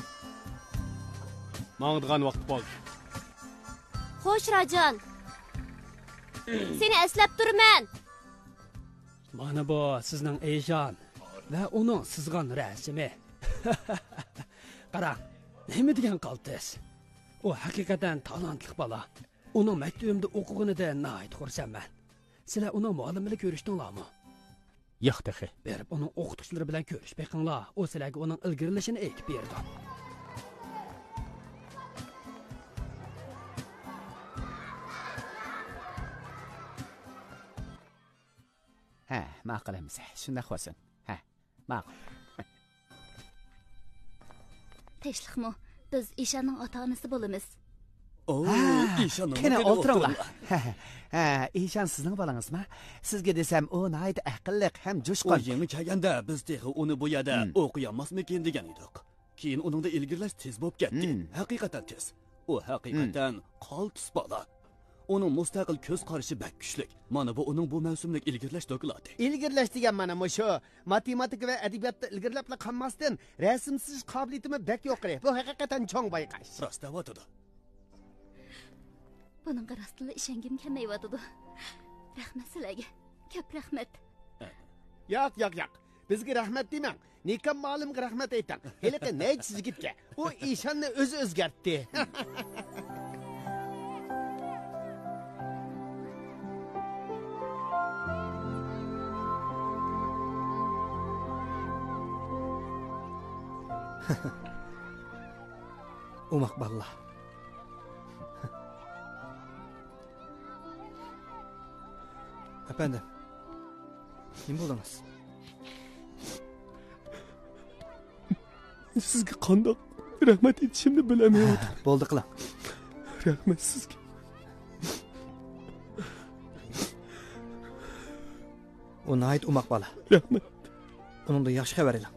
Mağdıgan vaqt bo'ldi. Xo'sh, Rajan. Seni eslab turman. Mana bu sizning Eyşan va uning sizgan rasmi. Qarang, nima degan qaltis? O haqiqatan talantli bola. Uning maktabimda o'qiganida nayt xursandman. Sizlar uning muallimini ko'rishdinglarmi? Yo'q dahi. Berib uning o'qituvchilari bilan ko'rishib beqinglar. O sizlarga uning ilgirilishini aytib berdi. Ha, ma'qulamiz. Shunda qo'ysin. Ha, ma'qul. Tinchlikmi? Biz Eshanning ota-onasi bo'lamiz. Oo, Eshanning. Qani o'tiringlar. Ha, Eshan sizning bolangizmi? Sizga desam, u nayt aqlli ham jo'shqin. O yangi kelganda biz texi uni bu yerda o'qiyamasmikin degan edik. Keyin uningda ilgirlash tez bo'lib ketdi. Haqiqatan tez. U haqiqatan qaltis bola. Onun mustaqil ko'z qarashi bak kuchli. Mana bu uning bu mavsumlik ilgirlash doklati. Ilgirlash degan mana shu matematika va adabiyotda ilgirlabla qolmasdan rasmsiz qobiliyatimi bak yo'qri. Bu haqiqatan cho'ng bayqash. Rost avotidi. Buning rostli ishongim kelmayotidi. Rahmat sizlarga. Ko'p rahmat. Yo'q, yo'q, yo'q. Bizga rahmat demang. Nekam ma'lumga rahmat ayting. Heliqi nayt yigitga. U Eshanni o'zi o'zgartdi. Umak balla. Efendim. Kim buldunuz? Sizga qandoq rahmat etishimni bilmayapman. Bo'ldi qiling. Rahmat sizga. O nayt umak balla. Rahmat. Uningda yaxshi xabar eling.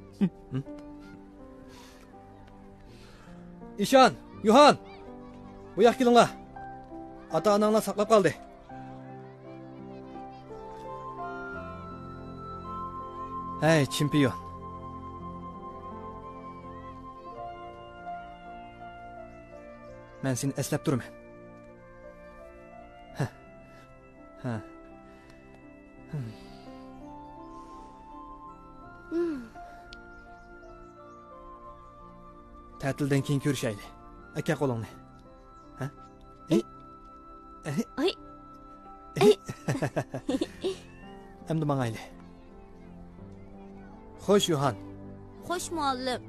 İşan, Yuhan, bu yoqqa kelinglar. Ota-onanglar saqlab qoldi. Hey, chempion. Men seni eslab turman. Ha. Ha. Ta'tildan keyin ko'rishaylik. Aka qo'lingni. Ha? Ay. Ay. Endi mangayli. Xo'sh, Yuhan. Xo'sh, muallim.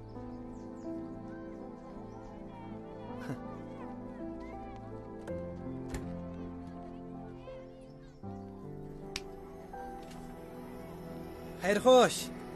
Xayr xo'sh.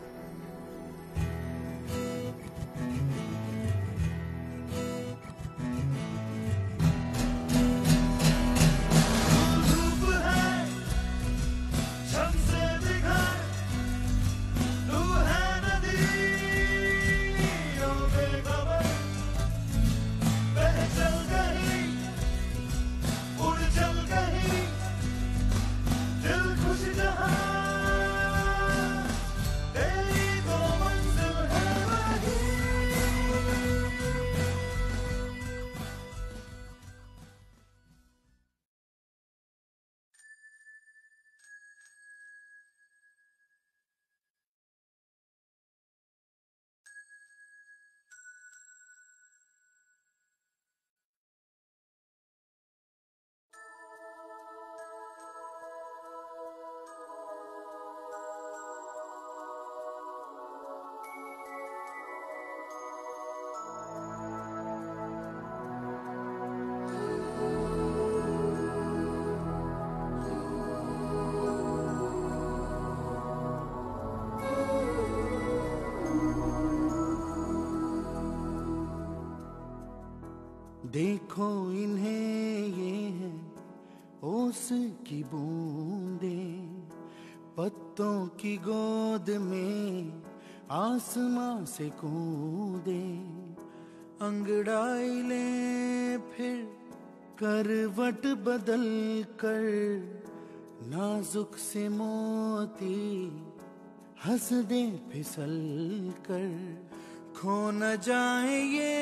देखो इन्हें ये है ओस की बूंदे पत्तों की गोद में आसमां से कूदे अंगड़ाई ले फिर करवट बदल कर नाजुक से मोती हंस दे फिसल कर खो न जाए ये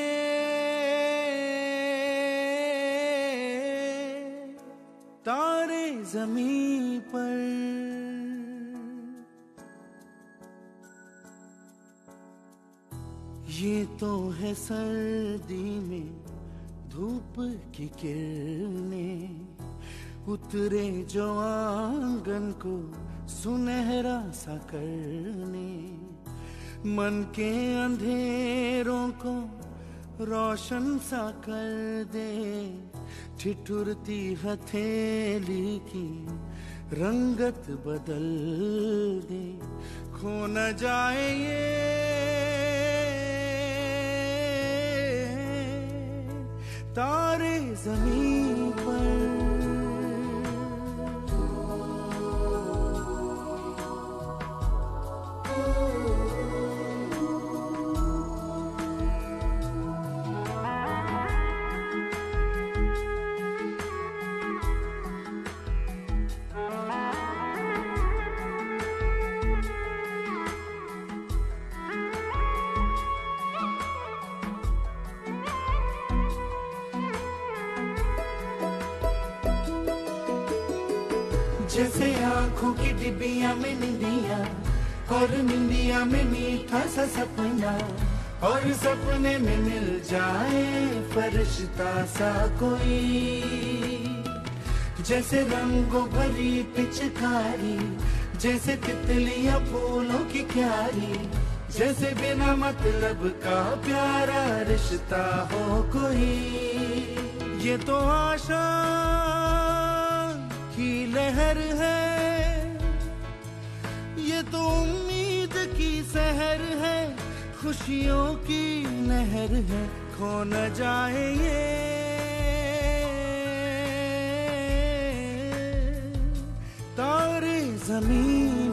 तारे जमीन पर। ये तो है सर्दी में धूप की किरणें उतरे जो आंगन को सुनहरा सा करने, मन के अंधेरों को रोशन सा कर दे, ठिठुरती हथेली की रंगत बदल दे, खो न जाए ये तारे जमीन पर। जैसे आंखों की डिबिया में निंदिया और निंदिया में मीठा सा सपना, और सपने में मिल जाए फरिश्ता सा कोई, जैसे रंगों भरी पिचकारी, जैसे तितलियां फूलों की क्यारी, जैसे बिना मतलब का प्यारा रिश्ता हो कोई। ये तो आशा की लहर है, ये तो उम्मीद की सहर है, खुशियों की नहर है, खो न जाए ये तारे जमीन